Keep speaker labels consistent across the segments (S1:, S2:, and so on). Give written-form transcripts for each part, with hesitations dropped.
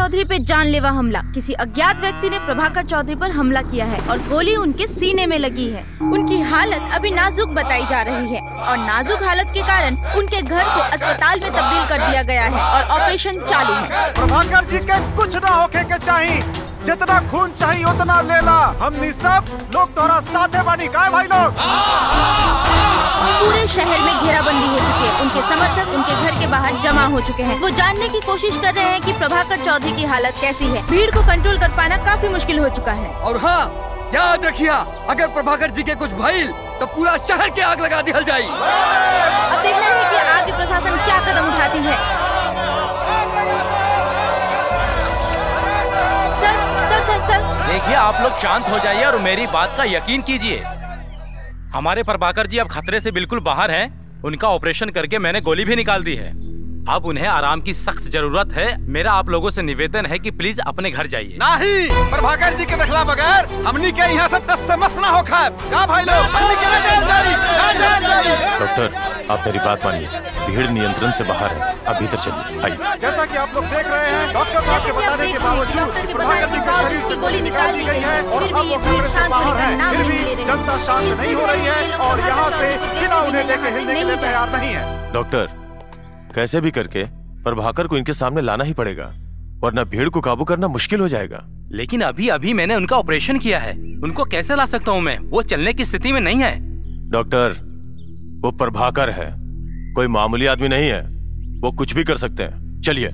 S1: चौधरी पे जानलेवा हमला। किसी अज्ञात व्यक्ति ने प्रभाकर चौधरी पर हमला किया है और गोली उनके सीने में लगी है। उनकी हालत अभी नाजुक बताई जा रही है और नाजुक हालत के कारण उनके घर को अस्पताल में तब्दील कर दिया गया है और ऑपरेशन चालू है।
S2: प्रभाकर जी के कुछ न होके के चाहिए, जितना खून चाहिए उतना ले ला। हमनी सब लोग तोरा साथे बानी का भाई लोग।
S1: पूरे शहर में घेराबंदी हो चुकी है। उनके समर्थक उनके घर के बाहर जमा हो चुके हैं। वो जानने की कोशिश कर रहे हैं कि प्रभाकर चौधरी की हालत कैसी है। भीड़ को कंट्रोल कर पाना काफी मुश्किल हो चुका है।
S3: और हाँ, याद रखिए, अगर प्रभाकर जी के कुछ भइल तो पूरा शहर के आग लगा दिया जाए।
S1: अब देखना है कि आगे प्रशासन क्या कदम उठाती है। सर
S4: देखिए, आप लोग शांत हो जाइए और मेरी बात का यकीन कीजिए। हमारे प्रभाकर जी अब खतरे से बिल्कुल बाहर हैं। उनका ऑपरेशन करके मैंने गोली भी निकाल दी है। अब उन्हें आराम की सख्त जरूरत है। मेरा आप लोगों से निवेदन है कि प्लीज अपने घर जाइए।
S3: नहीं, प्रभाकर जी के देखला बगैर हमनी के यहाँ से टस से मस ना हो खाए। क्या भाई लोग, हमनी के जेल जाइए।
S5: डॉक्टर, आप मेरी बात मानिए, भीड़ नियंत्रण से बाहर है। अब भीतर चलिए, आइए।
S2: जैसा कि आप लोग देख रहे हैं, डॉक्टर साहब के बताने के बावजूद प्रभाकर जी के शरीर से गोली निकाल दी गई है और अब वो खतरे से बाहर है। फिर भी जनता शांत नहीं हो रही है और यहाँ से बिना उन्हें लेके हिलने के लिए तैयार नहीं है।
S5: डॉक्टर, कैसे भी करके प्रभाकर को इनके सामने लाना ही पड़ेगा, वरना भीड़ को काबू करना मुश्किल हो जाएगा।
S4: लेकिन अभी अभी मैंने उनका ऑपरेशन किया है। उनको कैसे ला सकता हूँ मैं? वो चलने की स्थिति में नहीं है।
S5: डॉक्टर, वो प्रभाकर है, कोई मामूली आदमी नहीं है। वो कुछ भी कर सकते हैं। चलिए।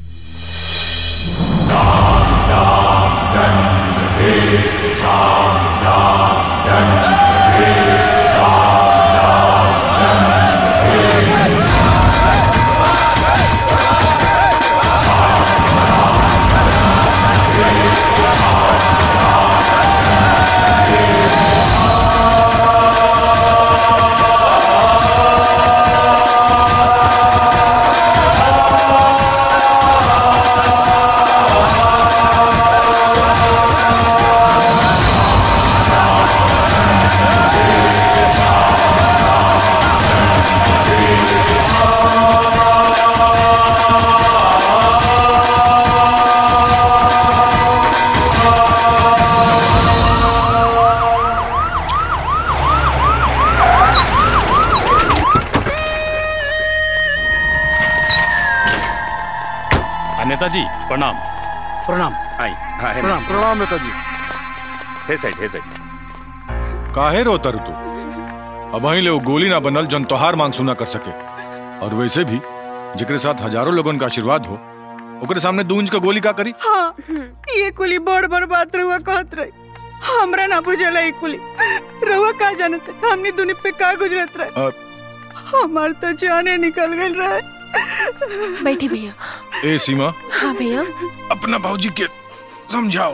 S4: नेताजी प्रणाम।
S6: प्रणाम।
S2: प्रणाम नेताजी।
S5: हे साइड।
S7: काहे रोतर तू? अब वहीं ले वो गोली ना बनल जन तोहार मांग सुना कर सके। और वैसे भी जिकरे साथ हजारों लोगों का आशीर्वाद हो, ओकरे सामने 2 इंच का गोली का करी?
S8: हाँ, ये कुली बड़ बात रहुआ कहत रही। हमरा ना बुझला ये कुली। रहुआ का जानत हमनी दुनिया पे का गुजरत रहे। हमार तो जाने निकल गई रहे।
S1: बैठे भैया।
S7: ए सीमा।
S1: हाँ भैया।
S7: अपना भाऊजी के समझाओ।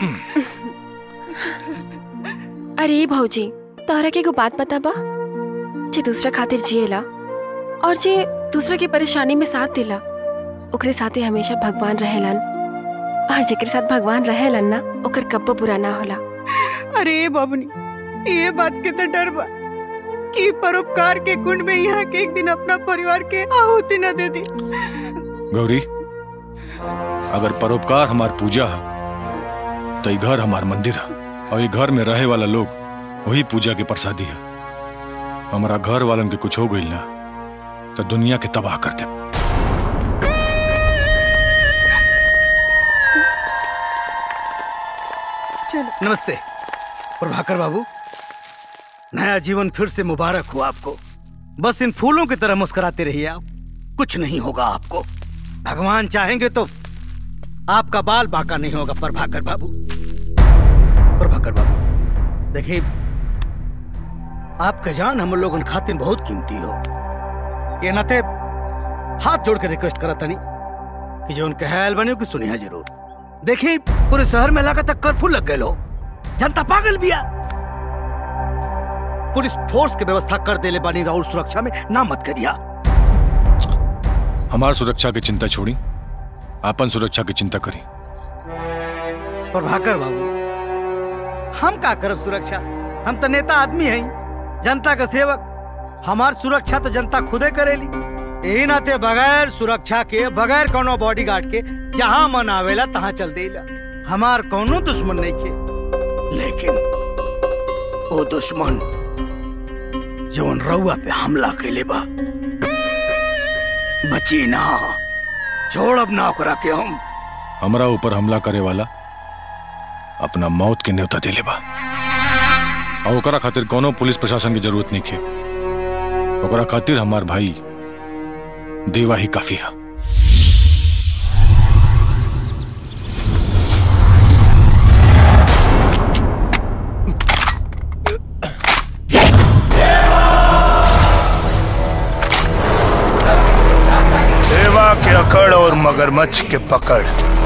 S9: अरे भाऊजी, तोहरा के एगो बात बता बा, जे दूसरा खातिर जिएला और जे दूसरा की परेशानी में साथ देला, ओकरे साथे हमेशा भगवान रहेलन। और जेकरे साथ भगवान रहेलन ना, ओकर कब्बो बुरा ना होला।
S8: अरे बाबूनी, ये बात के तो डर बा कि परोपकार के कुंड में यहाँ के एक दिन अपना परिवार के आहुति न दे दी।
S7: गौरी, अगर परोपकार हमार पूजा है तो ये घर हमार मंदिर है और ये घर में रहे वाला लोग वही पूजा के प्रसादी है। हमारा घर वालन के कुछ हो गई ना तो दुनिया के तबाह कर दे।
S6: नमस्ते प्रभाकर बाबू, नया जीवन फिर से मुबारक हो आपको। बस इन फूलों की तरह मुस्कुराते रहिए आप, कुछ नहीं होगा आपको। भगवान चाहेंगे तो आपका बाल बांका नहीं होगा प्रभाकर बाबू। प्रभाकर बाबू देखिए, आपका जान हम लोगों खातिर बहुत कीमती हो। ये नाते हाथ जोड़ के रिक्वेस्ट करा था नहीं कि जो उनके हाल बने कि सुनिया जरूर। देखिए, पूरे शहर में लगा तक कर्फ्यू लग गए लो, जनता पागल बिया। पुलिस फोर्स की व्यवस्था कर दे ले बानी, राहुल सुरक्षा में ना मत करिया।
S7: हमार सुरक्षा की चिंता छोड़ी, आपन सुरक्षा की चिंता करी।
S6: प्रभाकर बाबू, हम का करब सुरक्षा? हम तो नेता आदमी हैं, जनता का सेवक। हमार सुरक्षा तो जनता खुदे करेली। यही नाते बगैर सुरक्षा के, बगैर कोनो बॉडीगार्ड के जहां मन आवेला तहां चल देला। हमार कोनो दुश्मन नहीं के, लेकिन वो दुश्मन जौन रउआ पे हमला कैले बा बची ना, छोड़ब ना ओकरा के हम।
S7: हमरा ऊपर हमला करे वाला अपना मौत के न्योता दिले बा, और ओकरा खातिर कोनो पुलिस प्रशासन की जरूरत नहीं है। ओकरा खातिर हमार भाई देवा ही काफी है।
S10: देवा के अकड़ और मगरमच्छ के पकड़,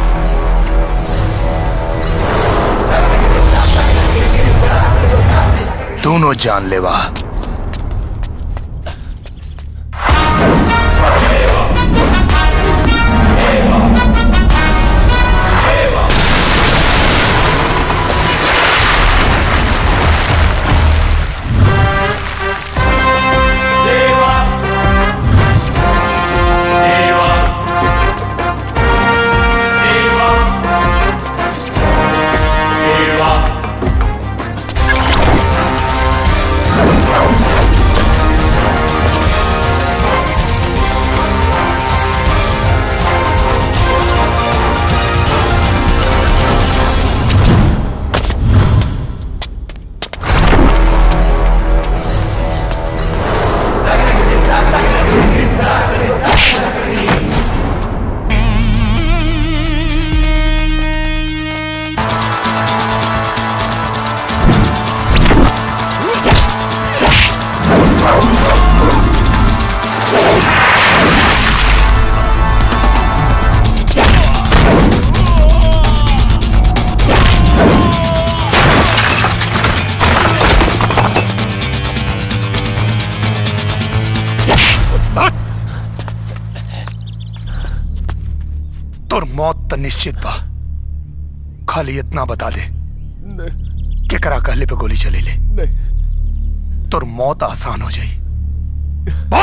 S10: दोनों जानलेवा। मौत तो निश्चित बा, खाली इतना बता दे केकरा कहले पे गोली चली ले, तोर मौत आसान हो जाई। बोल।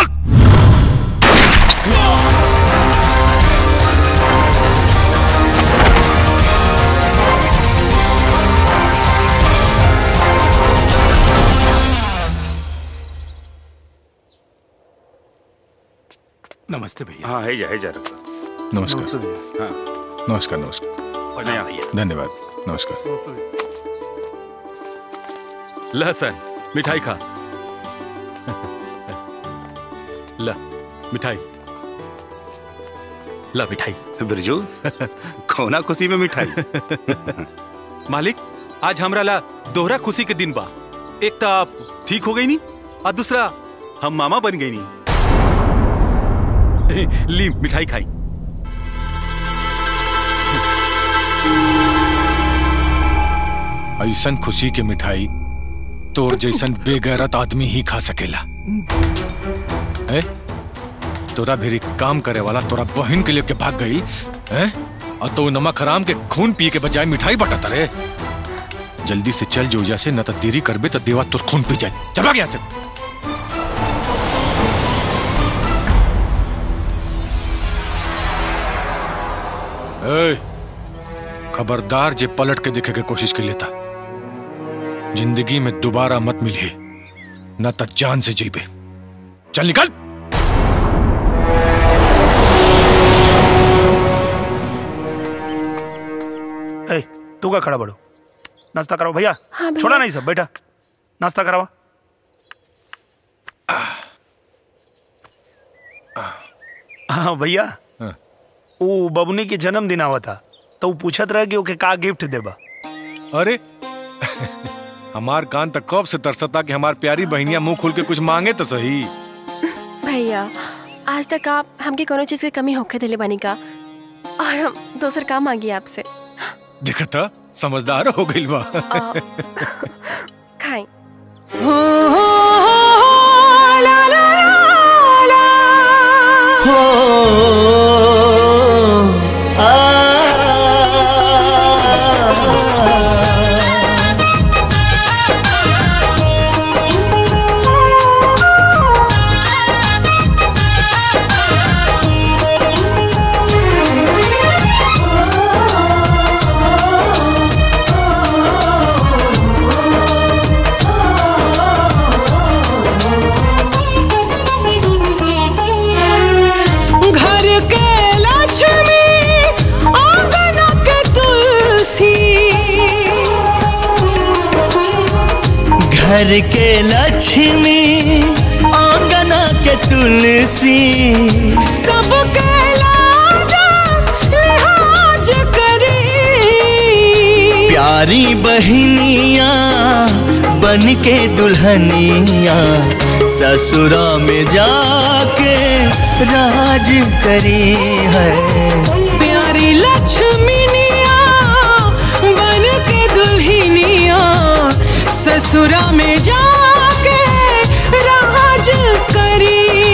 S7: नमस्ते भैया।
S11: हाँ है जा
S7: नमस्कार।
S11: हाँ
S7: नमस्कार नमस्कार। धन्यवाद। नमस्कार।
S4: लहसन मिठाई खा। ला मिठाई, ला मिठाई।
S11: बिरजू कौना खुशी में मिठाई?
S4: मालिक आज हमरा ला दोहरा खुशी के दिन बा। एक तो आप ठीक हो गई नी, और दूसरा हम मामा बन गई नी। ली मिठाई खाई।
S7: ऐसन खुशी के मिठाई तोर जैसन बेगैरत आदमी ही खा सकेला। तोरा भी काम करे वाला तोरा बहन के लेके भाग गई है, और तो नमक हराम के खून पिए के बजाय मिठाई बटाता रे। जल्दी से चल जो से, न तो देरी करबे तो देवा तोर खून पी जाए। चला गया से। खबरदार जे पलट के देखे के कोशिश कर लेता, जिंदगी में दोबारा मत मिले, न तो जान से जीबे। चल निकल।
S10: तू का खड़ा बड़ो, नाश्ता कराओ भैया।
S9: हाँ भैया।
S10: छोड़ा नहीं सब, बैठा नाश्ता करावा। हाँ भैया, वो बबुनी के जन्मदिन आवा था, तो पूछत रहे कि ओके का गिफ्ट देबा।
S7: अरे हमार कान तक कब से तरसता कि हमार प्यारी बहनिया मुंह खोल के कुछ मांगे तो सही।
S9: भैया आज तक आप हमके कोनो चीज की कमी होके दिले बानी का, और हम दूसर काम मांगी आपसे।
S7: देखा था समझदार हो गई बा।
S9: खाई।
S12: घर के लक्ष्मी आंगना के तुलसी
S13: सबके लिहाज करी।
S12: प्यारी बहनिया बन के दुल्हनिया ससुरा में जाके राज करी है।
S13: प्यारी लक्ष्मीनिया बन के दुल्हनिया ससुरा में जाके राज करी।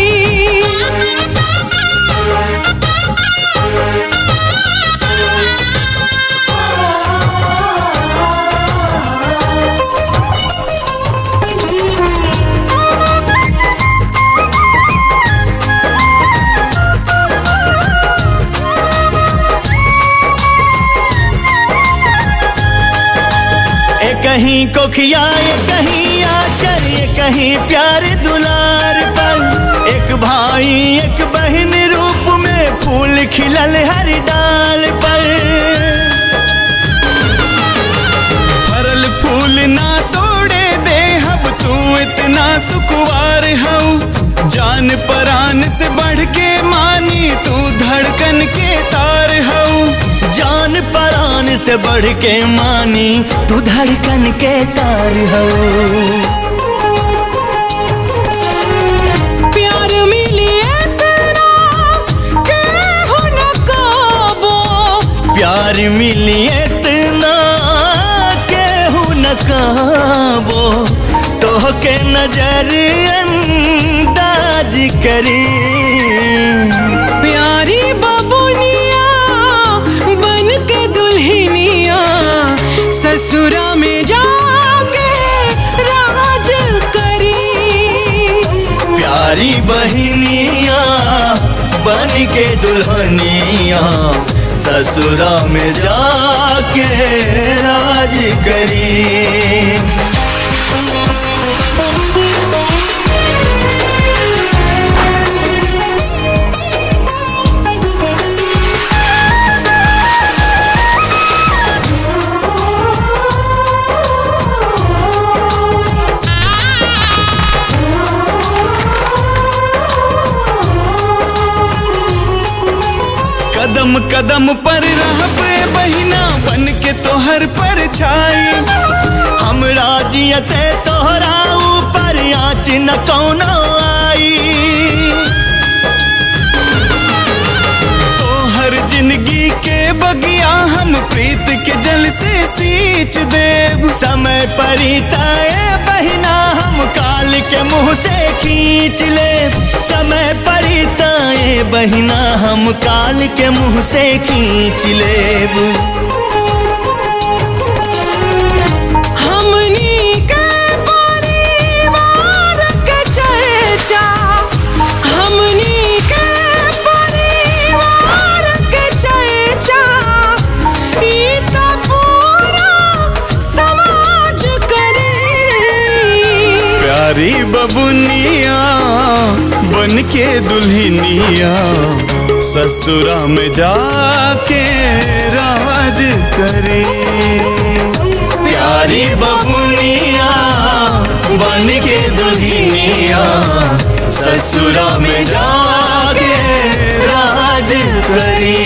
S12: कहीं कोखिया कहीं आचर कहीं प्यार दुलार पर एक भाई एक बहन रूप में फूल खिलल हर डाल पर।
S14: फरल फूल ना तोड़े दे अब तू इतना सुकुवार हऊ। जान परान से बढ़ के मानी तू धड़कन के तार हऊ।
S12: जान परान से बढ़ के मानी तू धड़कन के तार हो।
S13: प्यार मिली इतना केहू न काबो।
S12: प्यार मिली इतना केहू न काबो तो के नजर अंदाज करी।
S13: प्यारी बबुनिया बन के दुल्हनिया ससुरा में जाके राज करी।
S12: प्यारी बहनिया बन के दुल्हनिया ससुरा में जाके राज करी।
S14: कदम कदम पर रहबे बहिना बन के तोहर परछाई।
S12: हमरा जियते तोहरा ऊपर आँच न कौनो आई।
S14: तोहर जिंदगी के बगिया हम प्रीत के जल से सींच देव।
S12: समय परिताए बहिना हम काल के मुंह से खींच ले। समय परिताए बहिना हम काल के मुंह से खींच ले।
S13: हमनी के परिवार के चर्चा हमनी के परिवार के चर्चा ई तो पूरा समाज करे।
S14: प्यारी बबुनिया बन के दुल्हनिया ससुरा में जाके राज करे।
S12: प्यारी बबुनिया बन के दुल्हनिया ससुरा में जाके राज करी।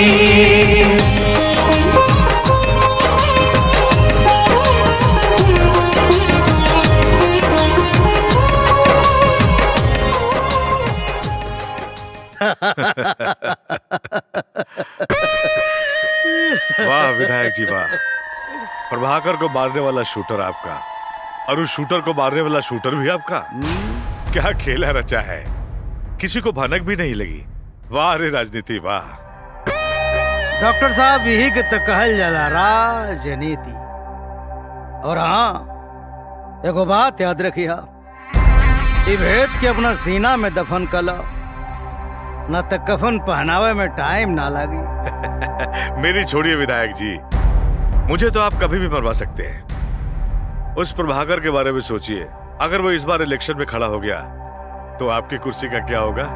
S15: वाह विधायक जी वाह। प्रभाकर को मारने वाला शूटर आपका और उस शूटर को मारने वाला शूटर भी आपका। क्या खेला रचा है, किसी को भनक भी नहीं लगी। वाह रे राजनीति वाह।
S6: डॉक्टर साहब यही के तो कहल जाला राजनीति। और हाँ एगो बात याद रखिया, भेद के अपना सीना में दफन कला न तक कफन पहनावे में टाइम ना लगी।
S15: मेरी छोड़िए विधायक जी, मुझे तो आप कभी भी मरवा सकते हैं। उस प्रभाकर के बारे में सोचिए, अगर वो इस बार इलेक्शन में खड़ा हो गया तो आपकी कुर्सी का क्या होगा?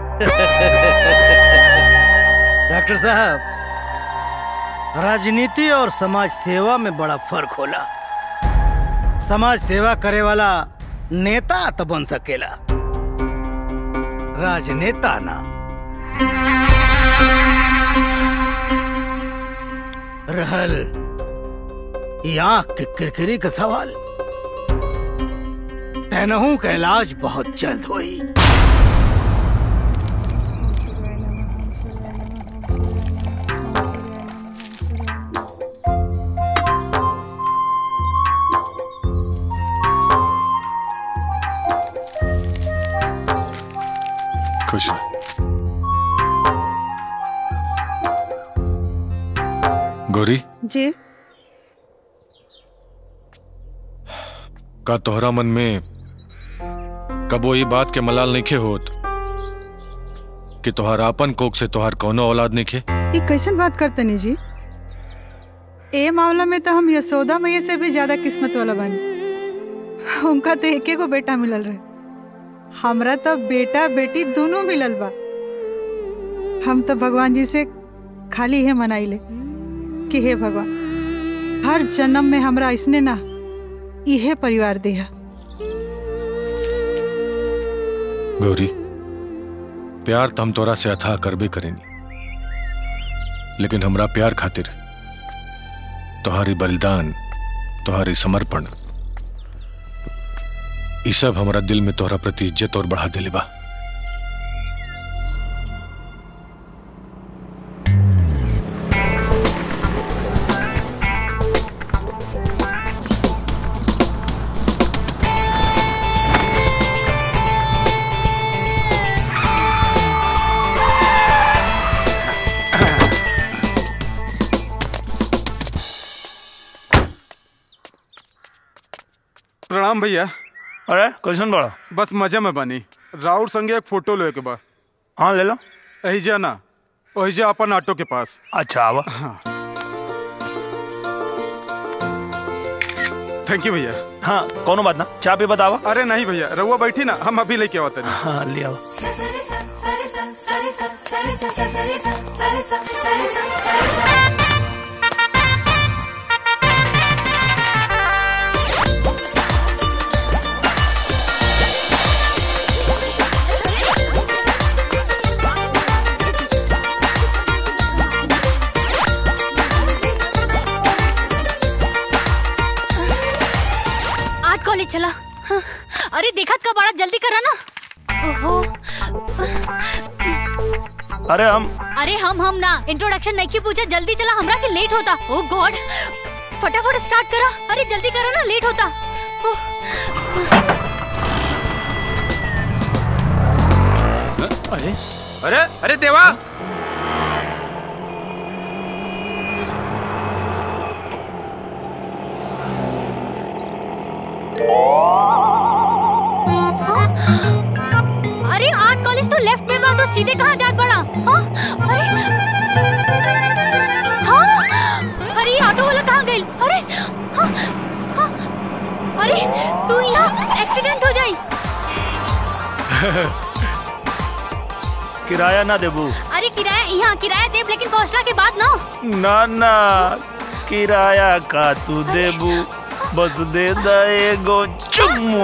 S6: डॉक्टर साहब, राजनीति और समाज सेवा में बड़ा फर्क होला। समाज सेवा करे वाला नेता तो बन सकेला, राजनेता ना। रहल ये आंख के किरकिरी का सवाल, तैनहू का इलाज बहुत जल्द होई।
S7: खुश है। गौरी
S8: जी।
S7: का तोहरा मन में कबो ये बात के मलाल नहीं खे होत कि तोहार आपन कोख से तोहार कौनो औलाद नहीं खे?
S8: ये कैसन बात करते नहीं जी? ए मामला में तो हम यशोदा मैया से भी ज्यादा किस्मत वाला बानी। उनका तो एक को बेटा मिलल रहे, हमरा तो बेटा बेटी दोनों मिलल बा। हम तो भगवान जी से खाली है मनाइले कि हे भगवान, हर जन्म में हमरा इसने ना इहे परिवार दिया।
S7: गौरी, प्यार तो हम तोरा से अथाह करबे करेनी, लेकिन हमरा प्यार खातिर तोहारी बलिदान, तोहारी समर्पण, ये सब हमारा दिल में तोहरा प्रति इज्जत और बढ़ा दिले बा।
S3: प्रणाम भैया।
S16: अरे कैसन बड़ा?
S3: बस मजा में बनी। राउर संगे एक फोटो ले के बा।
S16: हाँ ले लो।
S3: अहिजा ना, अहिजा अपन ऑटो के पास।
S16: अच्छा आवा।
S3: हाँ। थैंक यू भैया।
S16: हाँ कोनो बात ना, चाय पे बतावा।
S3: अरे नहीं भैया, रहुआ बैठी ना, हम अभी लेके आवते हैं।
S16: हाँ ले आओ।
S17: कॉलेज चला। हाँ। अरे देखा का बड़ा जल्दी करा ना। ओहो।
S16: अरे
S17: हम ना इंट्रोडक्शन नहीं की पूछा, जल्दी चला, हमरा के लेट होता। ओह गॉड, फटाफट स्टार्ट करा। अरे जल्दी करा ना, लेट होता।
S3: अरे अरे अरे देवा,
S17: अरे आर्ट कॉलेज तो लेफ्ट में बा, तो सीधे कहाँ जात बड़ा? हाँ? अरे ऑटो वाला कहाँ गई? अरे हाँ, हाँ, अरे तू यहाँ एक्सीडेंट हो जाई।
S16: किराया ना देबू?
S17: अरे किराया देब, लेकिन पहुँचला के बाद ना।
S16: ना किराया का तू देबू, बस दे एगो चुम्मो।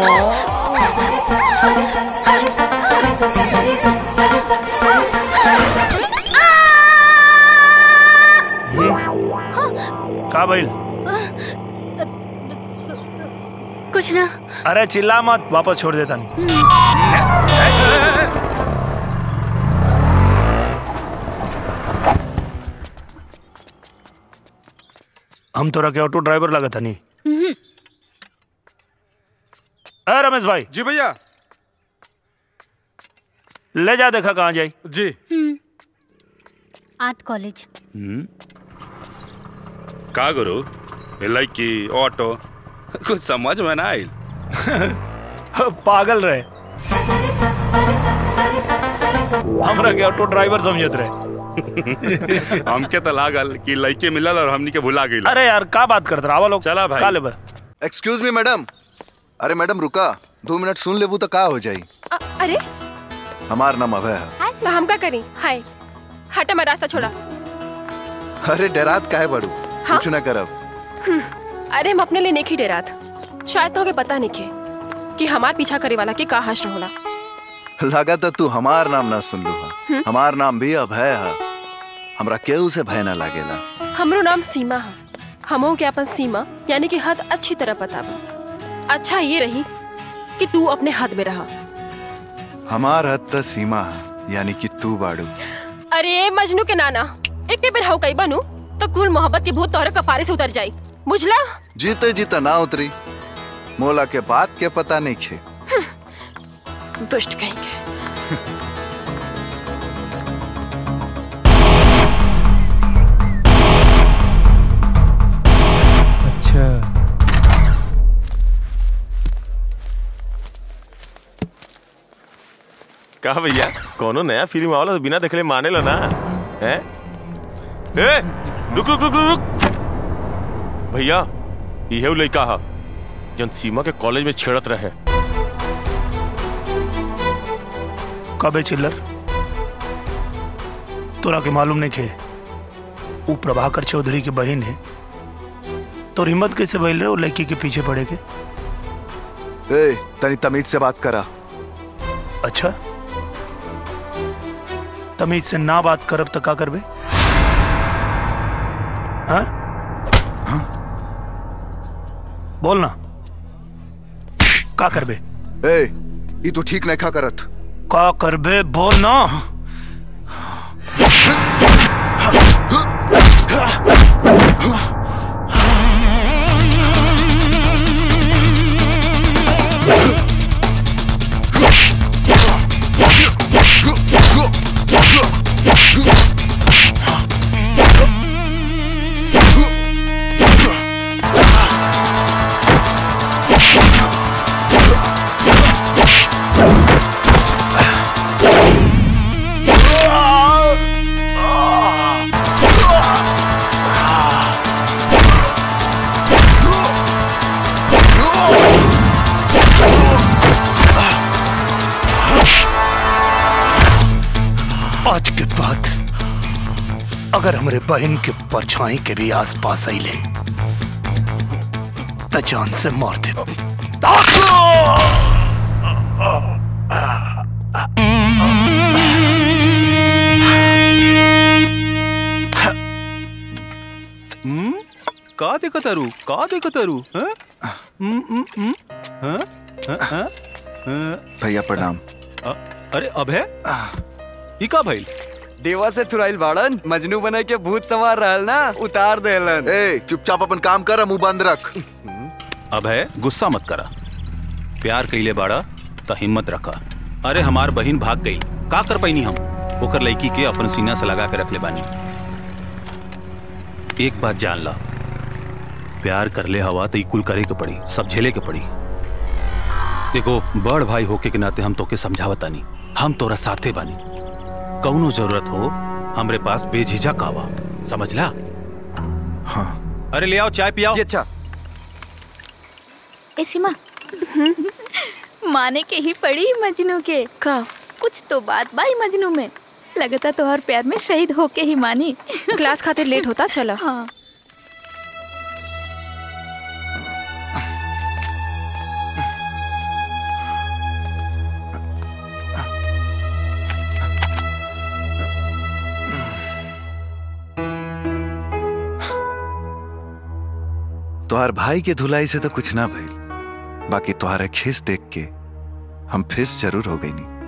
S16: का भइल?
S17: कुछ ना।
S16: अरे चिल्ला मत, वापस छोड़ देता नहीं। हम तोरा के ऑटो ड्राइवर लगा था नहीं। रमेश भाई।
S3: जी भैया।
S16: ले जा, देखा कहाँ जाई।
S3: जी।
S17: Art college.
S11: का गुरु, लड़की ऑटो कुछ समझ में ना आइल।
S16: पागल रहे, हमरा के ऑटो ड्राइवर समझत रहे।
S11: हमके तो लागल कि लड़के मिलल और हमनी के भुला गई।
S16: अरे यार का बात करत रहा लोग।
S11: चला भाई।
S16: का लेबे?
S18: Excuse me madam. अरे मैडम रुका, 2 मिनट सुन लेबू तो का हो जाई।
S9: अरे
S18: हमार नाम अभय है।
S9: तो हम का करी? हाय हटा, मैं रास्ता छोड़ा।
S18: अरे डरात काहे बड़ू? कुछ ना करब।
S9: अरे हम अपने लिए नहीं डरात, शायद तो के पता नहीं के कि हमार पीछा करे वाला के का हश्र होला।
S18: लगा तो तू हमार नाम ना सुन लू हा। हमार नाम भी अभय है। हमरा केहू से भय ना लागेला।
S9: हमरो नाम सीमा है। हमो के अपन सीमा यानी कि हद अच्छी तरह पता बा। अच्छा ये रही कि तू अपने हद में रहा।
S18: हमार हद तो सीमा है यानी कि तू बाड़ू।
S9: अरे मजनू के नाना, एक पे हाउ कई बनू तो कुल मोहब्बत के भूत तोहरे कपारे से उतर जाई, बुझला?
S18: जीते जीता ना उतरी। मोला के बात के पता नहीं खे।
S9: दुष्ट कहेंगे।
S19: अच्छा
S5: कहा भैया कोनो नया फिल्म आवला तो बिना देखले माने लो ना है? ए रुक रुक रुक रुक भैया ये लड़का हा जन सीमा के कॉलेज में छेड़त रहे।
S10: कबे चिल्लर तोरा के मालूम नहीं खे वो प्रभाकर चौधरी की बहन है। तो हिम्मत कैसे भइल रहे वो लड़की के पीछे पड़े के?
S18: ए तनी तमीज से बात करा।
S10: अच्छा तमीज से ना बात करब तो का करबे? हाँ? हाँ? बोल ना का करबे?
S18: ए ये तो ठीक नहीं खा करत।
S10: का करबे बोल ना। आज के बाद अगर हमरे बहन के परछाई के भी आसपास आइले तो जान से मार दे।
S3: का देखो तारू का देखो तारू?
S18: भैया प्रणाम।
S3: अरे अभय ई का भइल?
S20: देवा से थुराइल बाड़न मजनू बना के भूत सवार रहल ना उतार देलन।
S18: ए चुपचाप अपन काम कर मुंह बंद रख।
S4: अभय गुस्सा मत करा। प्यार कइले बाड़ा तो हिम्मत रखा। अरे हमार बहिन भाग गई का कर पैनी हम ओकर लड़की के अपन सीना से लगा के रख ले बानी। एक बात जान ला प्यार कर ले हवा तो कुल करे के पड़ी सब झेले के पड़ी। देखो बड़ भाई होके के नाते हम तोके समझावता नहीं हम तोरा साथे बानी। कौनो जरूरत हो हमरे पास बेझिझक आवा समझला?
S18: हाँ।
S4: अरे ले आओ चाय पियाओ।
S20: जी अच्छा।
S1: ए सीमा माने के ही पड़ी मजनू के
S9: का
S1: कुछ तो बात बाई मजनू में लगता तो हर प्यार में शहीद होके ही मानी।
S9: क्लास खातिर लेट होता चला।
S1: हाँ।
S18: तुहार भाई के धुलाई से तो कुछ ना भइल बाकी तुहारे खिस देख के हम फिस जरूर हो गई नहीं।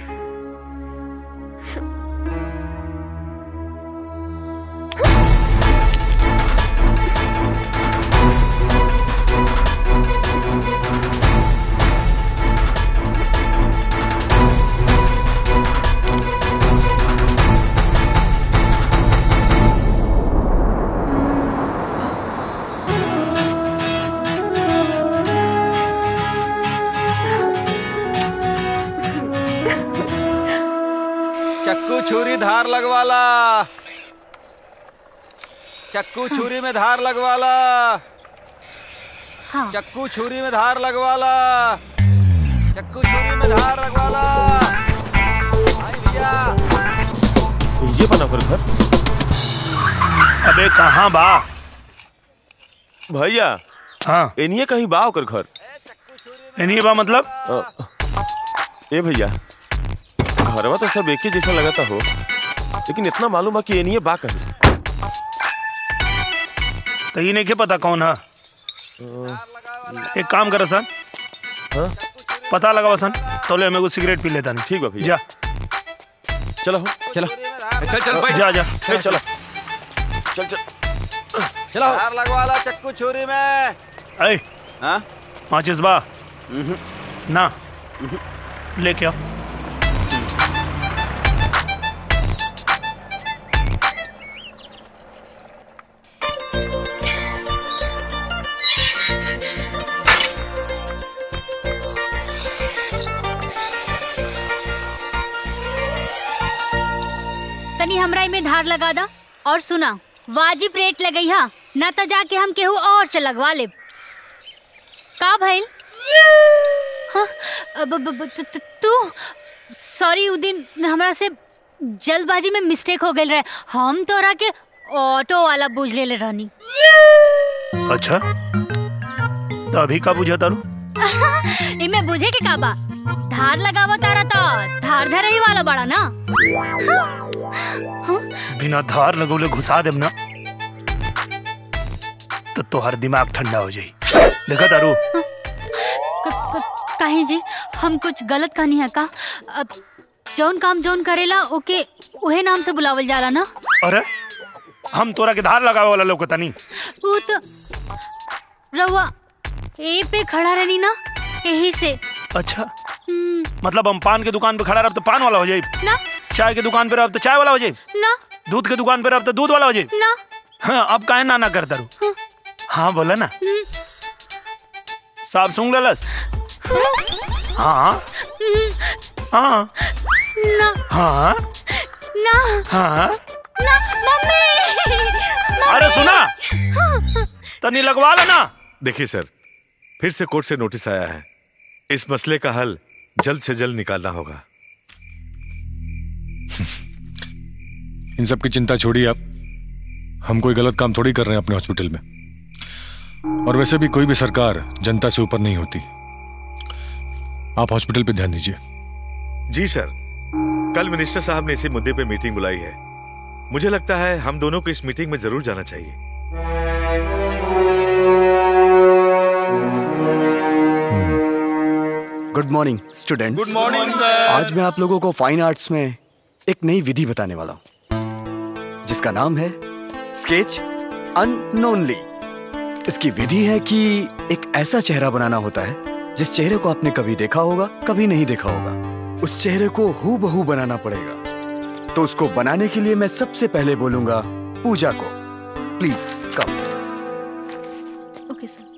S3: चक्कू छुरी धार लगवाला। चक्कू छुरी में धार लगवाला।
S17: हाँ।
S3: चक्कू छुरी में धार लगवाला। चक्कू छुरी में धार लगवाला। भाई भैया
S5: ये बना फिर घर।
S10: अबे कहाँ बा
S5: भैया?
S10: हाँ
S5: इन्हीं कहीं बा ओकर घर।
S10: नहीं बा मतलब
S5: ए भैया घरवा तो सब एक ही जैसा लगाता हो, लेकिन इतना मालूम है कि ये नहीं बा कहीं।
S10: तो ये नहीं के पता कौन है? एक काम कर सन, पता लगा सन तो ले, मेरे को सिगरेट पी लेता नहीं।
S5: ठीक है भैया,
S10: चलो
S3: चलो चल भाई,
S10: जा
S5: चलो चलो
S3: चलो यार, लगवा ला चक्कू छुरी में।
S10: ऐ माचिस बा ना लेके आओ।
S17: तनी हमरा में धार लगा दा और सुना, वाजिब रेट लगई हा, ना तो जाके हम केहू और से लगवा ले। का भइल? हाँ, तू सॉरी, उ दिन हमरा से जल्दबाजी में मिस्टेक हो गई रहे, हम तोरा के ऑटो वाला बुझ ले रहनी।
S10: अच्छा तो अभी का बुझा तारू?
S17: इमे बुझे के का बा, धार लगावा तारा तो धार धरे ही वाला बड़ा ना।
S10: बिना धार लगौले घुसा देम ना तो तोहर दिमाग ठंडा हो जाई। देखा तारू?
S17: काहे जी, हम कुछ गलत कहनी है का? अब जौन काम जौन करेला ओके उहे नाम से बुलावल जाला ना।
S10: अरे हम तोरा के धार लगावे वाला लोग तनी।
S17: वो तो रउआ ए पे खड़ा रहनी ना, यही से।
S10: अच्छा मतलब हम पान के दुकान पे खड़ा रह तो पान वाला हो जाए
S17: ना,
S10: चाय के दुकान पे रह तो चाय वाला हो जाए
S17: ना,
S10: दूध के दुकान पे रह तो दूध वाला हो जाए
S17: ना।
S10: हाँ, अब काहे ना करता रू? हाँ बोला ना, साफ सुन ललस। हाँ हाँ
S17: ना
S10: हाँ
S17: ना
S10: हाँ
S17: ना मम्मी।
S10: अरे सुना, तनी लगवा लेना।
S15: देखिए सर, फिर से कोर्ट से नोटिस आया है, इस मसले का हल जल्द से जल्द निकालना होगा।
S7: इन सब की चिंता छोड़िए आप, हम कोई गलत काम थोड़ी कर रहे हैं अपने हॉस्पिटल में। और वैसे भी कोई भी सरकार जनता से ऊपर नहीं होती। आप हॉस्पिटल पे ध्यान दीजिए।
S15: जी सर, कल मिनिस्टर साहब ने इसी मुद्दे पे मीटिंग बुलाई है। मुझे लगता है हम दोनों को इस मीटिंग में जरूर जाना चाहिए।
S20: Good morning students.
S3: Good morning sir.
S20: आज मैं आप लोगों को फाइन आर्ट्स में एक नई विधि बताने वाला हूँ, जिसका नाम है स्केच अननोनली। इसकी विधि है कि एक ऐसा चेहरा बनाना होता है जिस चेहरे को आपने कभी देखा होगा, कभी नहीं देखा होगा। उस चेहरे को हूबहू बनाना पड़ेगा। तो उसको बनाने के लिए मैं सबसे पहले बोलूंगा पूजा को। Please come.
S1: Okay sir.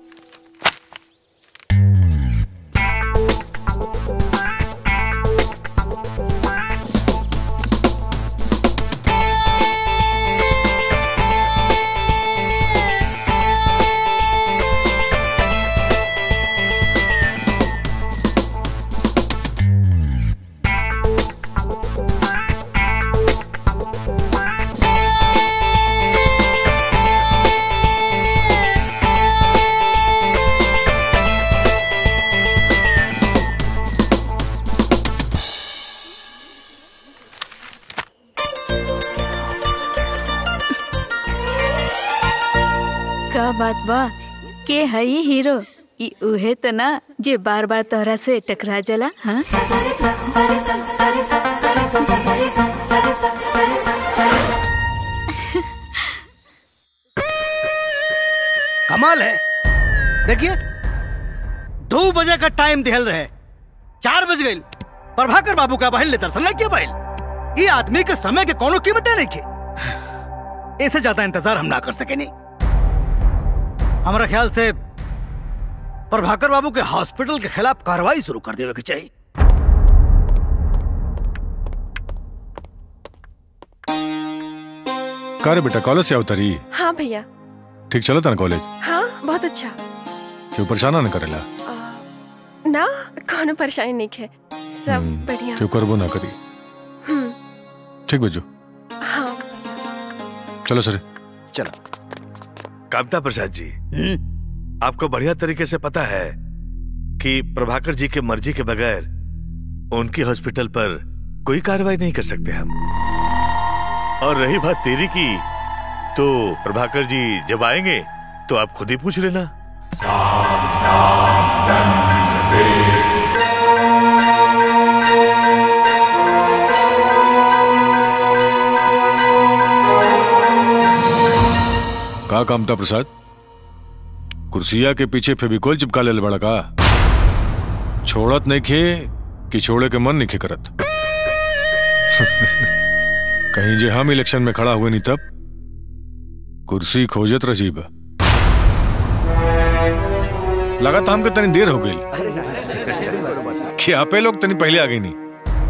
S19: का बात बा, के हई हीरो? ई उहे त ना जे बार बार तोहरा से टकरा जला। हाँ
S6: कमाल है। देखिए 2 बजे का टाइम दिहल रहे, 4 बज गई। प्रभाकर बाबू का बहन ले दर्शन लग गया बहन। ये आदमी के समय के कोनो कीमत नहीं के। इससे ज्यादा इंतजार हम ना कर सके। नहीं, हमारा ख्याल से प्रभाकर बाबू के हॉस्पिटल के खिलाफ कार्रवाई शुरू कर देवे के चाहिए।
S7: का रे बेटा, कॉलेज से उतरी?
S9: हाँ भैया।
S7: ठीक चलो था ना कॉलेज?
S9: हाँ बहुत अच्छा।
S7: क्यों परेशान ना करेला?
S9: ना कोनो परेशानी नहीं है, सब बढ़िया।
S7: क्यों करबो ना करी। ठीक बजो।
S9: हाँ
S7: चलो सर।
S15: कामता प्रसाद जी, आपको बढ़िया तरीके से पता है कि प्रभाकर जी के मर्जी के बगैर उनके हॉस्पिटल पर कोई कार्रवाई नहीं कर सकते हम। और रही बात तेरी की, तो प्रभाकर जी जब आएंगे तो आप खुद ही पूछ लेना।
S7: का काम था प्रसाद? कुर्सिया के पीछे फेविकोल चिपका ले बड़ा का? छोड़त नहीं खे कि छोड़े के मन नहीं खे करत? कहीं जे हम इलेक्शन में खड़ा हुए नहीं तब कुर्सी खोजत रजीब लगा था हमके तनी देर हो गई कि आपे लोग तनी पहले आ गई नहीं।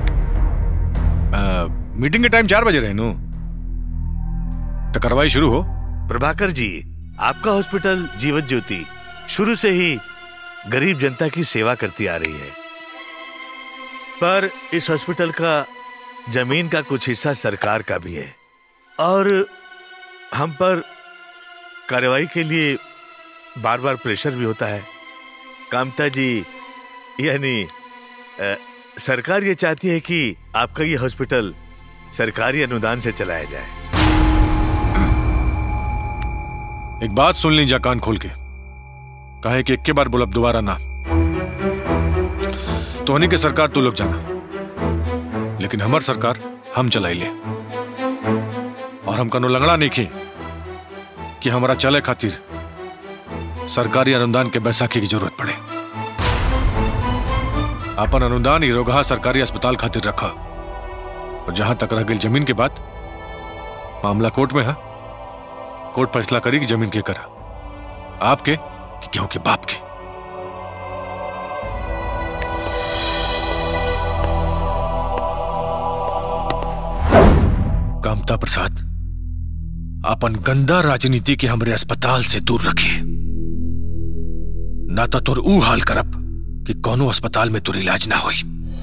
S7: मीटिंग के टाइम 4 बजे रहे नो, तो कार्रवाई शुरू हो।
S15: प्रभाकर जी, आपका हॉस्पिटल जीवन ज्योति शुरू से ही गरीब जनता की सेवा करती आ रही है, पर इस हॉस्पिटल का जमीन का कुछ हिस्सा सरकार का भी है और हम पर कार्रवाई के लिए बार बार प्रेशर भी होता है। कामता जी, यानी सरकार ये चाहती है कि आपका ये हॉस्पिटल सरकारी अनुदान से चलाया जाए।
S7: एक बात सुन ली जा कान खोल के, काहे कि एक के बार बोलब दोबारा ना। तो के सरकार तू लोग जाना, लेकिन हमार सरकार हम चलाई ले। और हम कनो लंगड़ा नहीं खे कि हमारा चले खातिर सरकारी अनुदान के बैसाखी की जरूरत पड़े। अपन अनुदान ही रोगहा सरकारी अस्पताल खातिर रखा। और जहां तक रह गई जमीन के बात, मामला कोर्ट में है। कोर्ट फैसला करी कि जमीन के करा, आपके कि केहू के बाप के। कामता प्रसाद, अपन गंदा राजनीति के हमरे अस्पताल से दूर रखिए, ना तो तोर ऊ हाल करब कि कोनो अस्पताल में तुर इलाज ना होई।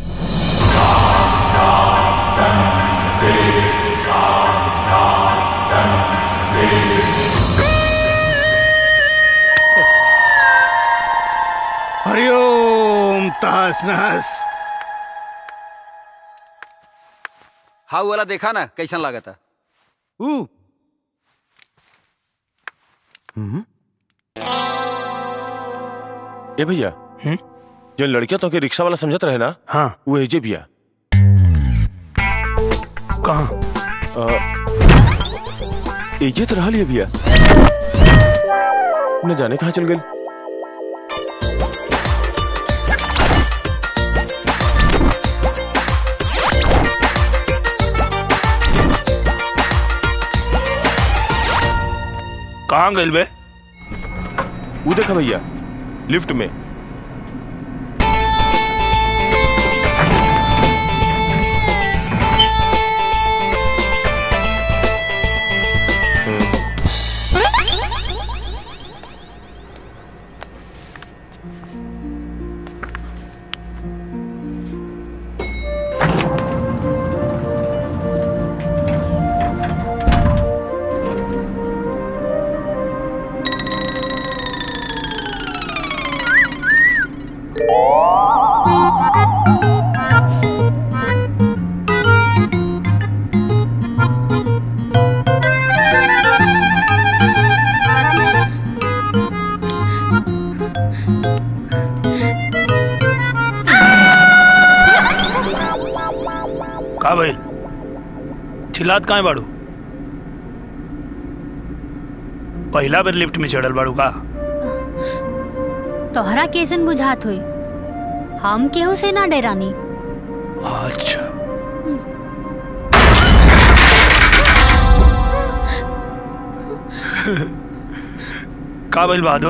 S6: हरिओम तहस नहस।
S3: हाउ वाला देखा ना कैसन लगा था?
S5: ए भैया, जो लड़कियां तो के रिक्शा वाला समझत रहे ना,
S10: हाँ
S5: वो एजे भैया।
S10: कहाँ?
S5: एजे तो रहा लिया भैया, न जाने कहाँ चल गई।
S10: कहाँ गई बे?
S5: वो देखा भैया, लिफ्ट में।
S10: चिल्लात कहाँ बाड़ू? पहला बार लिफ्ट में चढ़ल बाड़ू का?
S17: तोहरा कैसन बुझात हुई? हम केहू से ना डरानी।
S10: अच्छा। का भइल बहादुर?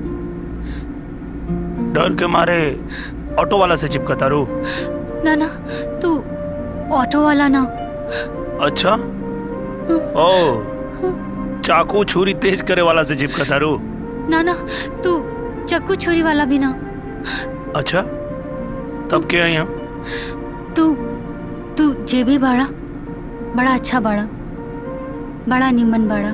S10: डर के मारे ऑटो वाला से चिपकता रू?
S17: ना ना, तू ऑटो वाला ना।
S10: अच्छा, ओ चाकू छुरी तेज करे वाला से चिपकता रू?
S17: ना ना, तू चाकू छुरी वाला भी ना।
S10: अच्छा, तब क्या है?
S17: तू जे भी बड़ा बड़ा अच्छा बड़ा, बड़ा निमन बड़ा।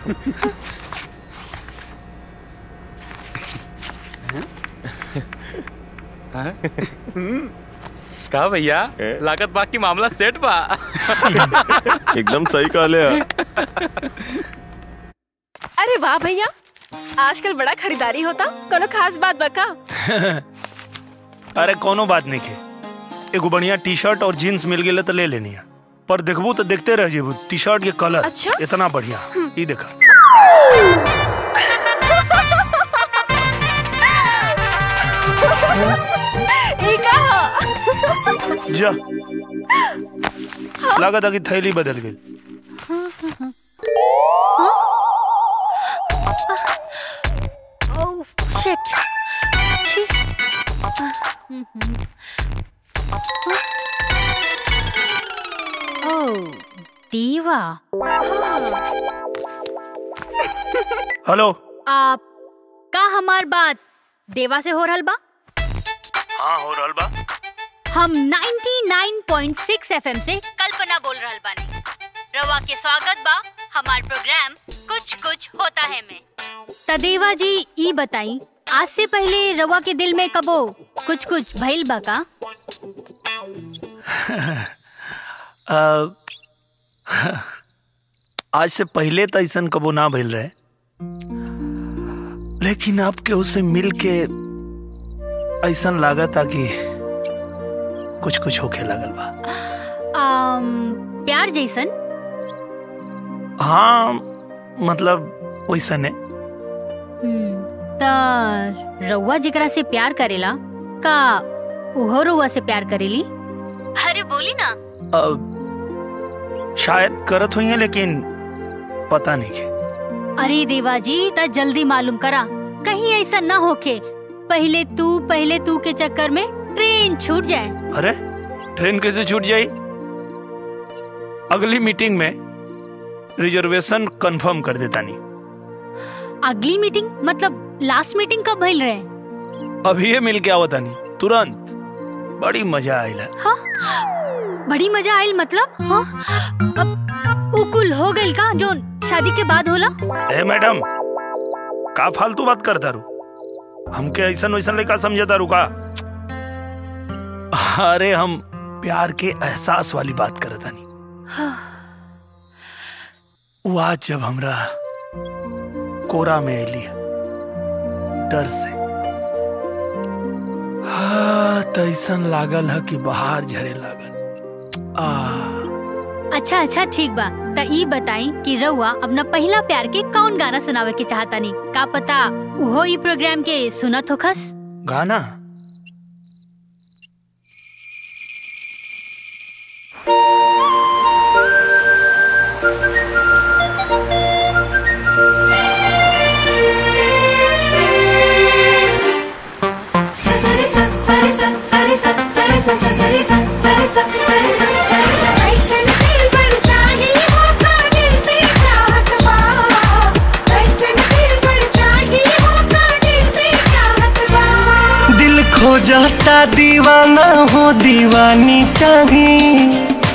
S4: का भैया लागत बाकी मामला सेट बा।
S5: एकदम सही कहले।
S9: अरे वाह भैया, आजकल बड़ा खरीदारी होता। कोनो खास बात बका?
S10: अरे कोनो बात नहीं के, एगो बढ़िया टी शर्ट और जीन्स मिल गए तो ले लेनी है, पर देखबू तो देखते रह जेबू। टी शर्ट के कलर
S9: अच्छा?
S10: इतना बढ़िया, ये देखा। जा लगा कि थैली बदल गई।
S17: Oh shit. ओह दीवा।
S10: हेलो,
S17: आप का हमार बात देवा से हो रहल बा?
S10: हाँ हो रहल बा।
S17: हम 99.6 FM से कल्पना बोल रहल बानी। रवा के स्वागत बा हमार प्रोग्राम कुछ कुछ होता है में। तदेवा जी ई बताई, आज से पहले रवा के दिल में कबो कुछ कुछ भइल बा का?
S10: आज से पहले तो ऐसा कबो ना भइल रहे, लेकिन आपके उससे मिल के ऐसा लगा था कि कुछ कुछ होके लगल बा।
S17: प्यार जैसन?
S10: हाँ मतलब वैसा ने।
S17: त रउआ जेकरा से प्यार करेला का उहो रउआ से प्यार करेली? अरे बोली ना।
S10: शायद करत हुई है, लेकिन पता नहीं के।
S17: अरे देवा जी त जल्दी मालूम करा, कहीं ऐसा ना होके पहले तू के चक्कर में ट्रेन छूट जाए।
S10: अरे ट्रेन कैसे छूट जाए? अगली मीटिंग में रिजर्वेशन कंफर्म कर देता नहीं।
S17: अगली मीटिंग मतलब लास्ट मीटिंग कब भइल रहे?
S10: अभी ये मिल के आवता नहीं, तुरंत। बड़ी मजा आइल।
S17: हाँ? बड़ी मजा आइल मतलब? हाँ? अब उकुल हो गइल का जो शादी के बाद होला?
S10: ए मैडम, का फालतू बात करता रू? हमके ऐसा वैसा लेका समझता रू का? अरे हम प्यार के एहसास वाली बात करता नहीं। वो आज जब हमरा कोरा में एली डर से, तो ऐसा लागल है कि बाहर झरे लागल।
S17: अच्छा ठीक बा। त ई बताई कि रउआ अपना पहला प्यार के कौन गाना सुनावे के चाहता नहीं? का पता वो ई प्रोग्राम के सुनत होखस।
S10: गाना?
S12: दिल खो जाता दीवाना हो दीवानी चाहिए।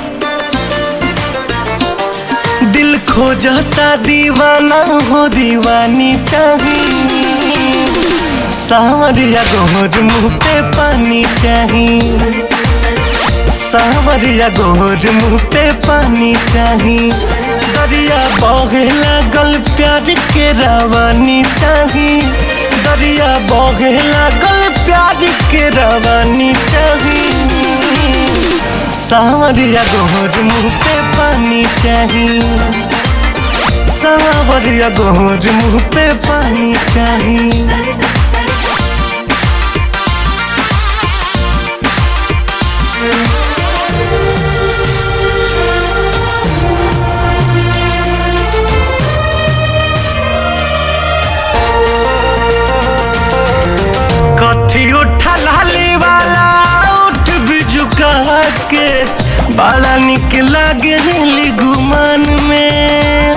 S12: दिल खो जाता दीवाना हो दीवानी चाहिए। सावरिया गोर मुँह पे पानी चाहिए। सावरिया गोर मुँह पे पानी चाहिए। दरिया बहे लागल प्यार के रवानी चाहिए। दरिया बहे लागल प्यार के रवानी चाहिए। सावरिया गोर मुँह पे पानी चाहिए। सावरिया गोर मुँह पे पानी चाहिए। कथी उठा लाली वाला उठ भी झुका के, बड़ा निक लागे गुमान में।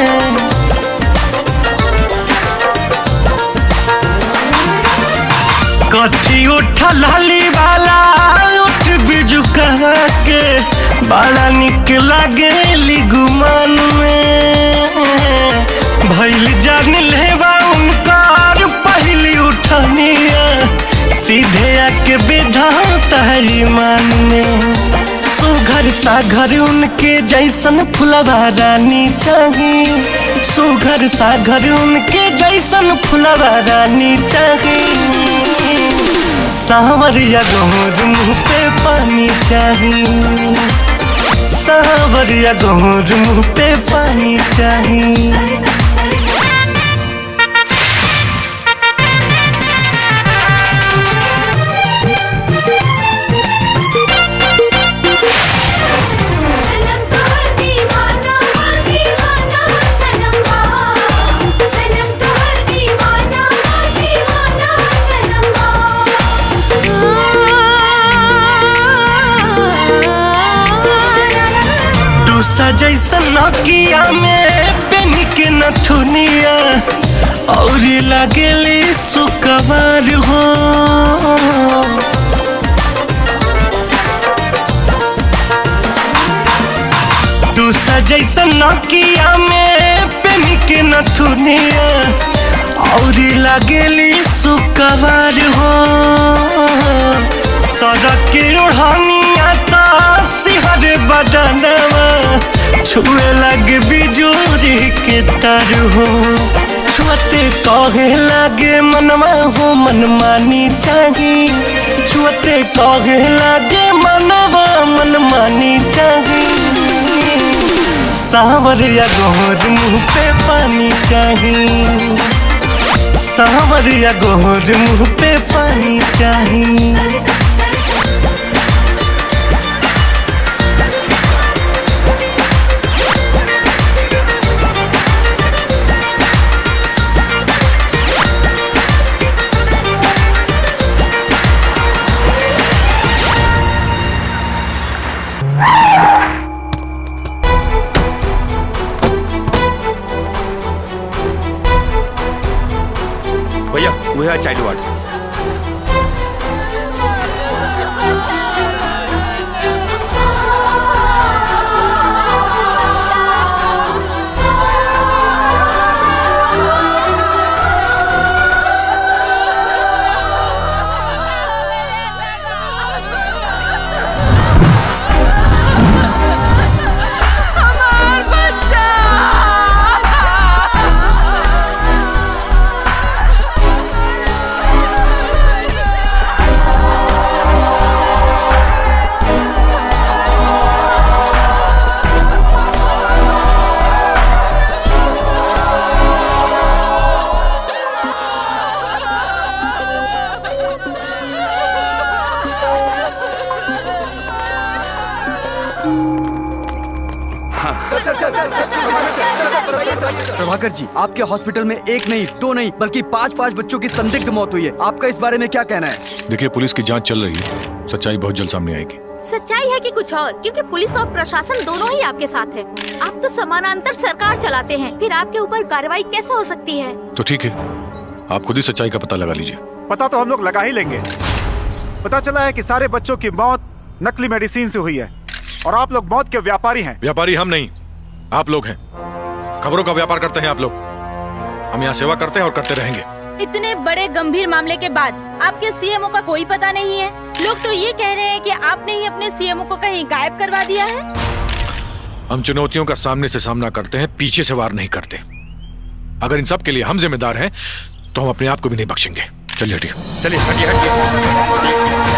S12: कथी उठा लाली वाला उठ भी झुका के, बड़ा निक लागे गुमान में। भइल जान लेवा उनकार पहली उठानिया सीधे आके विधाता ईमान में सुघर सागर उनके जैसन फुलवा रानी चाहिए सुघर सागर उनके जैसन फुलवा रानी चाहिए सांवरिया गोर मुँह पे पानी चाहिए सांवरिया गोर मुँह पे पानी चाहिए जैसन नकिया में पेन के नथुनिया और लगेली सुकवार हो दूसरा जैसन नकिया में पेन के नथुनिया और लगेली सुकवार हो सड़क के ओढ़निया तो सिहर बदनवा छुए लगे बिजोरी के तार हो छुअते कहे लगे मनवा हो मनमानी चाहिए छुअते कहे लगे मनवा मनमानी चाहिए सांवरिया गोर मुँह पे पानी चाहिए सांवरिया गोर मुँह पे पानी चाहिए
S5: We have child ward.
S20: Prabhakar ji, आपके हॉस्पिटल में एक नहीं, दो नहीं, बल्कि 5-5 बच्चों की संदिग्ध मौत हुई है। आपका इस बारे में क्या कहना है?
S7: देखिए, पुलिस की जांच चल रही है, सच्चाई बहुत जल्द सामने आएगी।
S1: सच्चाई है कि कुछ और, क्योंकि पुलिस और प्रशासन दोनों ही आपके साथ है। आप तो समानांतर सरकार चलाते हैं, फिर आपके ऊपर कार्रवाई कैसे हो सकती है?
S7: तो ठीक है, आप खुद ही सच्चाई का पता लगा लीजिए।
S2: पता तो हम लोग लगा ही लेंगे। पता चला है कि सारे बच्चों की मौत नकली मेडिसिन से हुई है और आप लोग मौत के व्यापारी हैं।
S7: व्यापारी हम नहीं, आप लोग हैं। खबरों का व्यापार करते हैं आप लोग। हम यहाँ सेवा करते हैं और करते रहेंगे।
S1: इतने बड़े गंभीर मामले के बाद आपके सीएमओ का कोई पता नहीं है। लोग तो ये कह रहे हैं कि आपने ही अपने सीएमओ को कहीं गायब करवा दिया है।
S7: हम चुनौतियों का सामने से सामना करते हैं, पीछे से वार नहीं करते। अगर इन सब के लिए हम जिम्मेदार हैं, तो हम अपने आप को भी नहीं बख्शेंगे। चलिए हटिए,
S5: चलिए हटिए हटिए।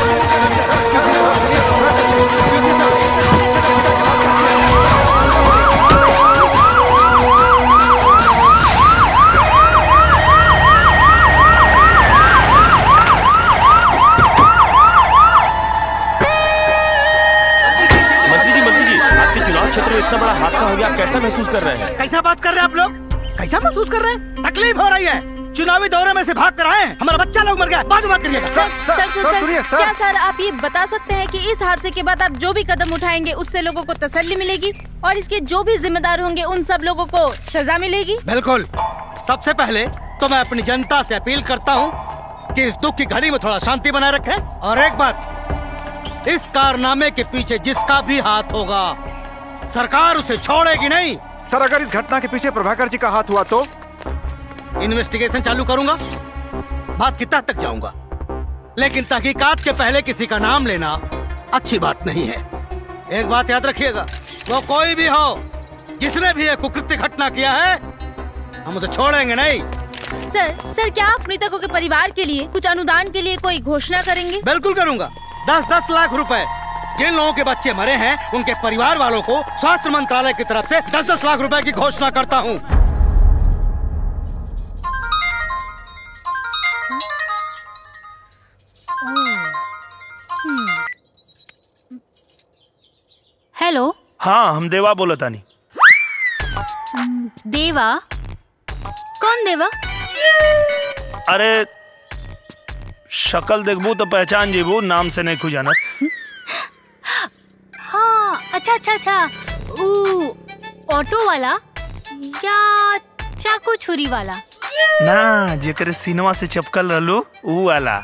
S5: क्षेत्र में इतना बड़ा हादसा हो गया, आप कैसा महसूस कर रहे हैं?
S6: कैसा बात कर रहे हैं आप लोग? कैसा महसूस कर रहे हैं? तकलीफ हो रही है। चुनावी दौरे में से भाग कर आए, हमारा बच्चा लोग मर गया। बाद में बात करिएगा।
S1: सर, क्या सर आप ये बता सकते हैं कि इस हादसे के बाद आप जो भी कदम उठाएंगे उससे लोगों को तसल्ली मिलेगी और इसके जो भी जिम्मेदार होंगे उन सब लोगों को सजा मिलेगी?
S6: बिल्कुल। सबसे पहले तो मैं अपनी जनता से अपील करता हूँ कि इस दुख की घड़ी में थोड़ा शांति बनाए रखें। और एक बात, इस कारनामे के पीछे जिसका भी हाथ होगा, सरकार उसे छोड़ेगी नहीं।
S2: सर, अगर इस घटना के पीछे प्रभाकर जी का हाथ हुआ तो
S6: इन्वेस्टिगेशन चालू करूंगा, बात की तह तक जाऊंगा, लेकिन तहकीकात के पहले किसी का नाम लेना अच्छी बात नहीं है। एक बात याद रखिएगा, वो कोई भी हो, जिसने भी ये कुकृत्य घटना किया है, हम उसे छोड़ेंगे नहीं।
S1: सर क्या आप मृतकों के परिवार के लिए कुछ अनुदान के लिए कोई घोषणा करेंगे?
S6: बिल्कुल करूंगा। 10-10 लाख रुपए। जिन लोगों के बच्चे मरे हैं उनके परिवार वालों को स्वास्थ्य मंत्रालय की तरफ से 10-10 लाख रुपए की घोषणा करता हूँ।
S17: हेलो।
S10: हाँ, हम देवा बोला तानी।
S17: देवा? कौन देवा?
S10: अरे शक्ल देखबू तो पहचान जेबू, नाम से नहीं खुजानत।
S17: हाँ, अच्छा। ऑटो वाला या चाकू छुरी वाला?
S10: ना, जेकर सीनवा से चपकल रहलू ऊ वाला।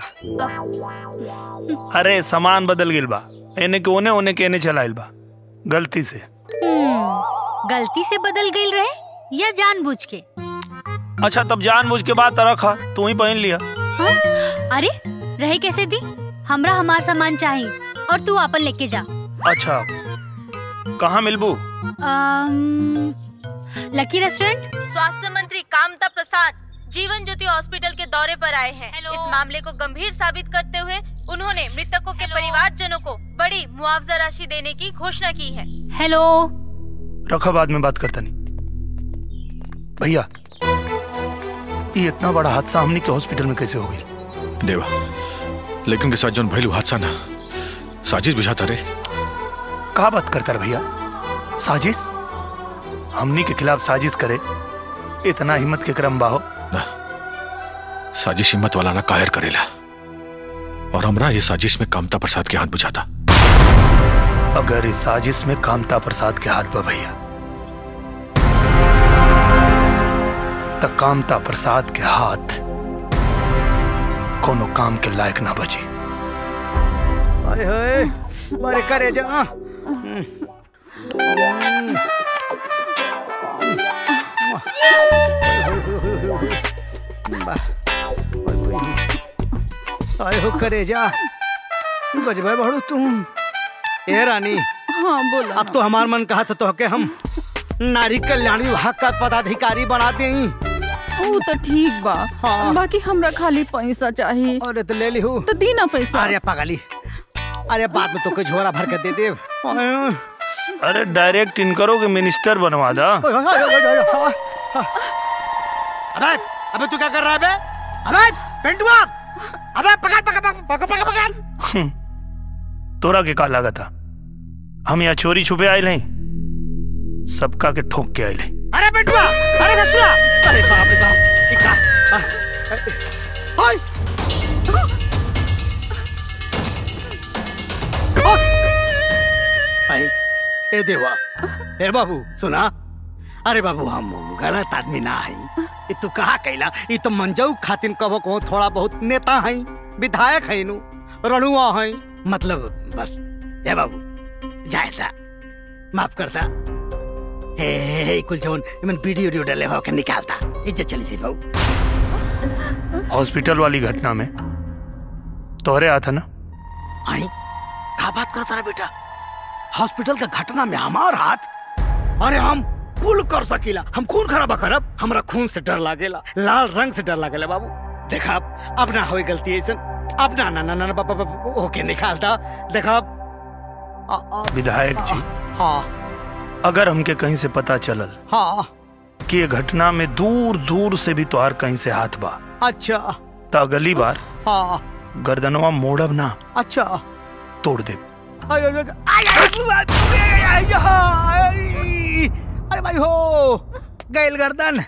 S10: अरे सामान बदल गिल बा, एने के ओने के एने चलाइल बा, गलती से।
S17: गलती से बदल गई रहे या जानबूझ के?
S10: अच्छा, तब जानबूझ के बात रखा, तू ही पहन लिया।
S17: हाँ? अरे रहे कैसे दी? हमरा हमार सामान चाहिए और तू अपन लेके जा।
S10: अच्छा, कहाँ मिलबू?
S17: Lucky restaurant.
S1: स्वास्थ्य मंत्री कामता प्रसाद जीवन ज्योति हॉस्पिटल के दौरे पर आए हैं। इस मामले को गंभीर साबित करते हुए उन्होंने मृतकों के परिवारजनों को बड़ी मुआवजा राशि देने की घोषणा की है।
S17: हेलो।
S10: रखा, बाद में बात करता नहीं। भैया, ये इतना बड़ा हादसा हमने के हॉस्पिटल में कैसे हो गई?
S7: देवा, लेकिन के साथ जो भइलू हादसा ना साजिश बुझाता रे।
S10: कहा बात करता रे भैया? साजिश? हमनी के खिलाफ साजिश करे इतना हिम्मत के क्रम बाहो
S7: ना। साजिश हिम्मत वाला ना कायर करेला, और हमरा ये साजिश में कामता प्रसाद के हाथ बुझाता।
S10: अगर इस साजिश में कामता प्रसाद के हाथ बा भैया, तो कामता प्रसाद के हाथ कोनो काम के लायक ना बचे।
S6: मारे करे जा। आए हो करे जा, बजबे बड़ू तुम। ए रानी।
S19: हाँ बोला।
S6: अब तो हमार मन कहा तो के हम नारी कल्याण विभाग का पदाधिकारी बना दें।
S19: वो तो ठीक बा।
S6: हाँ।
S19: बाकी हमरा खाली पैसा चाहिए।
S6: अरे तो ले ली हूँ।
S19: तो दी ना पैसा।
S6: अरे पागली, अरे बाद में तो कोई झोरा भर के दे दे।
S10: अरे डायरेक्ट इनकरो के मिनिस्टर बनवा दा।
S6: अबे तू क्या कर रहा है बे? अबे पेंटुआ, अबे पकड़।
S10: तोरा के का लगा था? हम यहाँ चोरी छुपे आए नहीं, सबका के ठोक के आए।
S6: अरे पेंटुआ, अरे ससुरा, अरे बाप रे बाप, ए देवा, ए बाबू सुना। अरे बाबू, हम गलत आदमी ना है। ये तू कहा कैला? ये तो मंजऊ खातिन कहो कहो थोड़ा बहुत नेता है, विधायक है, नु रणुआ है, मतलब बस। ए बाबू जायदा माफ करता। हे कुल जौन मन वीडियो डाले हो के निकालता, इज्जत चली जाए बाबू।
S10: हॉस्पिटल वाली घटना में तोहरे आता ना?
S6: आई क्या बात करता है बेटा? हॉस्पिटल का घटना में हमार हाथ? अरे हम कुल कर सकीला, हम खून खराबा करब? हमरा खून से डर लागेला, लाल रंग से डर लागेला बाबू। देखा अब ना होई गलती ऐसा, अब ना ना ना ना बाबा ओके निकालता। देखा
S10: विधायक जी,
S6: हाँ
S10: अगर हमके कहीं से पता चलल
S6: हाँ
S10: कि ये घटना में दूर दूर से भी तोहार कहीं से हाथ बा,
S6: अच्छा
S10: तो अगली बार
S6: हाँ
S10: गर्दनवा मोड़ब ना,
S6: अच्छा
S10: तोड़ दे।
S6: अरे भाई हो गैल गर्दन।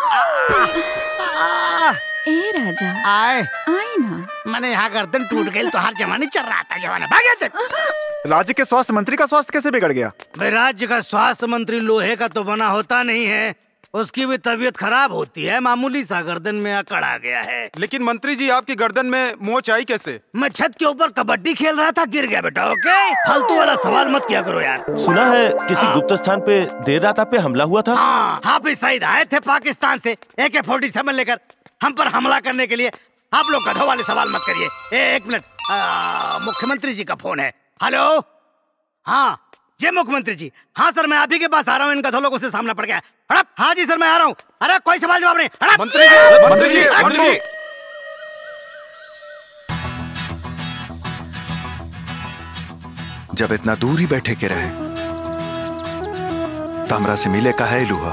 S19: ए राजा
S6: आए
S19: आई ना,
S6: मैंने यहाँ गर्दन टूट गई तो हर जमाने चल रहा था, जमाना भागे से।
S2: राज्य के स्वास्थ्य मंत्री का स्वास्थ्य कैसे बिगड़ गया?
S6: भाई राज्य का स्वास्थ्य मंत्री लोहे का तो बना होता नहीं है, उसकी भी तबीयत खराब होती है, मामूली सा गर्दन में अकड़ आ गया है।
S3: लेकिन मंत्री जी आपकी गर्दन में मोच आई कैसे?
S6: मैं छत के ऊपर कबड्डी खेल रहा था, गिर गया बेटा। ओके, फालतू वाला सवाल मत किया करो यार।
S5: सुना है किसी गुप्त स्थान पे देर रात आप पे हमला हुआ था?
S6: हाँ, हाफिज सईद आए थे पाकिस्तान से AK-47 लेकर हम पर हमला करने के लिए। आप लोग गधों वाले सवाल मत करिए। एक मिनट, मुख्यमंत्री जी का फोन है। हेलो, हाँ जय मुख्यमंत्री जी। हाँ सर, मैं आप ही के पास आ रहा हूँ, इन गधों लोगों से सामना पड़ गया। हड़प। हाँ जी सर, मैं आ रहा हूँ। अरे कोई सवाल जवाब नहीं। हड़प।
S3: मंत्री जी, मंत्री जी, मंत्री जी।
S18: जब इतना दूर ही बैठे के रहे तो हमरा से मिले का है लूहा।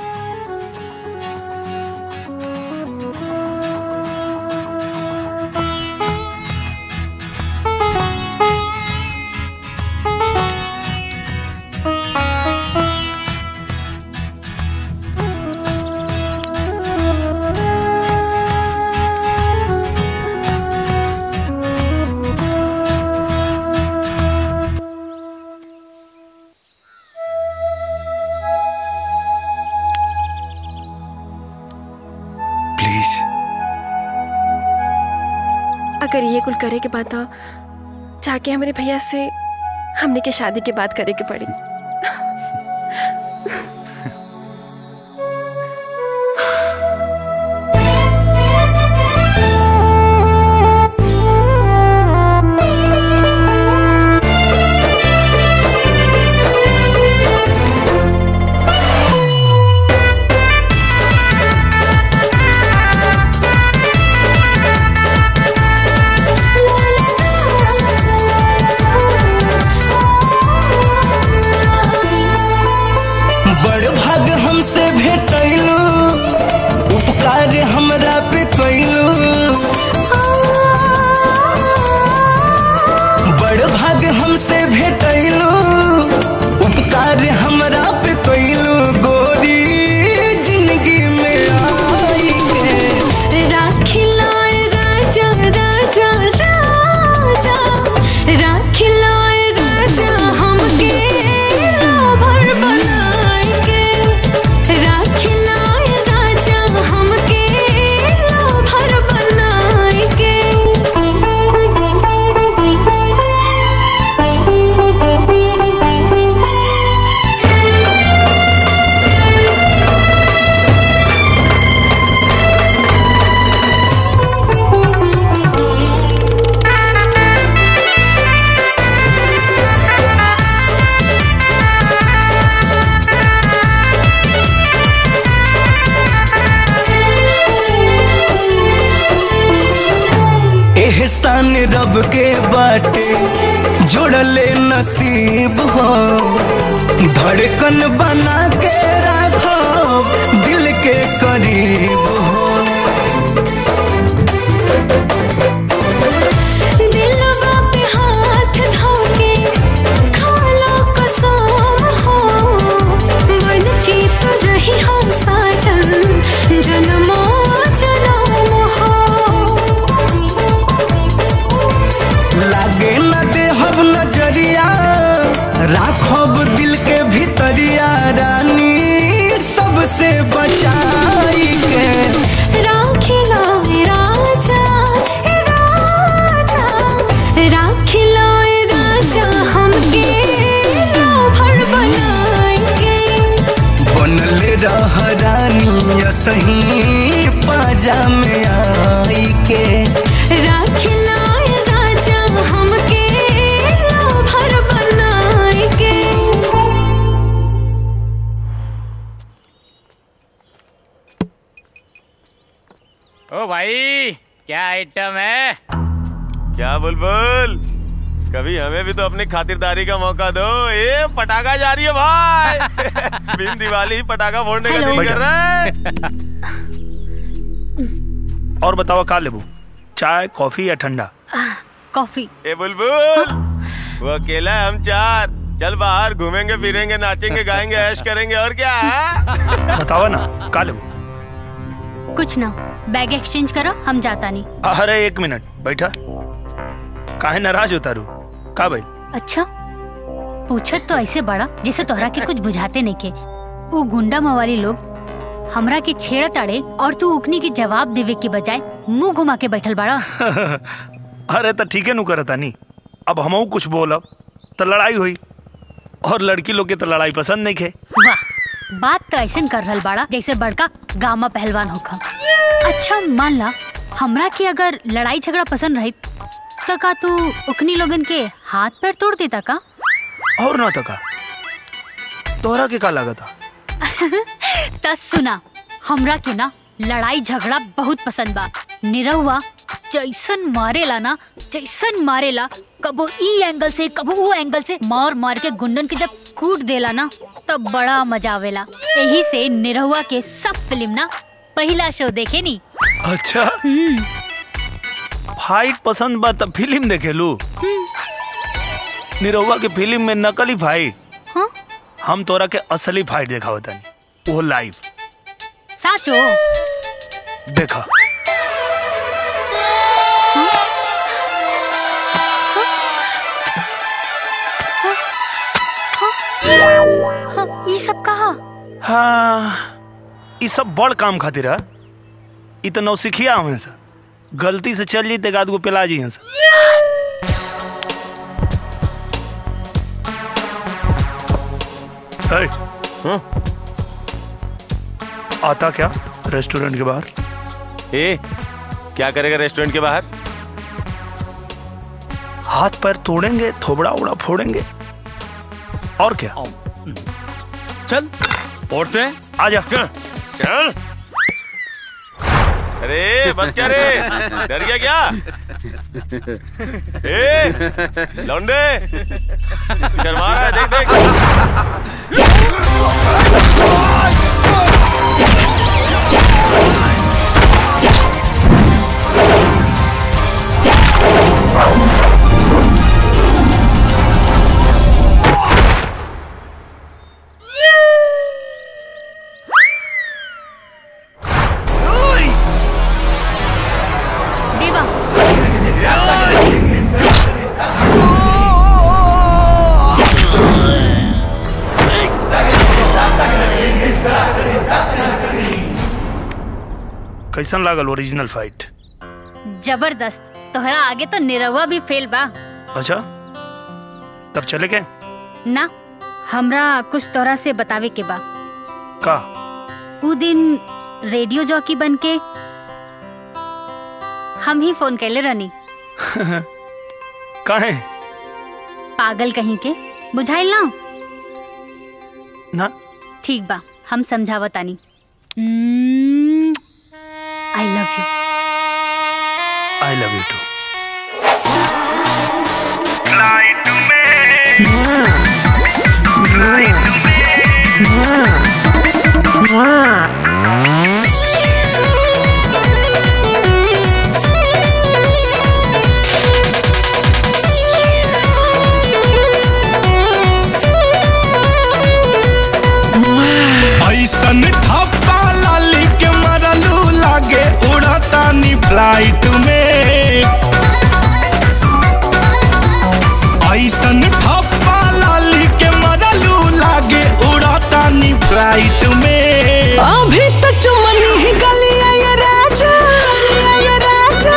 S9: अगर ये कुल करे के बाद तो जाके हमारे भैया से हमने के शादी के बात करे के पड़ी।
S12: हमरा पे कैलू बड़ भाग हमसे भेटैलू, उपकार हमरा पे कैलू गोरी जिंदगी में आई के
S13: राखिलाए राजा राजा राजा राखिलाए राजा हमके लाभर बनाए के राखिलाए राजा हमके लाभर बनाए के।
S12: एहसान रब के बाटे जोड़ले नसीब हो, धड़कन बना के रखो दिल के करीब हो।
S13: दिलवा पे हाथ धोके खाला कसम हो, बन के तो रही हो साजन जन्मो जन्म हो।
S12: लागे न देहब नजरिया राखब दिल के भीतरिया रानी सबसे बचाई के
S13: राखिला राजा राजा राखिला राजा हमके लाभर बनाएंगे।
S12: बनले रह रानी सही पाजा में आई के
S13: राखिला राजा हमके लाभर बनाएंगे।
S4: ओ भाई क्या आइटम है?
S5: क्या बुलबुल, कभी हमें भी तो अपनी खातिरदारी का मौका दो। ये पटाखा जा रही है भाई। बिन दिवाली पटाखा फोड़ने का दिल कर रहा है।
S10: और बताओ का लेबू, चाय कॉफी या ठंडा?
S17: कॉफी।
S5: ए बुलबुल, वो अकेला है, हम चार। चल बाहर घूमेंगे फिरेंगे नाचेंगे गाएंगे ऐश करेंगे और क्या है?
S10: बताओ ना का लेबू।
S17: कुछ ना, बैग एक्सचेंज करो, हम जाता नहीं।
S10: अरे एक मिनट बैठा, काहे नाराज होता रू का भाई?
S17: अच्छा पूछत तो ऐसे बड़ा जैसे तोहरा के कुछ बुझाते नहीं के। वो गुंडा मवाली लोग हमरा के छेड़ ताड़े और तू उकनी के जवाब देवे के बजाय मुंह घुमा के बैठल बाड़ा।
S10: अरे तो ठीक है नु करता नहीं। अब हमहू कुछ बोलब तो लड़ाई हुई और लड़की लोग के तो लड़ाई पसंद नहीं खे।
S17: वाह, बात तो ऐसे कर रहल बाड़ा जैसे बड़का गामा पहलवान होखा। अच्छा मान ला हमरा के अगर लड़ाई झगड़ा पसंद रही तो का तू उकनी लोगन के हाथ पैर तोड़ देता का?
S10: और ना तो का तोहरा के का लागता?
S17: तस सुना, हमरा के ना लड़ाई झगड़ा बहुत पसंद बा। निरहुआ जैसन मारेला कबो ई एंगल से कबो वो एंगल से मार मार के गुंडन के जब कूट देला ना तब बड़ा मजा आवेला। यही से निरहुआ के सब फिल्म ना पहला शो देखे नी।
S10: अच्छा फाइट पसंद बा तब फिल्म देखे लू? निरहुआ के फिल्म में नकली फाइट,
S17: हाँ?
S10: हम तोरा के असली फाइट देखा होता नहीं, वो लाइव।
S17: साचो
S10: देखा
S17: ये सब कहा?
S10: हाँ, ये सब बड़ काम खातिर है। ये तो नौसिखिया हमें से गलती से चल जीते गाद को पिला जी से। आता क्या रेस्टोरेंट के बाहर?
S5: ए, क्या करेगा रेस्टोरेंट के बाहर?
S10: हाथ पैर तोड़ेंगे, थोबड़ा उड़ा फोड़ेंगे और क्या।
S4: चल फोड़ते हैं,
S10: आजा।
S5: चल। अरे बस क्या रे, डर गया क्या? ए लौंडे, शर्मा रहा है, देख देख।
S10: कैसन लागल ओरिजिनल फाइट?
S17: जबरदस्त। तोहरा आगे तो निरहुआ भी फेल बा।
S10: अच्छा तब चले के
S17: ना, हमरा कुछ तोरा से बतावे के बा।
S10: का?
S17: उ दिन रेडियो जॉकी बन के हम ही फोन कैले रहनी।
S10: काहे?
S17: पागल कहीं के, बुझाइल ना?
S10: ना
S17: ठीक बा, हम समझावतानी। I love you.
S10: I love you too.
S12: ऐसन थप्पा लाली के मरलू लागे उड़ता नी फ्लाइट में। ऐसन थप्पा लाली के मरलू लागे उड़ता नी फ्लाइट में।
S13: अभी तो चुमनी ही गलिया ये राजा, ये राजा।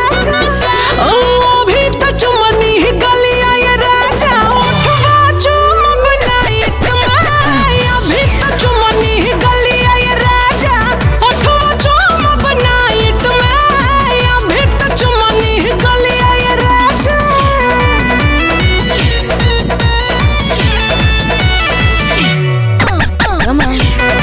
S13: अभी तो चुमनी ही गलिया ये राजा। उठवा चुम बनाइट में। अभी तो चुमनी ही गलिया ये राजा। उठवा चुम बनाइट में। अभी तो चुमनी ही गलिया ये राजा। Come on.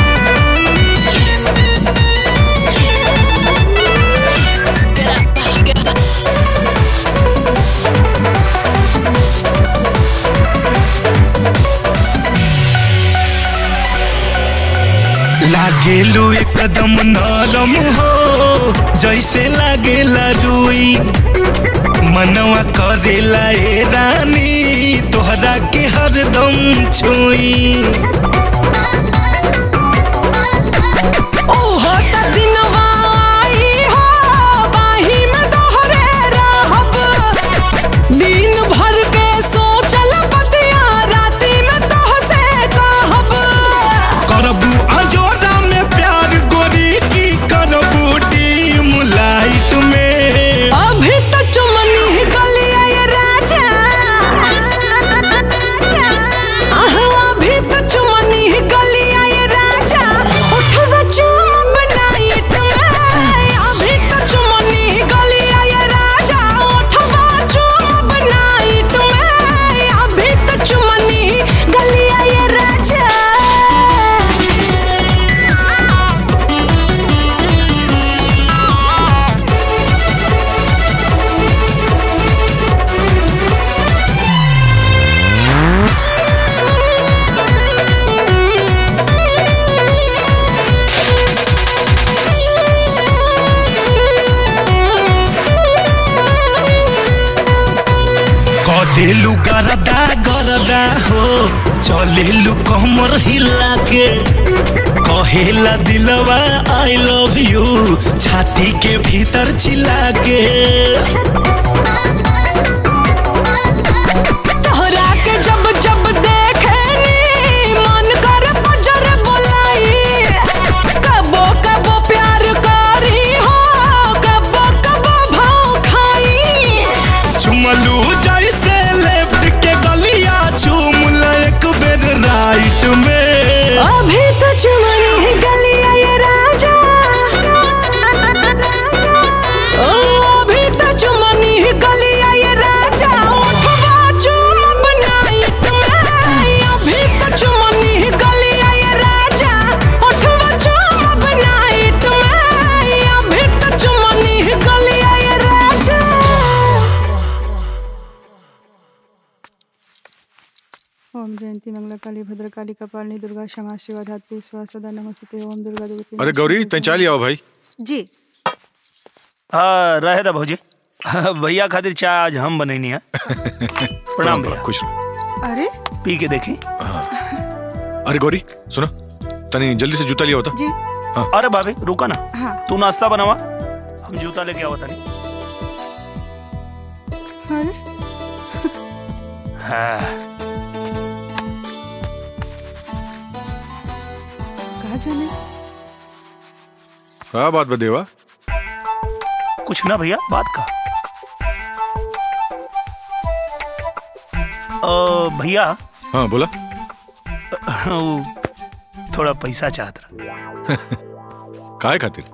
S12: लागेलू एकदम नरम हो जैसे लागेला रुई। मनवा करेला ए रानी तोहरा के हरदम छुई।
S13: ओहो त दिनवा आई हो बाही में दोहरे रहब। दिन भर के सोचल बतिया राती में तोह से कहब।
S12: करबू अजोरा में प्यार करेलू गरदा गरदा हो चलेलू कमर हिला के कहेला दिलवा आई लव यू छाती के भीतर चिल्ला के
S13: तोहरा के जब जब देखेनी मन कर पजर बोलाई कबो कबो प्यार करी हो कबो कबो भाव खाई
S12: चुमलू जैसे लेफ्ट के गलिया चूम ले एक बेर राइट में
S13: अभी तो चुमनी गलिया ये राजा ओ अभी तो चुमनी गलिया ये राजा उठवा चुम बनाइट में अभी तो चुमनी गलिया ये राजा उठवा चुम बनाइट में अभी तो चुमनी गलिया ये राजा।
S8: ओम जयंती मंगला काली भद्रकाली कपालिनी दुर्गा क्षमा शिवा धात्री स्वाहा सदा नमस्ते। ओम दुर्गा देवी।
S7: अरे गौरी तै चाली आओ भाई।
S8: जी
S16: हाँ रहे था भौजी भैया खातिर चाय आज हम बनैनी है। प्रणाम भैया।
S7: खुश रहो।
S8: अरे
S16: पी के देखी।
S7: अरे गौरी सुनो तनी जल्दी से जूता लिया होता।
S8: जी
S7: हाँ।
S16: अरे भाभी रुका ना
S8: हाँ।
S16: तू नाश्ता बनावा हम जूता लेके आओ तनी।
S8: अरे
S16: हाँ।
S8: कहाँ जाने?
S7: क्या बात बदेवा?
S16: कुछ ना भैया बात का भैया।
S7: हाँ बोला।
S16: थोड़ा पैसा चाहत रहा।
S7: काय खातिर?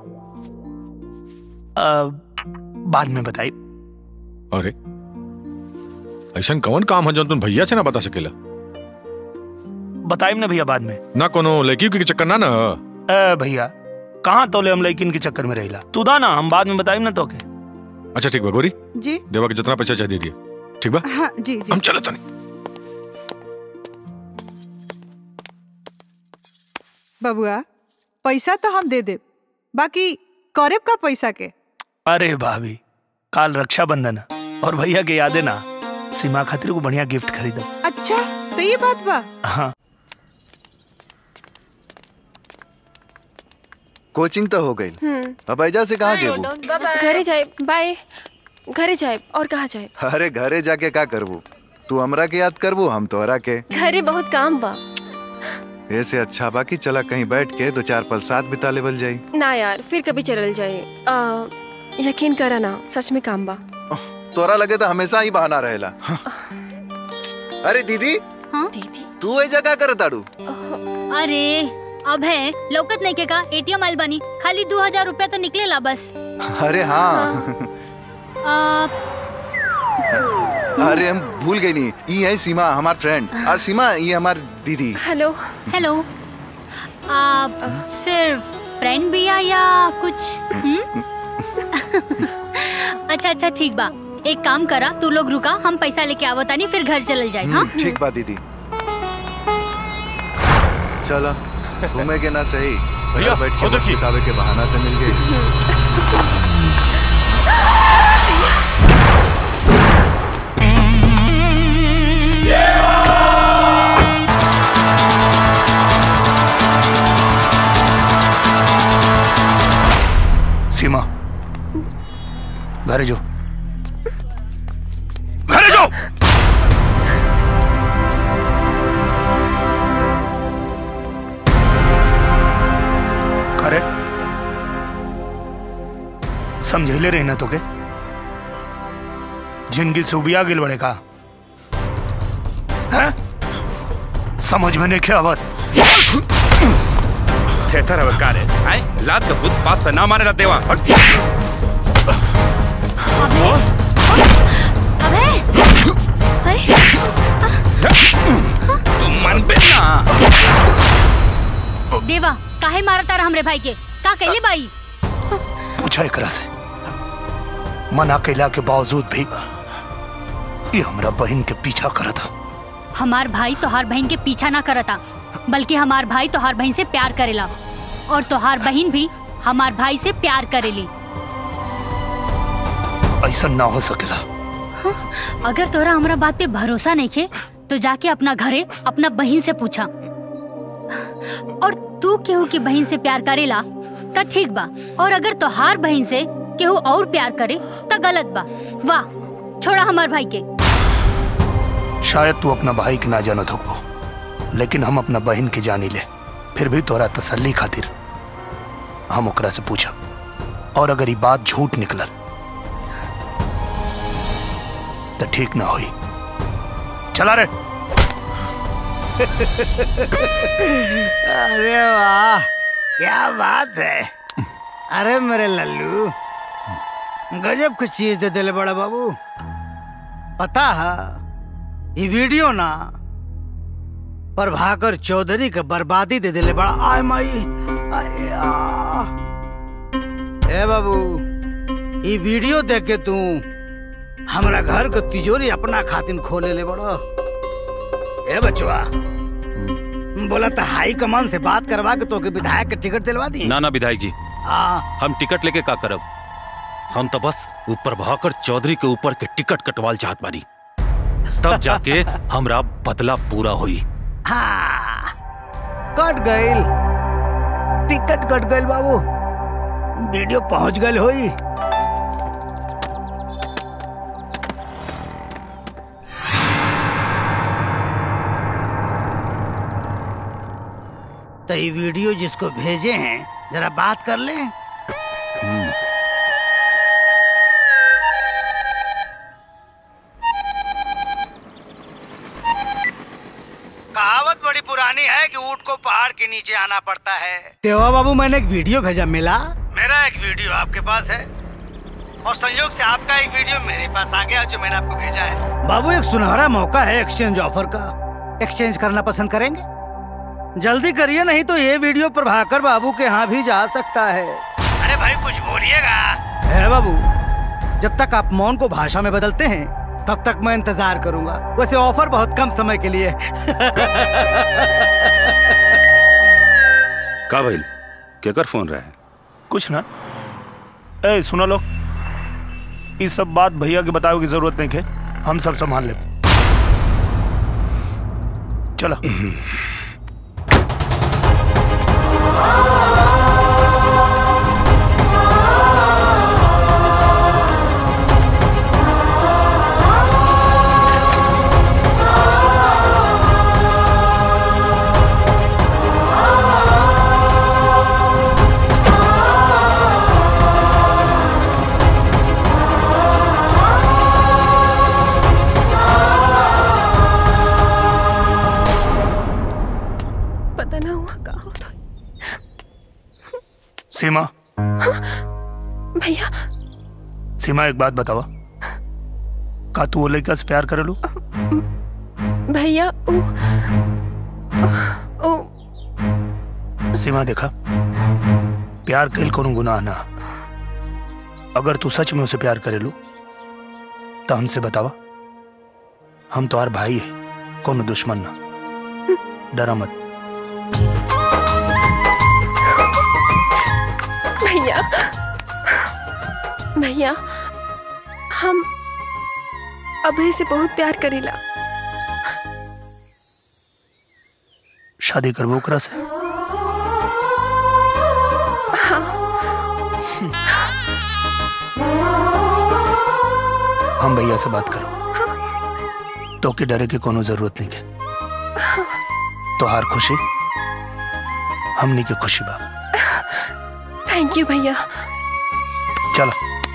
S16: बाद में बताई।
S7: अरे ऐसा कौन काम है जो तुम भैया से ना बता सकेला?
S16: बताइम ना भैया बाद में।
S7: ना कोनो लड़की के चक्कर ना
S16: भैया कहाँ तोले हम लड़किन के चक्कर में रहिला तू दा ना हम बाद में बताइम ना तोके।
S7: अच्छा ठीक बा गौरी
S8: जी
S7: देवा के जितना पैसा चाहिए दे दिए ठीक बा।
S8: हाँ जी जी
S7: हम चलो तनी।
S8: बबुआ पैसा तो हम दे दे बाकी करेब का पैसा के।
S16: अरे भाभी काल रक्षाबंधन और भैया के याद है ना सीमा खातिर को बढ़िया गिफ्ट खरीदो।
S8: अच्छा तो ये बात बा।
S16: हाँ
S18: कोचिंग तो हो गई अब ऐजा से कहाँ जेबू?
S9: घरे जाए बाय घरे जाए और कहाँ जाए?
S18: अरे घरे जाके का करबू? तू हमरा के याद करबू हम तोहरा के।
S9: घरे बहुत काम बा।
S18: ऐसे अच्छा बाकी चला कहीं बैठ के 2-4 पल साथ बिता लेवल जाई।
S9: ना यार फिर कभी चलल जाए। यकीन करा ना सच में काम बा।
S18: तोरा लगे तो हमेशा ही बहाना रहेला। अरे दीदी
S17: हाँ?
S18: दीदी तू ऐजा का करत आड़ू?
S17: अरे अब है लौकत नहीं के का एटीएम आइल बानी खाली 2000 रुपया तो निकलेला बस।
S18: अरे हाँ अरे हम भूल गई नहीं ये है सीमा हमार फ्रेंड और सीमा ये हमार दीदी।
S9: हेलो
S17: हेलो सिर्फ फ्रेंड भी है या कुछ? अच्छा अच्छा ठीक बा एक काम करा तू लोग रुका हम पैसा लेके आवता नहीं फिर घर चल जाए। हाँ
S18: ठीक बा दीदी चलो घूमेगे ना सही भैया बैठ के किताबें के बहाना तो मिल गए।
S16: सीमा घरे जो घरे जो। करे समझेले रहना तो के जिंदगी सुबिया गिल बड़े का है समझ में नहीं क्या बात
S11: थेथर अब कारे आई लात के भूत पास से ना माने ला देवा। तुम मन पे ना
S17: देवा काहे मारा तारा हमरे भाई के का कहले भाई?
S16: पूछा एकरा से मना कैला के बावजूद भी ये हमरा बहन के पीछा करता।
S17: हमार भाई तोहार बहन के पीछा ना करता बल्कि हमार भाई तोहार बहन से प्यार करेला और तोहार बहन भी हमार भाई से प्यार करेली।
S16: ऐसा ना हो सकेला
S17: अगर तोरा हमरा बात पे भरोसा नहीं खे तो जाके अपना घरे अपना बहन से पूछा। और तू केहू की बहन से प्यार करेला तो ठीक बा, और अगर तोहार बहन से केहू और प्यार करे तो गलत बा। वाह, छोड़ा हमार भाई के।
S16: शायद तू अपना भाई के ना जानत हो, लेकिन हम अपना बहन के जानी ले। फिर भी तोरा तसल्ली खातिर हम ओकरा से पूछब, और अगर ये बात झूठ निकलल तो ठीक ना होई। चला रे।
S6: अरे वाह, क्या बात है। अरे मेरे लल्लू, गजब कुछ चीज दे दिले बड़ा बाबू। पता है ये वीडियो ना प्रभाकर चौधरी के बर्बादी दे दिले बड़ा। आय माई, ए बाबू, ये वीडियो देख के तू हमरा घर को तिजोरी अपना खातिन खोले ले बड़ा। ए बचवा, बोला था हाई कमान से बात करवा के तो के विधायक के टिकट दिलवा दी।
S4: ना ना विधायक जी, हम टिकट लेके का करब? हम तो बस ऊपर प्रभाकर चौधरी के ऊपर के टिकट कटवाल चाहत बानी, तब जाके हमरा बदला पूरा हुई।
S6: हाँ, कट गईल, टिकट कट गईल बाबू, वीडियो पहुंच गईल होई। तो ये वीडियो जिसको भेजे हैं जरा बात कर ले। कहावत बड़ी पुरानी है कि ऊंट को पहाड़ के नीचे आना पड़ता है। तेवा बाबू, मैंने एक वीडियो भेजा, मिला? मेरा एक वीडियो आपके पास है और संयोग से आपका एक वीडियो मेरे पास आ गया जो मैंने आपको भेजा है। बाबू, एक सुनहरा मौका है एक्सचेंज ऑफर का। एक्सचेंज करना पसंद करेंगे? जल्दी करिए, नहीं तो ये वीडियो प्रभाकर बाबू के यहाँ भी जा सकता है। अरे भाई कुछ बोलिएगा। बाबू, जब तक आप मौन को भाषा में बदलते हैं तब तक मैं इंतजार करूंगा। वैसे ऑफर बहुत कम समय के लिए।
S11: का भाई, केकर फोन रहा है?
S16: कुछ ना। ए सुनो लो, इस सब बात भैया के बताओ की जरूरत नहीं है, हम सब संभाल लेते। चलो। सीमा।
S9: भैया।
S16: सीमा, एक बात बतावा, का तू वो लड़का से प्यार करे लू?
S9: भैया
S16: सीमा, देखा, प्यार कल कोनो गुनाह ना। अगर तू सच में उसे प्यार करे लू तो हमसे बतावा, हम तुम्हार भाई है, कोनो दुश्मन ना। डरा मत।
S9: भैया, भैया, हम अभय से बहुत प्यार करेला।
S16: शादी करबो ओकरा से?
S9: हाँ।
S16: हम भैया से बात करो, तो के डरे की कोनो जरूरत नहीं है। तोहार खुशी हमनी की खुशी बा।
S9: थैंक यू भैया।
S16: चलो।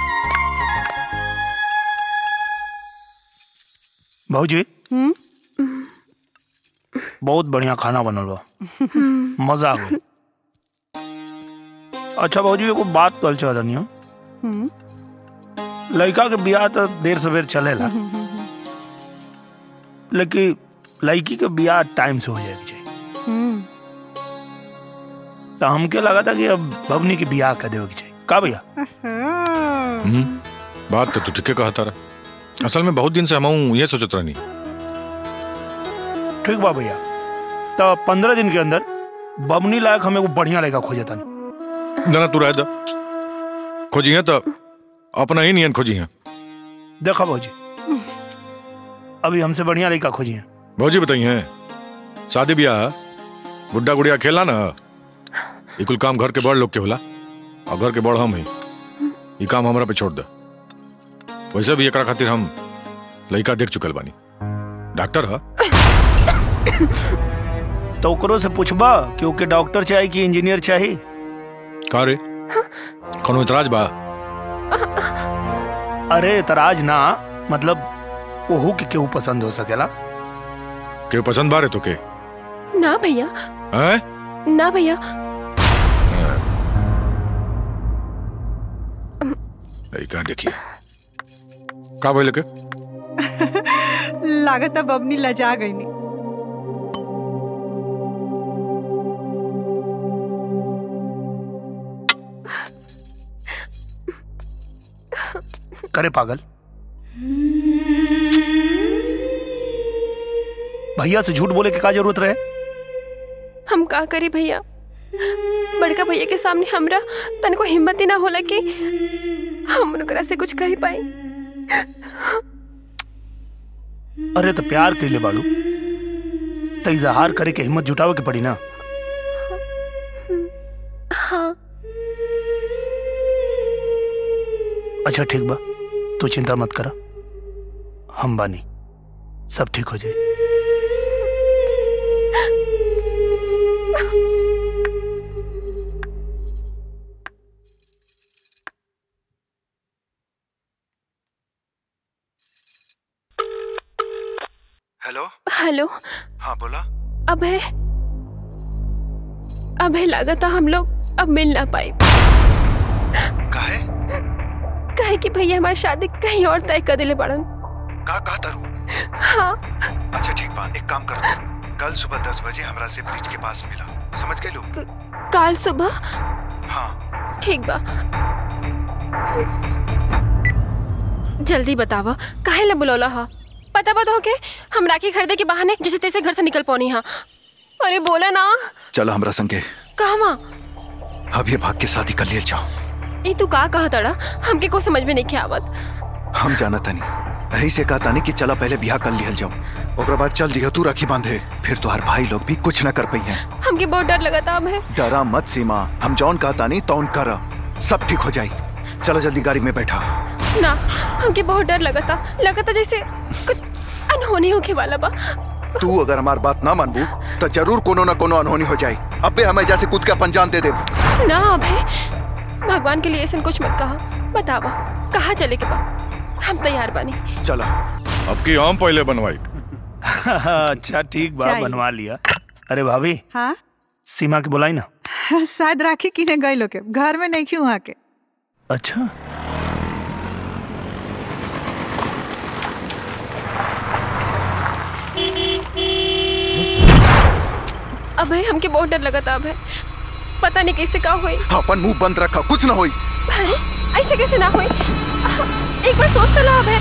S16: भाऊजी, बहुत बढ़िया खाना बनल बा, मजा आ गया। अच्छा भाऊजी, एगो बात कल चाह रही हूँ। लड़का के ब्याह तो देर सवेर चलेला, लेकिन लड़की के ब्याह टाइम से हो जाएगी चाहिए। तो हमके लगा था कि अब बबनी की ब्याह कर देगी चाहिए। का भैया?
S7: बात तो तू ठीक कहा तारा। असल में बहुत दिन से हम ये सोचत रहनी।
S16: ठीक बा भैया, तो 15 दिन के अंदर बबनी लायक हमें वो बढ़िया लड़का खोजता नहीं।
S7: ना तू रह दा, खोजी है तो अपना ही नियन खोजी है।
S16: देखा भाजी,
S10: अभी हमसे बढ़िया लड़का खोजिए।
S7: भौजी बताइए, शादी ब्याह गुड्डा गुड़िया खेला ना, ये कुल काम घर के बड़ लोग के होला और घर के बड़ हम ही। ये काम हमरा पे छोड़ दे। वैसे भी एकरा खातिर हम लड़का देख चुकल बानी, डॉक्टर है।
S10: तो ओकरो से पूछबा कि ओके डॉक्टर चाहिए कि इंजीनियर चाहिए?
S7: का रे, कोनो इतराज बा?
S10: अरे इतराज ना, मतलब ओहू के केहू पसंद हो सकेला।
S7: के पसंद बारे तो के?
S9: ना भैया,
S7: हैं?
S9: ना भैया।
S7: लड़का देखिए का बोले के?
S8: लागत अब अपनी लजा गई नहीं।
S10: करे पागल, भैया से झूठ बोले के का जरूरत रहे?
S9: हम का करी भैया, बड़का भैया के सामने हमरा तन को हिम्मत ही ना होला कि हम उनकरा से कुछ कह पाए।
S10: अरे तो प्यार के लिए बाड़ू तो इजहार करे के हिम्मत जुटावे के पड़ी ना।
S9: हाँ।
S10: अच्छा ठीक बा, तू चिंता मत करा, हम बानी, सब ठीक हो जाए।
S18: Hello
S9: hello.
S18: हाँ बोला।
S9: अबे लागत हम लोग अब मिल ना पाए।
S18: काहे?
S9: कहे कि भैया हमारी शादी कहीं और तय कर दिले बड़न।
S18: का तारू?
S9: हाँ।
S18: अच्छा ठीक बा, एक काम कर, कल सुबह 10 बजे हमरा से ब्रिज के पास मिला, समझ गए लो?
S9: कल सुबह?
S18: हाँ
S9: ठीक बा। जल्दी बतावा काहे ला बुलौला हा? पता बता के हम राखी खरीदे के बहाने जैसे तैसे घर से निकल पौनी हा। अरे बोला ना।
S18: चलो हमरा संगे।
S9: कहवा?
S18: अब ये भाग के शादी कर लिए जाओ।
S9: ये तू का कहा तड़ा? हमके को समझ में नहीं आवत।
S18: हम जाना तनी, यही से कहा तानी कि चला पहले बियाह कर लिया जाओ, ओकरा बाद चल दिया तू राखी बांधे, फिर तुम्हार भाई लोग भी कुछ न कर पाई हैं।
S9: हमके बहुत डर लगा था। अब है
S18: डरा मत सीमा, हम जौन कहा तानी तौन करा, सब ठीक हो जाई। चलो जल्दी गाड़ी में बैठा।
S9: ना, हमके बहुत डर लगा था जैसे कुछ अनहोनी होके वाला बा।
S18: तू अगर हमार बात ना मानबू तो जरूर कोनो न कोनो अनहोनी हो जाए। अबे हमें जैसे कूद के अपन जान दे दे।
S9: ना अबे, भगवान के लिए ऐसा कुछ मत कहा। बतावा कहाँ चले के बा? हम तैयार बानी।
S18: चला।
S7: अब की आम पहले बनवाई।
S10: अच्छा ठीक बा, बनवा लिया। अरे भाभी।
S8: हाँ
S10: सीमा के बुलाई ना।
S8: शायद राखी किने गए लोग घर में नहीं क्यों आके।
S10: अच्छा
S9: अबे हमके बहुत डर लगा था। अबे पता नहीं कैसे का हुई।
S18: अपन मुंह बंद रखा, कुछ ना हुई।
S9: अरे ऐसे कैसे ना हुई? एक बार सोच तो लो। अबे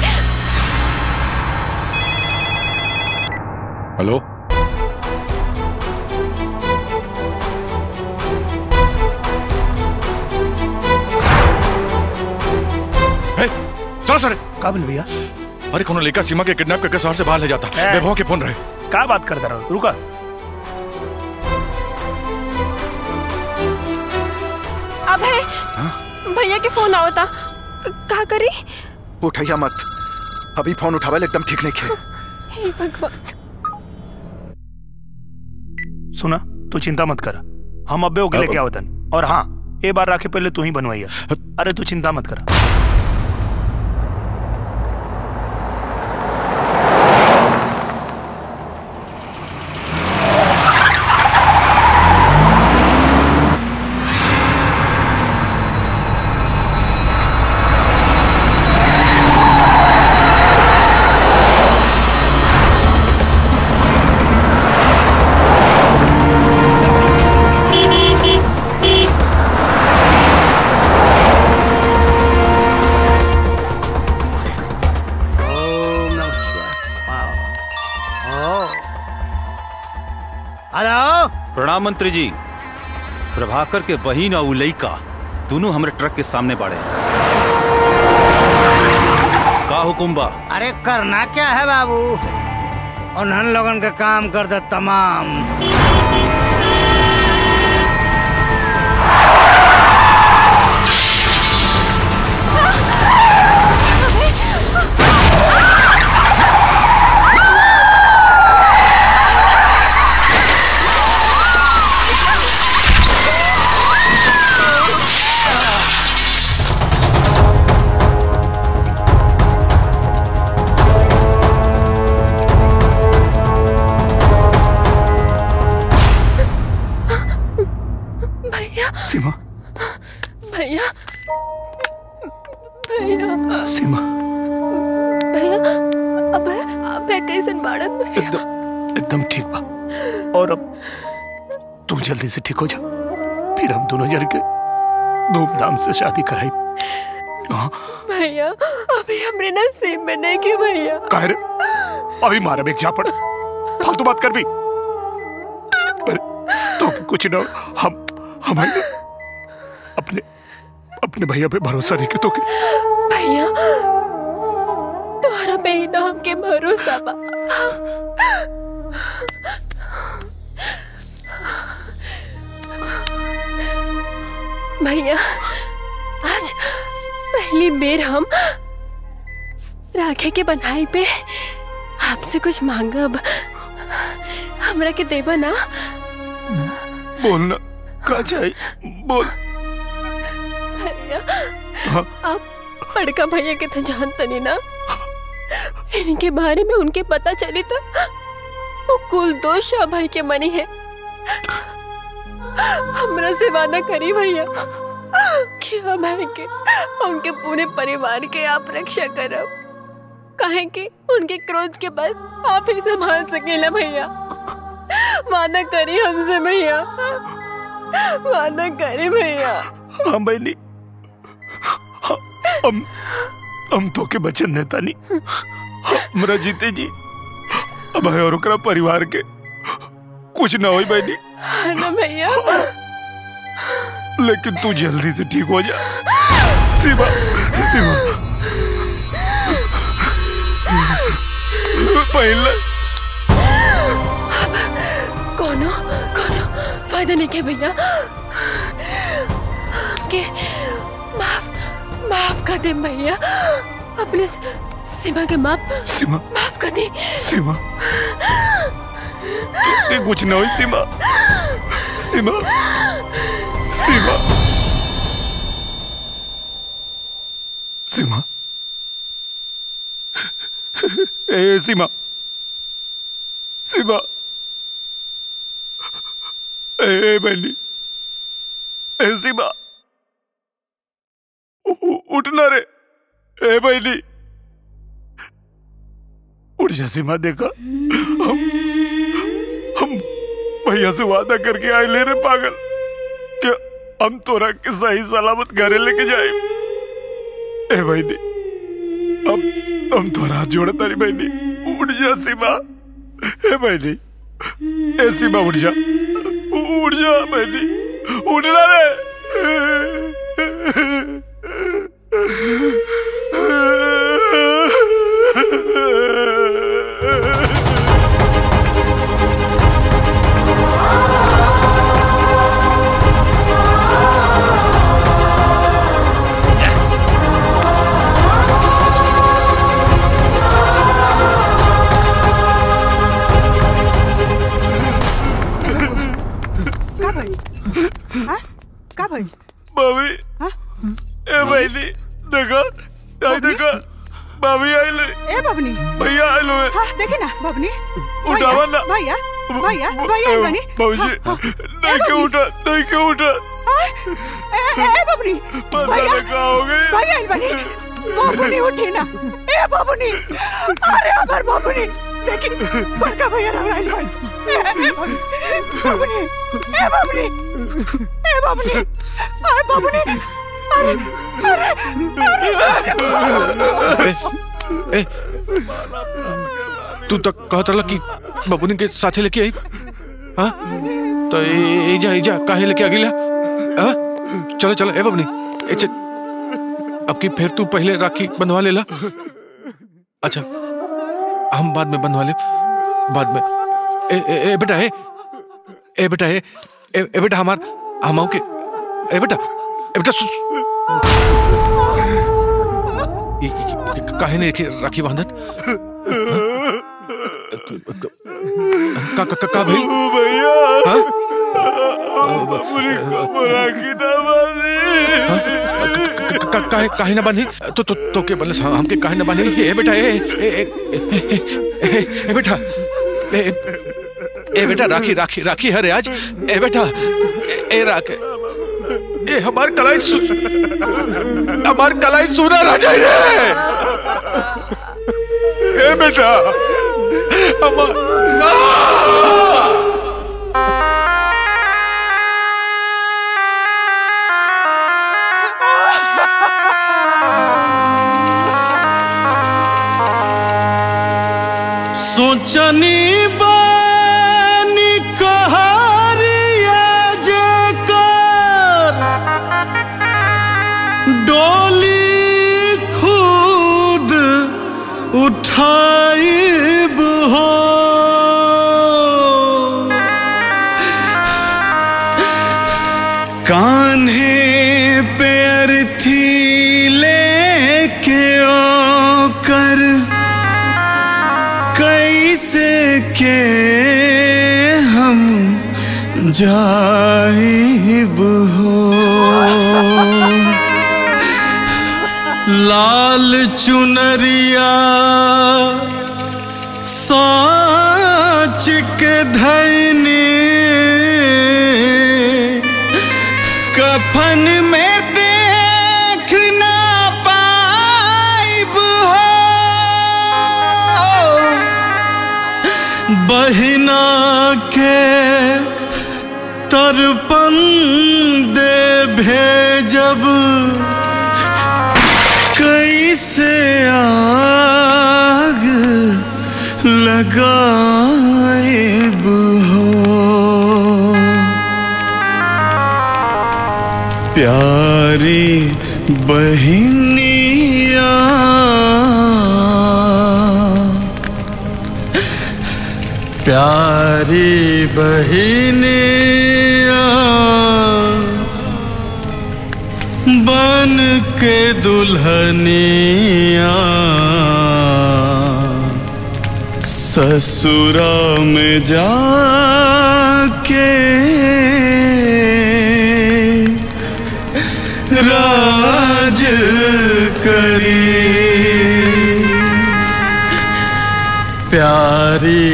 S7: हेलो सर
S10: काबिल भैया।
S7: अरे कोनो लेका सीमा के किडनैप करके शहर से बाहर ले जाता। बेभौ के फोन रहे।
S10: क्या बात करता रहो? रुका।
S9: अबे भैया के फोन आओ था, क्या करी?
S18: उठाइया मत, अभी फोन उठावे एकदम ठीक नहीं खे।
S9: हे भगवान।
S10: सुना, तू चिंता मत कर, हम अब्बे ओके लेके आवतन। और हाँ, ये बार राखी पहले तू ही बनवाइया। अरे तू चिंता मत कर।
S4: प्रणाम मंत्री जी। प्रभाकर के बहिन और लइका दोनों हमारे ट्रक के सामने बाड़े। का
S15: हुकुम बा?
S6: अरे करना क्या है बाबू, उन्हन लोगन का काम कर दे तमाम।
S10: सीमा,
S9: भैया, भैया,
S10: सीमा,
S9: भैया, अब कैसन बाड़न भैया?
S10: एकदम ठीक बा। और अब तू जल्दी से ठीक हो जा, फिर हम दोनों जल के धूमधाम से शादी कराई। हाँ
S9: भैया, अभी हमरे नसीब में नहीं के भैया।
S10: काहे रे? अभी मारा बेग जा पड़, फालतू बात कर भी। अरे तो कुछ ना, हम अपने भैया पे भरोसा नहीं के तो के।
S9: भैया तुम्हारा पे ही तो हमके भरोसा बा। भैया आज पहली बेर हम राखे के बनाई पे आपसे कुछ मांगब, हमरा के देबा ना?
S10: बोलना का चाहिए, बोल।
S9: भैया आप बड़का भैया के तो जानते नहीं ना, इनके बारे में उनके पता चली तो वो कुल दोष शाह भाई के मनी है। हमरा से वादा करी भैया कि हम भाई के उनके पूरे परिवार के आप रक्षा करब, काहे कि उनके क्रोध के बस आप ही संभाल सकेला। भैया वादा करी हमसे भैया, वादा करे भैया।
S10: हम बहनी, हम तो के बचन नेता नहीं, हमरा जीते जी अब है और ओकरा परिवार के कुछ ना होई बहनी।
S9: हाँ ना भैया,
S10: लेकिन तू जल्दी से ठीक हो जा। सीमा, सीमा, पहले
S9: कोनो फायदा नहीं के भैया, के माफ कर दे भैया, अपने सीमा के माफ कर दे।
S10: सीमा कुछ ना हो सीमा, सीमा, सीमा, सीमा, ए सीमा, सीमा, ए बहनी, ए सीमा, उठना रे, ए बहनी, उठ जा सीमा। देखा हम भैया से वादा करके आए ले रे पागल, क्या हम तोरा के सही सलामत घरे लेके जाए। ए बहनी, अब हम तोरा हाथ जोड़े तारी बहनी, उठ जा सीमा। ए बहनी, ए सीमा उठ जा, उठ जा बहनी, उठना रे। भाभी, ए बहनी, देखा, आई देखा, भाभी आई ले।
S8: ए बबनी,
S10: भैया आई लो।
S8: हाँ देखे ना बबनी,
S10: उठावा ना।
S8: भैया, भैया, भैया बनी।
S10: बाबूजी, नहीं क्यों उठा, नहीं क्यों उठा।
S8: ए बबनी,
S10: भैया कहाँ हो गई?
S8: भैया आई बनी, बबनी उठी ना। ए बबनी, अरे अगर बबनी, देखी बड़का भैया रह रही बनी। बबनी, ए बबनी, ए बबनी, अरे बबनी, अरे
S7: ए, तू तक कहत रहा कि बबुनी के साथे लेके आई, हाँ? तो एजा काहे लेके आ गिला? हाँ? चलो चलो ए बबनी, अब की फिर तू पहले राखी बंधवा लेला। अच्छा हम बाद में बनवा ले, बाद में। ए बेटा ए बेटा ए बेटा हमार हम के ए बेटा काहे ने राखी बांधत का भाई
S10: भैया राखी ना बांधी
S7: काहे ना बांधी तो के बोले हमके काहे ना बांधी। ए बेटा ए बेटा ए बेटा राखी हरे आज। ए बेटा ए राखे ए हमार कलाई सुना रह जाए रे। ए बेटा
S12: सोचनी बानी कहारिया जेकर डोली खुद उठाइब हो। कान्हे पे अर्थी लेके ओकर कैसे के हम जाइब हो। लाल चुनरिया साच के धैनी कफन में देख ना पाइब हो। बहिना के तरपन दे भेजब कैसे आग लगाएब हो। प्यारी बहिनिया प्यारी बहिनिया बन के दुल्हनिया ससुरा में जाके राज करी। प्यारी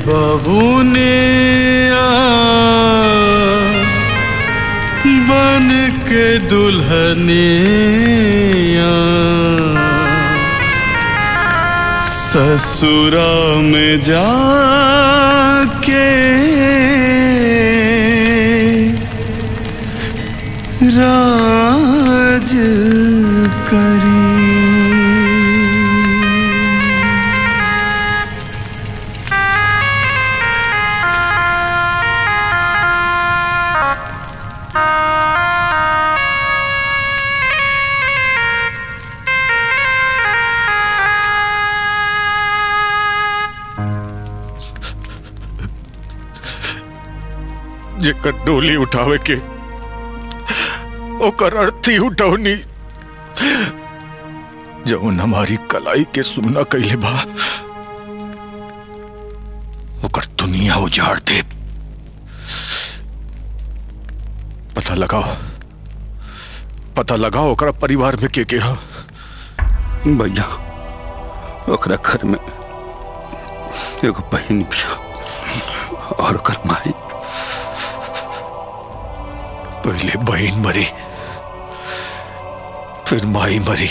S12: बबुनिया बन के दुल्हनिया ससुरा में जाके राज करी।
S7: जेकर डोली उठावे के ओकर अर्थी उठौनी जौन हमारी कलाई के सुना कैले बा ओकर दुनिया उजाड़ दे। पता लगाओ ओकरा परिवार में के हा।
S11: भैया ओकरा घर में एगो बहन भी और ओकर माई।
S7: पहले बहन मरी फिर माई मरी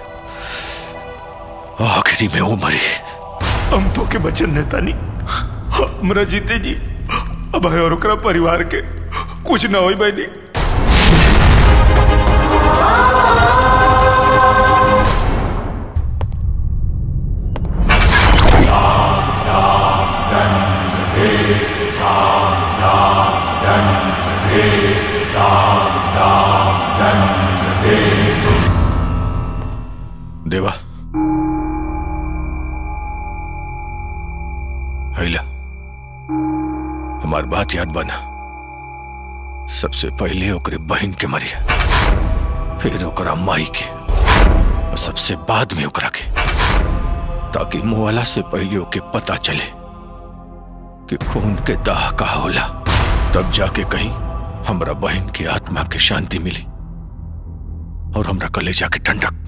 S7: आखिरी में वो मरी।
S10: हम तो के बचन नेता नहीं हमरा जीते जी अब है और ओकरा परिवार के कुछ ना होई बहनी।
S7: देवा हैला हमार बात याद बना। सबसे पहले ओकरे बहन के मरिया, फिर ओकरा माई के, और सबसे बाद में ओकरा के, ताकि मुआला से पहले ओके पता चले कि खून के दाह का होला। तब जाके कहीं हमरा बहन की आत्मा के शांति मिली और हमरा कलेजा के ठंडक।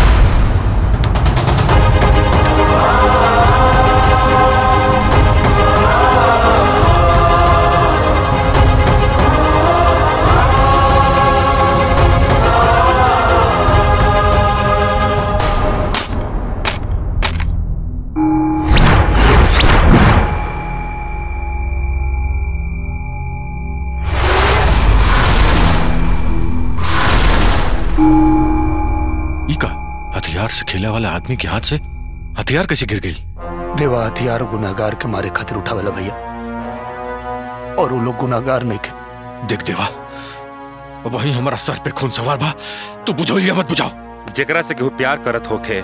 S7: हथियार से खेला वाला आदमी के हाथ से हथियार कैसे गिर गई?
S16: देवा हथियार गुनाहगार के मारे खातिर उठावेला भैया, और वो लोग गुनाहगार नहीं के।
S7: देख देवा, वही हमारा सर पे खून सवार बा, तू बुझाइए मत बुझाओ।
S11: जेकरा से केहू प्यार करत होखे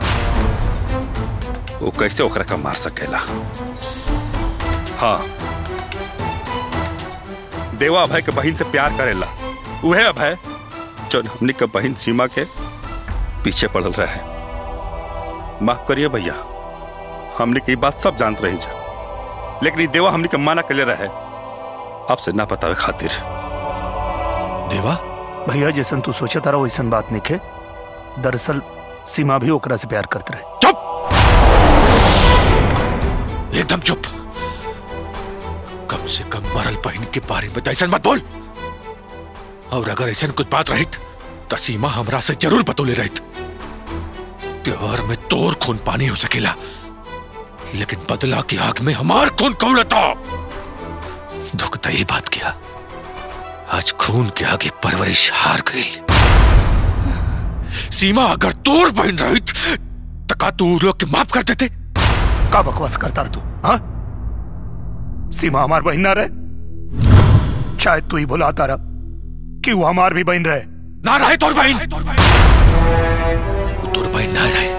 S11: वो कैसे ओकरा का मार सकेला? हाँ, देवा अभय के बहन से प्यार करेला। उहे अभय जो हमनी के बहन सीमा के पीछे पड़ल रहे। माफ करिए भैया, हमने की बात सब जानते रही जा, लेकिन ये देवा हमने के माना के ले रहे आपसे ना बतावे खातिर।
S16: देवा भैया जैसन तू सोचा तारा वैसन बात नहीं खे। दरअसल सीमा भी ओकरा से प्यार करते रहे।
S7: चुप, एकदम चुप। कम से कम मरल बहन के बारे में ऐसा मत बोल, और अगर ऐसा कुछ बात रही तो सीमा हमरा से जरूर बतौले रही। प्यार में तोर खून पानी हो सकेला, लेकिन बदला की आग में हमार खून कौड़ता। दुख तो ये बात किया, आज खून के आगे परवरिश हार गई। सीमा अगर तोर बहन रही तो का तू लोग के माफ कर देते?
S16: का बकवास करता तू? हाँ, सीमा हमार बहन ना रहे? शायद तू ही भुलाता रहा कि वो हमार भी बहन रहे।
S7: ना रहे तोर बहन, तोर बहन ना रहे।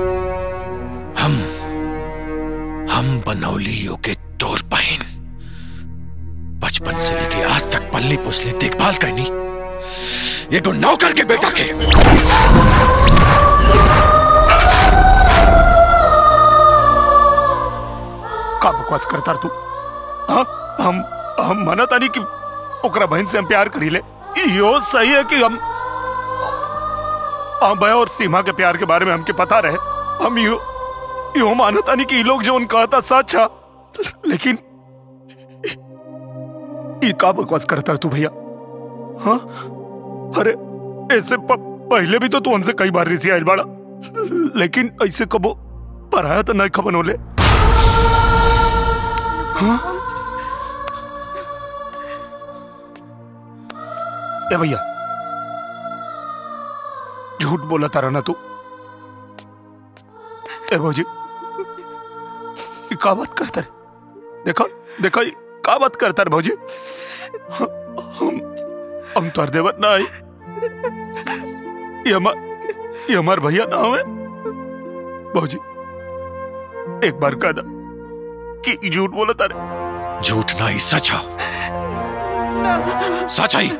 S7: हम बनौलियों के तोर बहन बचपन से लेके आज तक पलनी पोसली देखभाल करनी ये तो नौकर के बेटा के।
S16: का बकवास करता तू? हाँ, हम मना तानी कि ओकरा बहन से हम प्यार करी ले। यो सही है कि हम भय और सीमा के प्यार के बारे में हमके पता रहे। हम यो मानता नहीं कि ये लोग जो उनका था सच है, लेकिन ये का बकवास करता है तू भैया? हाँ, अरे ऐसे पहले भी तो तू हमसे कई बार रिसी आयल बाड़ा, लेकिन ऐसे कबो पराया तो नहीं खबन होले। हाँ? ए भैया, झूठ बोला तारा ना तू? ए भौजी, का बात करता रे? देखा देखा का बात करता रे भौजी? हम तो देवर ना आई, ये हमार भैया ना है। भौजी एक बार कह दा कि झूठ बोला तारे।
S7: झूठ ना ही सच है, सच है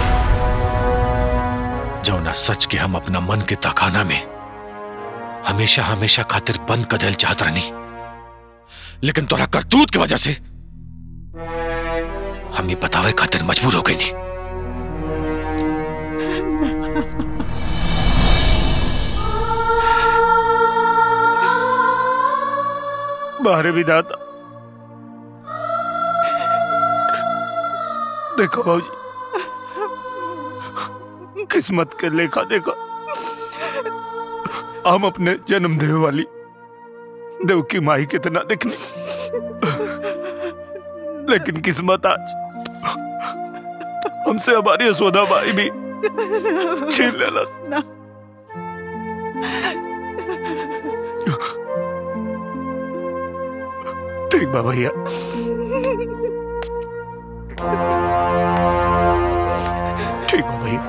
S7: जो ना सच के हम अपना मन के तखाना में हमेशा हमेशा खातिर बंद कर दिल चाहत रहनी, लेकिन तोरा करतूत की वजह से हम ये बतावे खातिर मजबूर हो गई नहीं।
S16: बाहरे भी दाता देखो भाजी, किस्मत के लेखा देखा। हम अपने जन्म देव वाली देव की माई कितना देखने, लेकिन किस्मत आज हमसे हमारी यशोदा माई भी छीन लेला। ठीक बा भैया, ठीक बा भैया,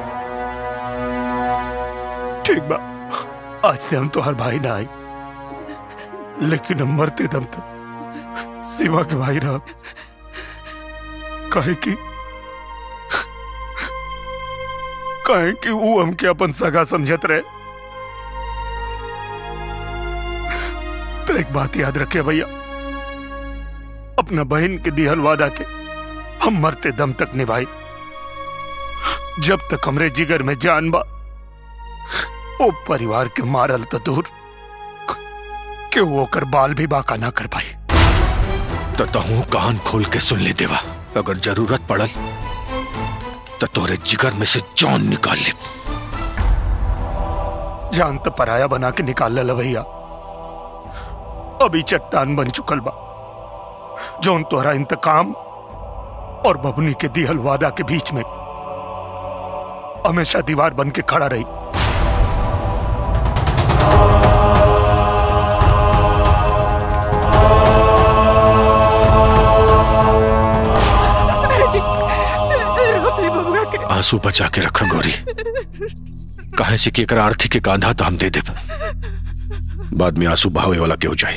S16: ठीक बा। आज से हम तो हर भाई ना आई, लेकिन हम मरते दम तक सीमा के भाई रहा काहे कि वो हमके अपन सगा समझत रहे। तो एक बात याद रखे भैया, अपना बहन के दिहल वादा के हम मरते दम तक निभाई। जब तक हमरे जिगर में जान बा वो परिवार के मारल तो दूर के वो कर बाल भी बाका ना कर पाई।
S7: तो तहू कान खोल के सुन ले देवा, अगर जरूरत पड़ल तो तोरे जिगर में से जान निकाल ले।
S16: जान तो पराया बना के निकाल ले भैया, अभी चट्टान बन चुकल बा जौन तोहरा इंतकाम और बबनी के दिहल वादा के बीच में हमेशा दीवार बन के खड़ा रही।
S7: आंसू बचा के रखा गौरी, कहे से कि एक आर्थिक के कांधा तो हम दे दे, बाद में आंसू बहावे वाला क्यों जाए।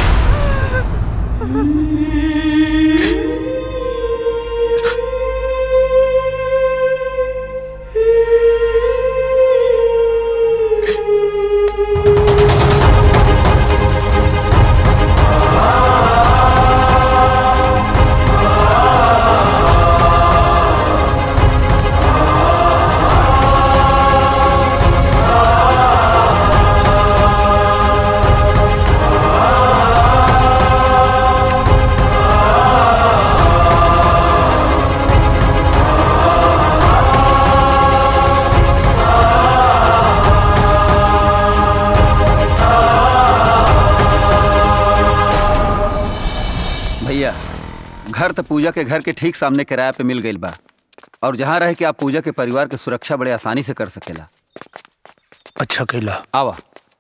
S21: घर तो पूजा के घर के ठीक सामने किराया पे मिल गई बा, और जहाँ रहे कि आप पूजा के परिवार के सुरक्षा बड़े आसानी से कर सकेला।
S16: अच्छा कैला,
S21: आवा।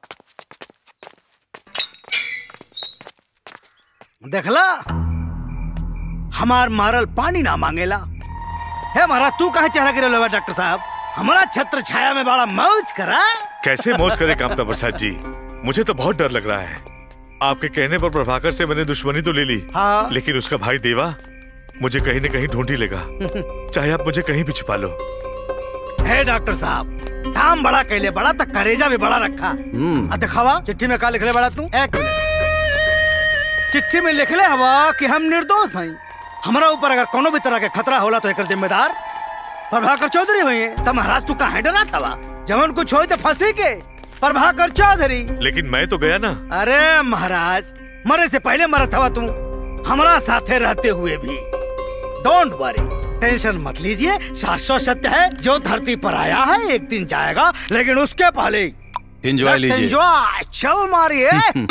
S6: देखला हमार मारल पानी ना मांगेला है। महाराज तू कहाँ चेहरा गिरल हुआ डॉक्टर साहब, हमारा छत्र छाया में बड़ा मौज करा।
S15: कैसे मौज करे कामता प्रसाद जी, मुझे तो बहुत डर लग रहा है। आपके कहने पर प्रभाकर से मैंने दुश्मनी तो ले ली, हाँ। लेकिन उसका भाई देवा मुझे कहीं न कहीं ढूंढ ही लेगा, चाहे आप मुझे कहीं भी छुपा लो।
S6: हे डॉक्टर साहब, काम बड़ा कहले बड़ा तो करेजा भी बड़ा रखा। दिखावा चिट्ठी में का लिख ले बड़ा तू। एक मिनट, चिट्ठी में लिख ले हवा कि हम निर्दोष हैं, हमारा ऊपर अगर कोनो भी तरह के खतरा होला तो एक जिम्मेदार प्रभाकर चौधरी हुई। तब महाराज तू कहाँ डरा था, जवन कुछ हो तो फंसी के प्रभाकर चौधरी।
S15: लेकिन मैं तो गया ना।
S6: अरे महाराज, मरे से पहले मरत हवा तू, हमारा साथे रहते हुए भी। डोंट वरी, टेंशन मत लीजिए, शाश्वत सत्य है जो धरती पर आया है एक दिन जाएगा, लेकिन उसके पहले
S7: एंजॉय लीजिए।
S6: एंजॉय, चल मारिए।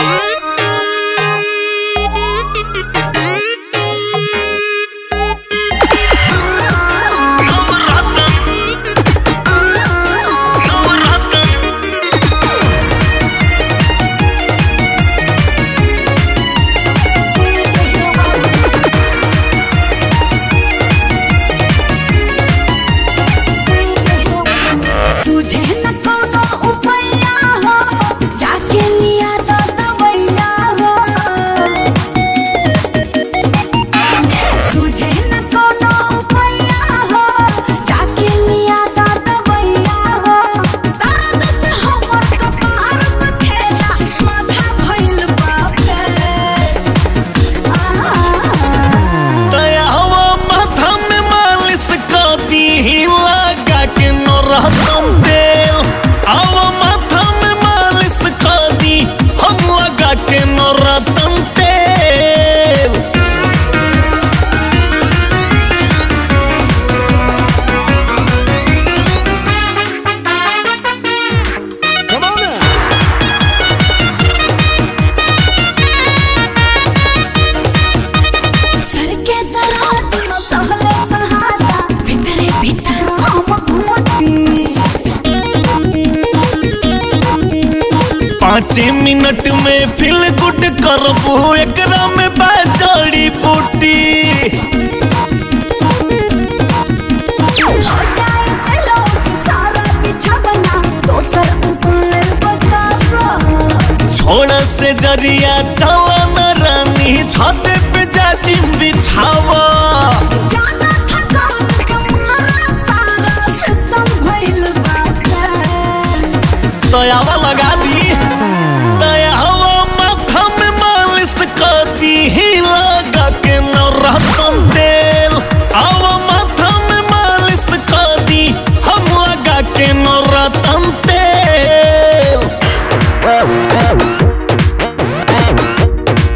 S12: पाँच मिनट में फील गुड करबू, एकरा में बाजड़ी बूटी। छोड़ा से जरिया चला न रानी, छाते पे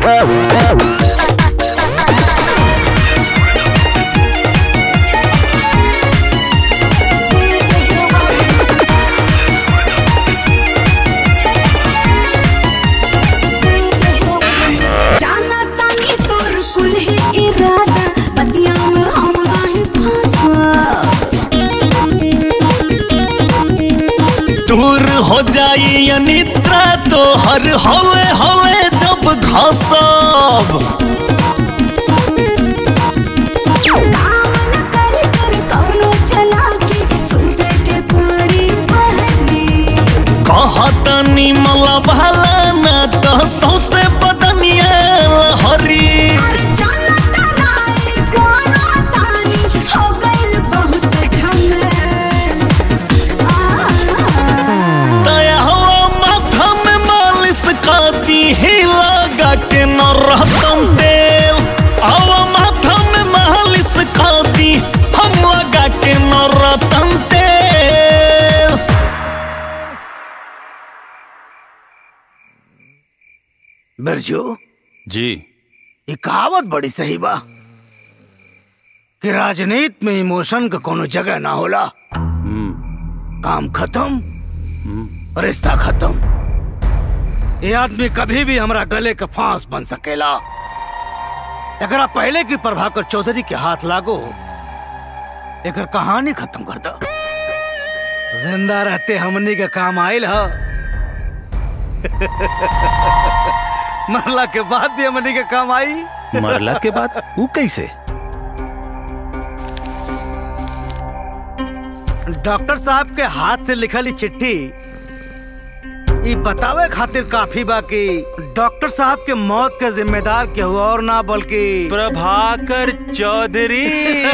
S12: दूर हो जाई अनिद्रा तो हर हवे हवे जब घसब कहतनी मला भाला ना तो सौसे बदनिया लहरी ही लगा के न रहतम तेल आवा माथा में मालिश खाती हम लगा के न रहतम तेल।
S6: बिरजू
S11: जी,
S6: ये कहावत बड़ी सही बा कि राजनीति में इमोशन का कोनो जगह ना होला। काम खत्म, रिश्ता खत्म। ये आदमी कभी भी हमरा गले का फांस बन सकेला। एकरा पहले की प्रभाकर चौधरी के हाथ लागो एकर कहानी खत्म कर दो। जिंदा रहते हमनी के काम आयल ह मरला के बाद भी हमनी के काम आई।
S11: मरला के बाद वो कैसे?
S6: डॉक्टर साहब के हाथ से लिखली चिट्ठी ये बतावे खातिर काफी बा कि डॉक्टर साहब के मौत का जिम्मेदार केहू और ना बल्कि
S4: प्रभाकर चौधरी।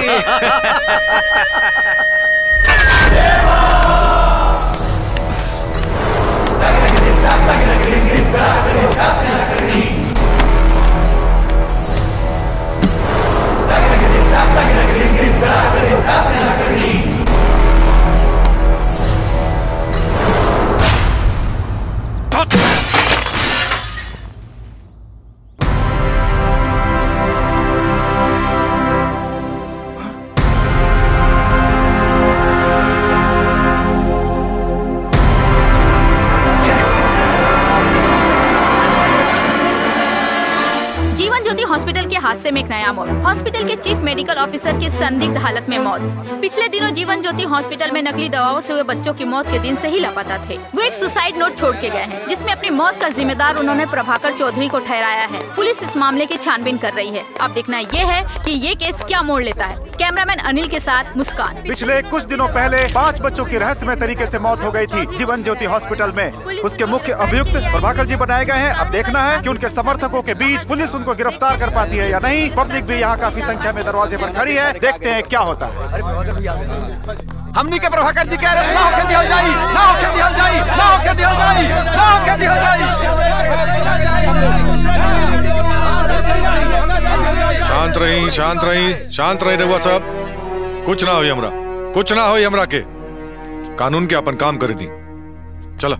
S1: हॉस्पिटल के हादसे में एक नया मोड़। हॉस्पिटल के चीफ मेडिकल ऑफिसर की संदिग्ध हालत में मौत। पिछले दिनों जीवन ज्योति हॉस्पिटल में नकली दवाओं से हुए बच्चों की मौत के दिन से ही लापता थे। वो एक सुसाइड नोट छोड़ के गए हैं जिसमें अपनी मौत का जिम्मेदार उन्होंने प्रभाकर चौधरी को ठहराया है। पुलिस इस मामले की छानबीन कर रही है। अब देखना ये है कि ये केस क्या मोड़ लेता है। कैमरामैन अनिल के साथ मुस्कान।
S2: पिछले कुछ दिनों पहले 5 बच्चों की रहस्यमय तरीके से मौत हो गई थी जीवन ज्योति हॉस्पिटल में। उसके मुख्य अभियुक्त प्रभाकर जी बनाए गए हैं। अब देखना है कि उनके समर्थकों के बीच पुलिस उनको गिरफ्तार कर पाती है या नहीं। पब्लिक भी यहाँ काफी संख्या में दरवाजे पर खड़ी है। देखते हैं क्या होता है।
S3: हमनी के प्रभाकर जी कह रहे ना होके दिहल जाई, ना होके दिहल जाई, ना होके दिहल जाई, ना होके दिहल जाई।
S15: शांत रही, शांत रही, शांत रही रहुआ साहब। कुछ ना हो हमरा, कुछ ना हो हमरा के। कानून के अपन काम कर दी। चलो।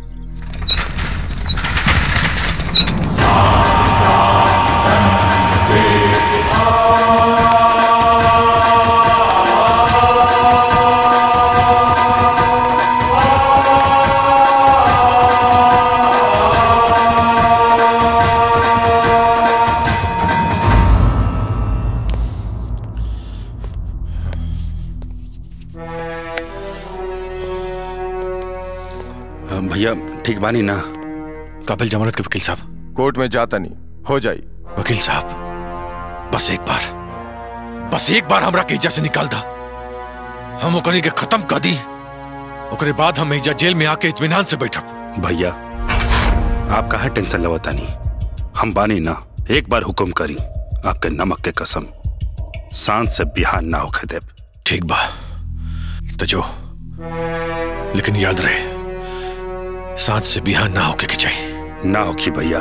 S11: भैया ठीक बानी ना?
S7: काबिल जमानत के वकील साहब।
S10: कोर्ट में जाता नहीं हो जाई।
S7: वकील साहब बस एक बार हमरा के इज्जत से निकाल दा। हम ओकरी के खत्म कर दी। ओकरे बाद हम इज्जत जेल में आके इत्मीनान से बैठब।
S11: भैया आप कहाँ टेंशन लेवता नहीं, हम बानी ना। एक बार हुक्म करी, आपके नमक के कसम सांस से बिहान ना होके देब।
S7: ठीक बा तो जो, लेकिन याद रहे सांस से बिहान ना होके के चाहिए।
S11: ना होगी भैया।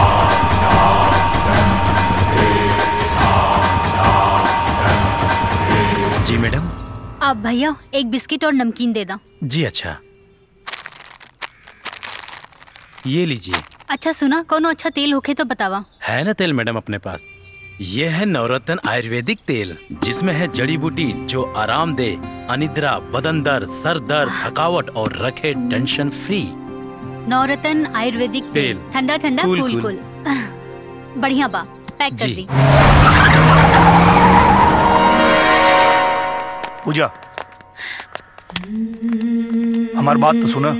S4: जी मैडम।
S17: अब भैया एक बिस्किट और नमकीन दे दो।
S4: जी अच्छा, ये लीजिए।
S17: अच्छा सुना, कोनो अच्छा तेल होखे तो बतावा।
S4: है ना तेल मैडम अपने पास। ये है नवरत्न आयुर्वेदिक तेल, जिसमें है जड़ी बूटी जो आराम दे, अनिद्रा, बदन दर्द, सर दर्द, थकावट और रखे टेंशन फ्री।
S17: नवरत्न आयुर्वेदिक तेल, ठंडा ठंडा कूल कूल। बढ़िया बा, पैक कर दी।
S16: पूजा, हमार बात तो सुना।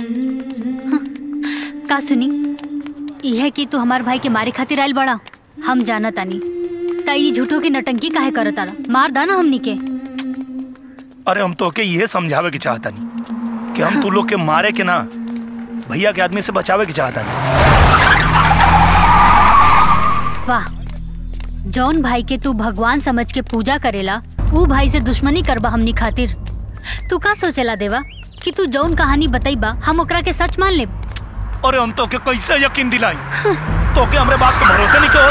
S17: का सुनी? यह कि तू हमार भाई के मारे खातिर आयल बड़ा। हम जाना तानी तई झूठो की नटंकी काहे करत तारा। मार दाना हमनी के।
S16: अरे हम तो के ये समझावे की चाहता नहीं कि हम तू लोग के मारे के ना, भैया के आदमी से बचावे की चाहता नहीं।
S17: वाह, जौन भाई के तू भगवान समझ के पूजा करेला, वो भाई से दुश्मनी करबा हमनी खातिर। तू का सोचेला देवा कि तू जौन कहानी बताईबा हम ओकरा के सच मान लेब?
S16: अरे हम तो के कैसे यकीन दिलाई? तो के हमरे बात पे भरोसा नहीं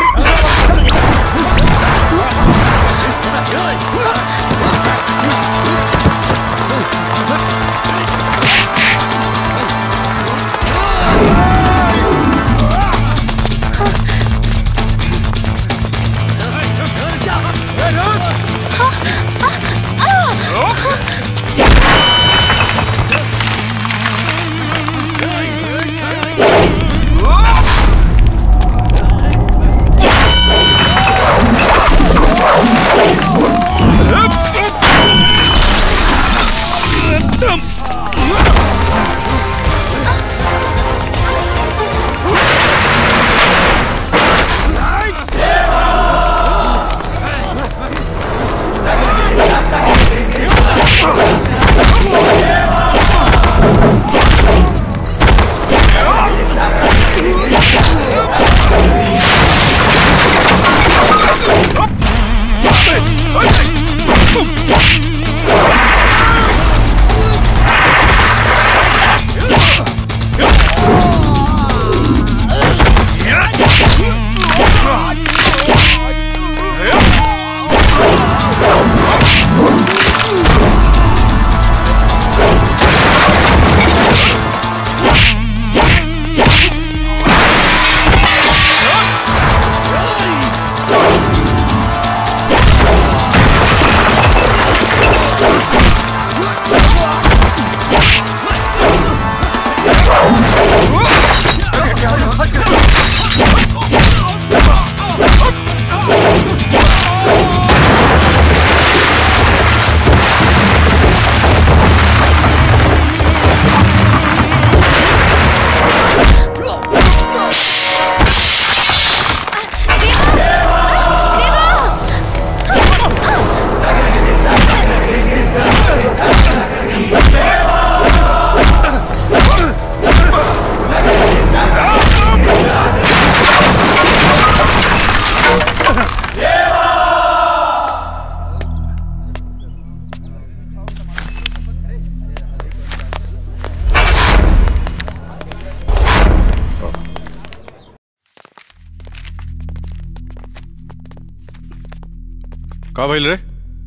S7: का भइल रे?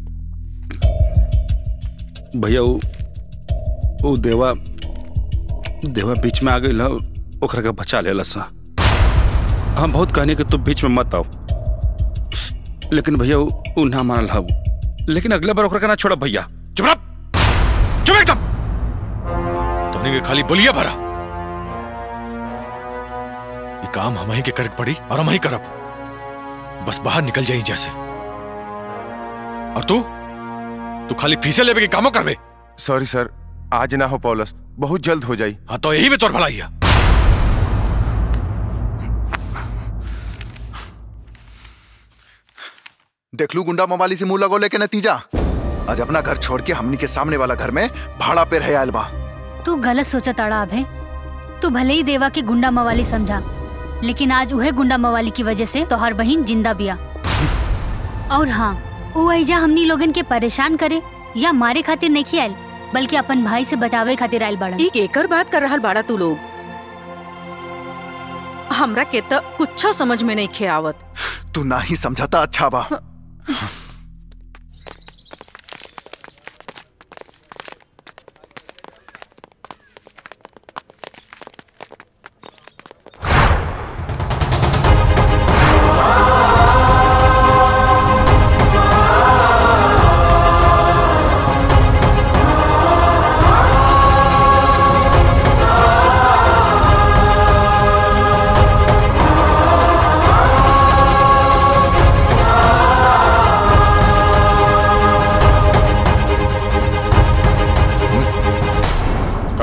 S11: भैया वो देवा बीच में आ गई ना, ओकरा के बचा लेला सा। हम बहुत कहने के तू बीच में मत आओ, लेकिन भैया वो ना मानल हव। लेकिन अगले बार ओकरा के ना छोड़ा भैया।
S7: चुप रह, चुप एकदम। तोने के खाली बोलिया भरा। ये काम हम ही के करक पड़ी और हम ही करब। बस बाहर निकल जाई जैसे। और तू खाली फीसे लेवे के कामों करबे।
S14: सॉरी सर, आज ना हो पौलस, बहुत जल्द हो जाई।
S7: हाँ तो यही में तोर भलाई है।
S18: देख लू गुंडा मवाली से मुंह लगो लेके नतीजा। आज अपना घर छोड़ के हमनी के सामने वाला घर में भाड़ा पे रहे आयल बा।
S17: तू गलत सोचा ताड़ा अभय। तू भले ही देवा के गुंडा मवाली समझा, लेकिन आज उहे गुंडा मवाली की वजह से तोहर बहिन जिंदा बिया। और हाँ, वो ऐजा हमनी लोगन के परेशान करे या मारे खातिर नहीं आयल, बल्कि अपन भाई से बचावे खातिर आयल बाड़ा।
S22: एक एकर बात कर रहल बाड़ा तू लोग। हमरा के तो कुछ समझ में नहीं खे आवत।
S18: तू ना ही समझाता अच्छा बा।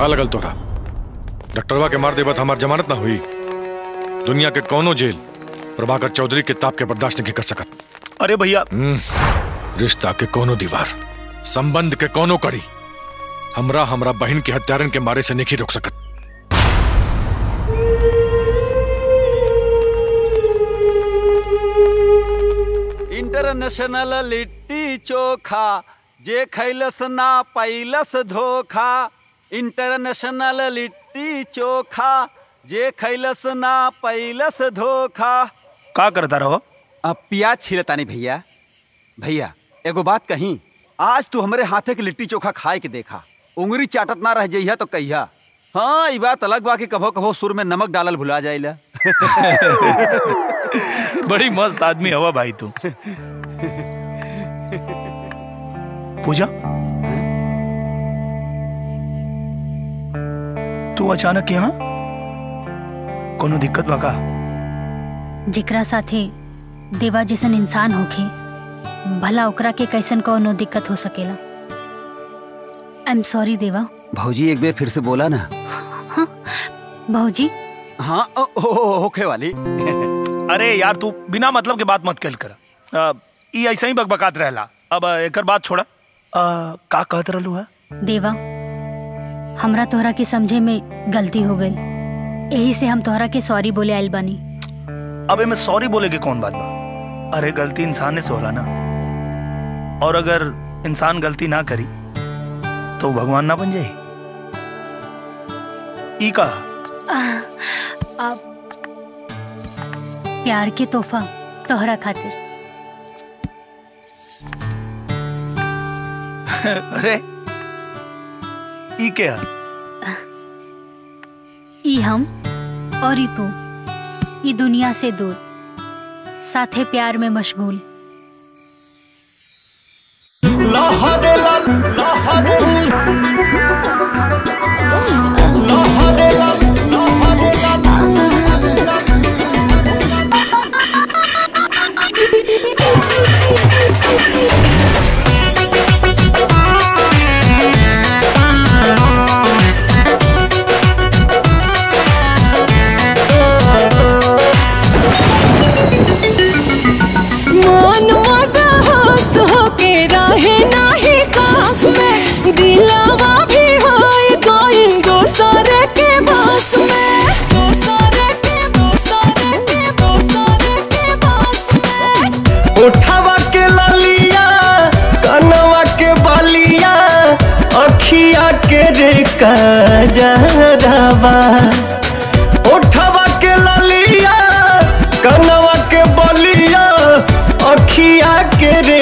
S7: लगल तोरा? डॉक्टरवा के मार देबत हमार जमानत ना हुई। दुनिया के कोनो जेल प्रभाकर चौधरी के ताप के बर्दाश्त नहीं कर सकत।
S16: अरे भैया,
S7: रिश्ता के कोनो दीवार, संबंध के कोनो कड़ी हमरा बहन के हत्यारन के मारे से नहीं रोक सकत।
S21: इंटरनेशनल लिट्टी चोखा जे खैलस ना पैलस धोखा। इंटरनेशनल लिट्टी चोखा जे खैलस ना पैलस धोखा।
S16: का करता रहो?
S21: अब प्याज छिलतानी भैया। भैया एगो बात कही, आज तू हमरे हाथे के लिट्टी चोखा खाए के देखा, उंगली चाटत ना रह जइहा तो कहिया। हाँ ये बात अलग बा कि कभो कभो सुर में नमक डालल भुला जाइला।
S16: बड़ी मस्त आदमी हवा भाई तू। पूजा, तू अचानक यहाँ? कोनो दिक्कत बा का?
S17: जिकरा साथे देवा जैसन इंसान होखे, भला ओकरा के कैसन कोनो दिक्कत हो सकेला। आई एम सॉरी देवा।
S21: भौजी एक बार फिर से बोला ना।
S17: हाँ, भौजी।
S21: हाँ होखे वाली।
S16: अरे यार तू बिना मतलब के बात मत कर। ई ऐसा ही बकबकात रहला। अब एकर बात छोड़ा। का कहत रहलू है?
S17: देवा, हमरा तोहरा के समझे में गलती हो गई, यही से हम तोहरा के सॉरी बोले आइल बानी।
S16: अब मैं सॉरी बोले के कौन बात बा? अरे गलती इंसान से होला ना, और अगर इंसान गलती ना करी तो भगवान ना बन जाए। ई का
S17: प्यार के तोहफा तोहरा खातिर।
S16: अरे ई क्या?
S17: ई हम और ई तू, ई दुनिया से दूर, साथे प्यार में मशगूल।
S12: उठावा के ललिया, कनवा के बलिया, अखिया के रे कजरवा। उठावा के ललिया, कनवा के बलिया, अखिया के रे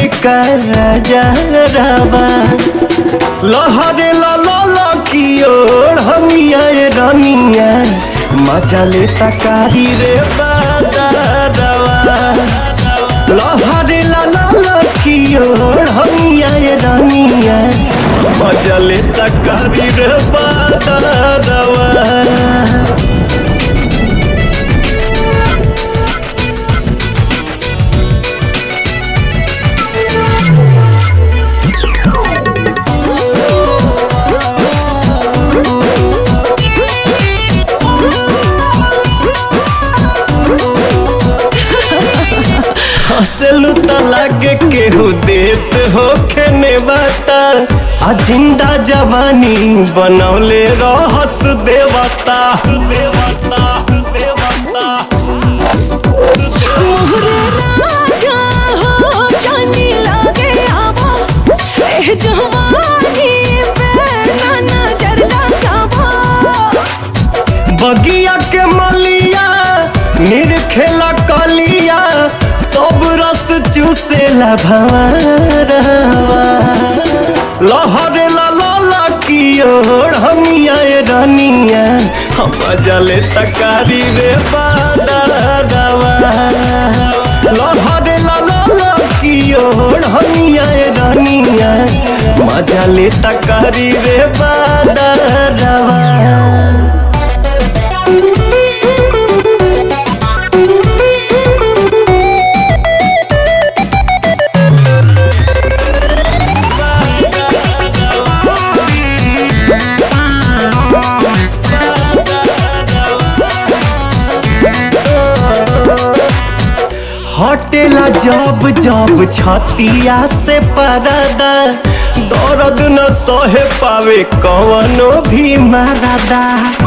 S12: कजरवा। लहरे लाला की ओर हमिया रनिया, मजा लेता कारी रे बादरवा। लहरे लाला की ओर हमिया रानिया, मजा लेता कारी रे बादरवा। हंसलू तो लागे केहू देत हो खेने बाता, आ जिंदा जवानी बनौले रहस देवता। देवता देवता
S13: मोहरे राजा हो जानी लागे आवा, ए जवानी पे ना नजर लगावा।
S12: बगिया के मलिया निरखेला कलिया, सब रस चूसेला भंवरवा। लहरे लाला की ओर हमिया रानिया, हम जले तकारी रे बादरवा। लहरे लाला की ओर हमिया रानिया, मजा ले तकारी रे बादरवा। हटेला जब जब छतिया से परदा दर्द न सहे पावे कवनो भी मरदा।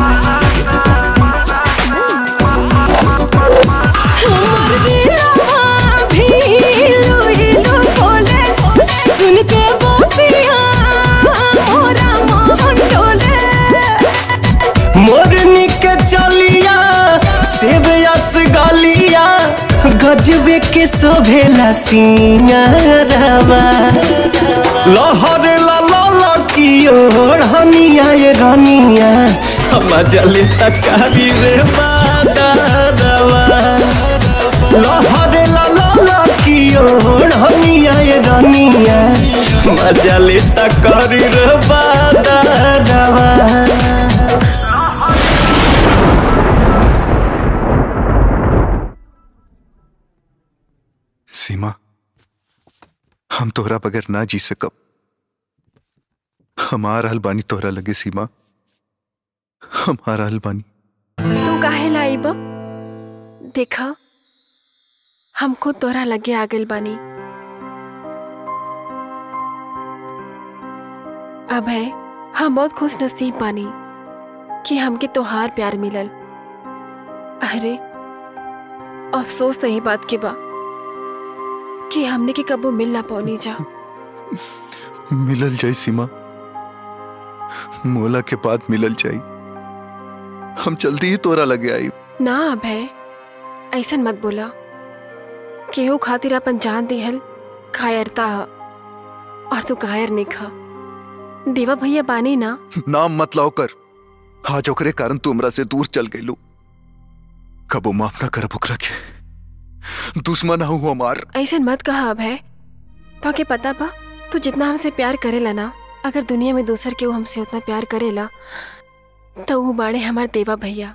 S13: सुन के
S12: मोरनी के चलिया सेवयस गलिया गजबे के शोभेला सिंगारवा लहर ला की ओढ़निया ये रनिया हम जले तकारी रे बादरवा लहर ला की ओढ़निया ये रनिया मजा लेता करी रे बादरवा।
S18: सीमा, हम तोहरा बगैर ना जी सकब। हमार हल बानी तोहरा लगे सीमा, हमारा हल बानी।
S9: तू काहे लाई बा? देखा हमको तोहरा लगे आगल बानी। अब है हम बहुत खुश नसीब बानी कि हमके तोहार प्यार मिलल। अरे अफसोस तो यही बात के बा कि हमने के कबो मिल ना पौनी जा।
S18: मिलल जाई सीमा, मोला के बाद मिलल जाई। हम जल्दी ही तोरा लगे आई।
S9: ना अब है ऐसन मत बोला। केहू खातिर अपन जान दिहल कायरता है और तू कायर नहीं खा। देवा भैया बानी ना।
S18: नाम मत लाओ कर। आज ओकरे कारण तू हमरा से दूर चल गईलू। कबो माफ ना कर ओकरा के। दुश्मन हूँ हमार।
S9: ऐसे मत कहा अब है। तो के पता बा तू जितना हमसे प्यार करेला ना, अगर दुनिया में दूसर के वो हमसे उतना प्यार करेला तो वो बाड़े हमार देवा भैया।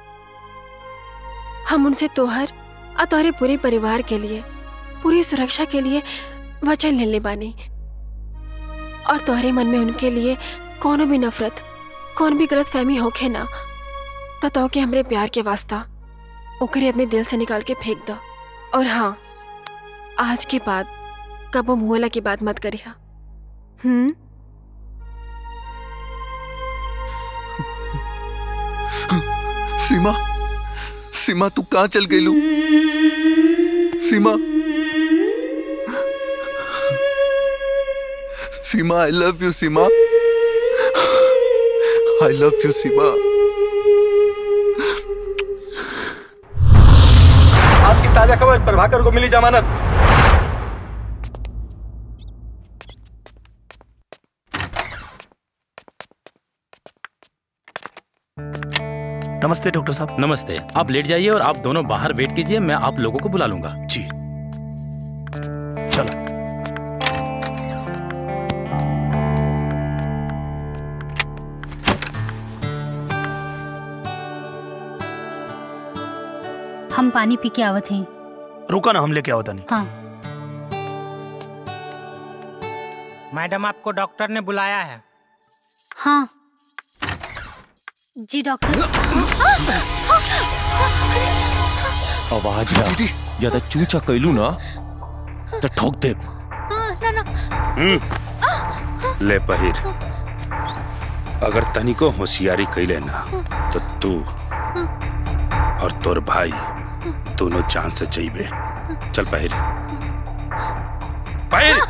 S9: हम उनसे तोहर और तोहरे पूरे परिवार के लिए, पूरी सुरक्षा के लिए वचन ले ले बानी। और तोहरे मन में उनके लिए कोनो भी नफरत, कौन भी गलत फहमी होखे ना, तो के हमरे प्यार के वास्ता ओकरे अपने दिल से निकाल के फेंक दो। और हाँ, आज के बाद कबो मुहला की बात मत करिया।
S18: सीमा, सीमा तू कहाँ चल गईलू? Seema, Seema I love you Seema, I love you Seema.
S19: आपकी ताजा खबर, प्रभाकर को मिली जमानत।
S16: नमस्ते डॉक्टर साहब।
S4: नमस्ते। आप लेट जाइए और आप दोनों बाहर वेट कीजिए, मैं आप लोगों को बुला लूंगा।
S16: जी चलो।
S17: हम पानी पी के आवत हैं।
S16: रुका ना, हम लेके आवत नहीं।
S17: हाँ।
S20: मैडम आपको डॉक्टर ने बुलाया है।
S17: हाँ जी डॉक्टर।
S5: आवाज ज्यादा चूचा कैलू ना तो ठोक दे।
S11: ले पहिर, अगर तनिको होशियारी कैले ना तो तू और तोर भाई दोनों जान से जाइबे। चल पहिर, पहिर।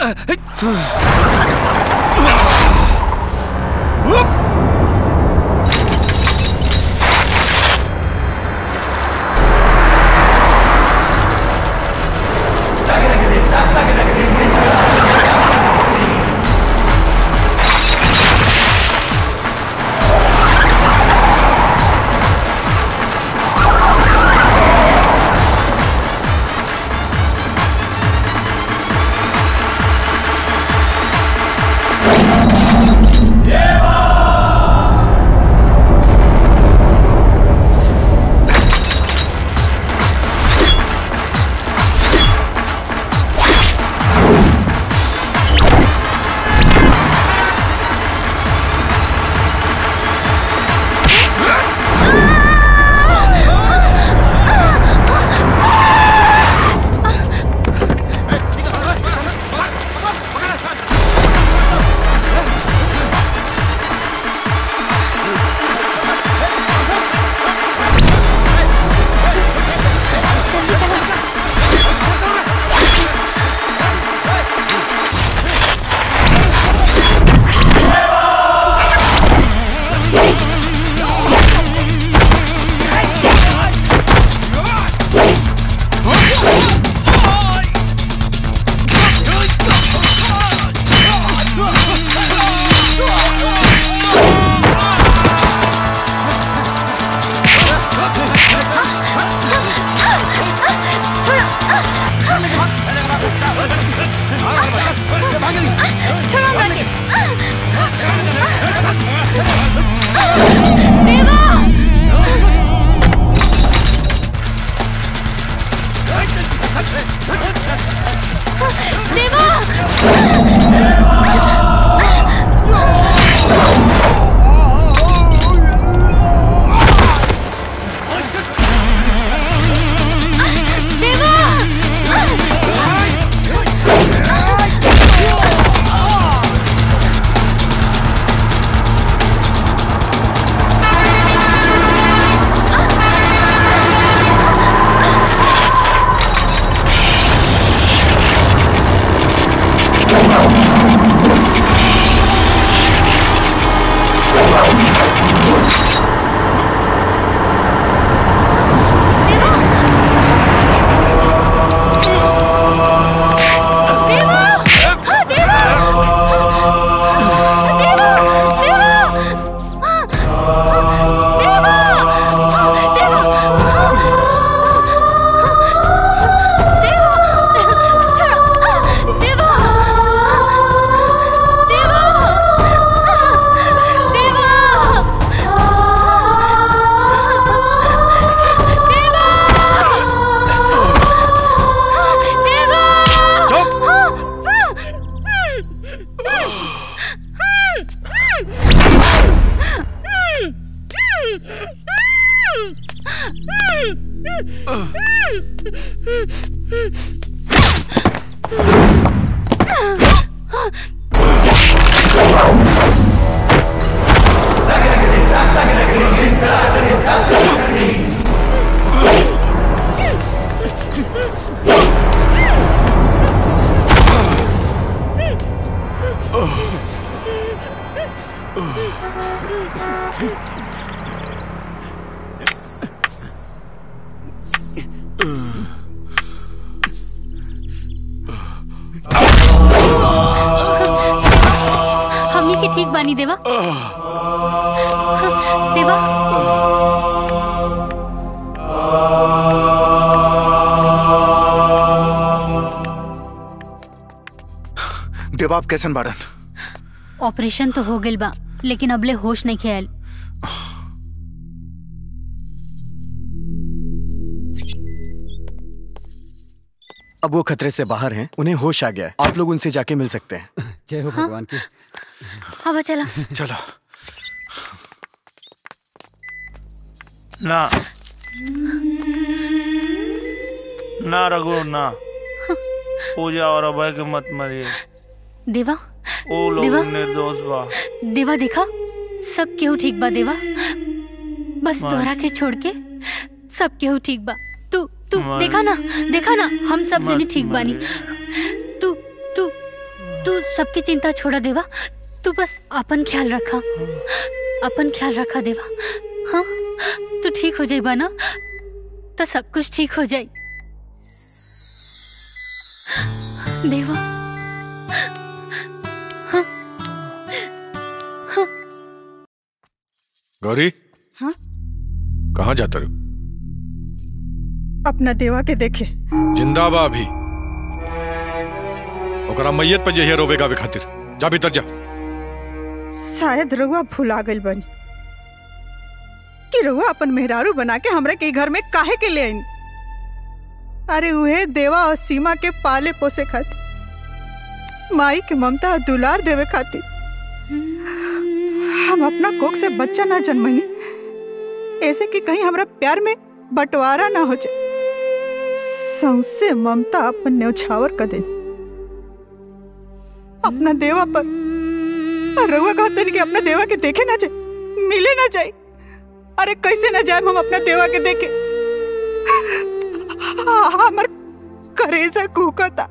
S17: हमनी के ठीक बानी देवा। देवा
S18: देवा आप कैसन बाड़न?
S17: ऑपरेशन तो हो गइल बा लेकिन अबले होश नहीं ख्याल।
S6: अब वो खतरे से बाहर हैं, उन्हें होश आ गया है। आप लोग उनसे जाके मिल सकते हैं।
S21: जय हो भगवान की।
S17: अब चला
S18: चलो।
S10: ना ना रघु ना, पूजा और अभय के मत मरिए।
S17: देवा
S10: वो लोग
S17: देवा
S10: निर्दोष बा।
S17: देवा देखा सब केहू ठीक बा देवा, बस तोहरा के छोड़ के सब केहू ठीक बा। तू देखा ना हम सब जने ठीक बानी। तू तू तू सबकी चिंता छोड़ा देवा, तू बस अपन ख्याल रखा, अपन ख्याल रखा देवा। हाँ तू ठीक हो जाइबा ना तो सब कुछ ठीक हो जाए देवा। हाँ। हाँ।
S7: गौरी
S1: हाँ?
S7: कहाँ जाता रहो?
S1: अपना देवा के देखे।
S7: जिंदाबा अभी ओकरा मैयत पर जहिया रोवेगा वे खातिर। जा भीतर जा।
S1: शायद रउआ भुला गइल बनी कि रउआ अपन मेहरारू बना के हमरा के घर में काहे के ले आइन। अरे उहे देवा और सीमा के पाले पोसे खातिर, माई के ममता और दुलार देवे खातिर। हम अपना कोख से बच्चा ना जन्मनी ऐसे कि कहीं हमरा प्यार में बंटवारा ना हो जाए। सौंसे ममता अपन न्यौछावर कर देनी अपना देवा पर। और रउआ कहते नहीं कि अपना देवा के देखे ना जाए, मिले ना जाए। अरे कैसे ना जाए हम अपना देवा के देखे? हमर करेजा कुहकता।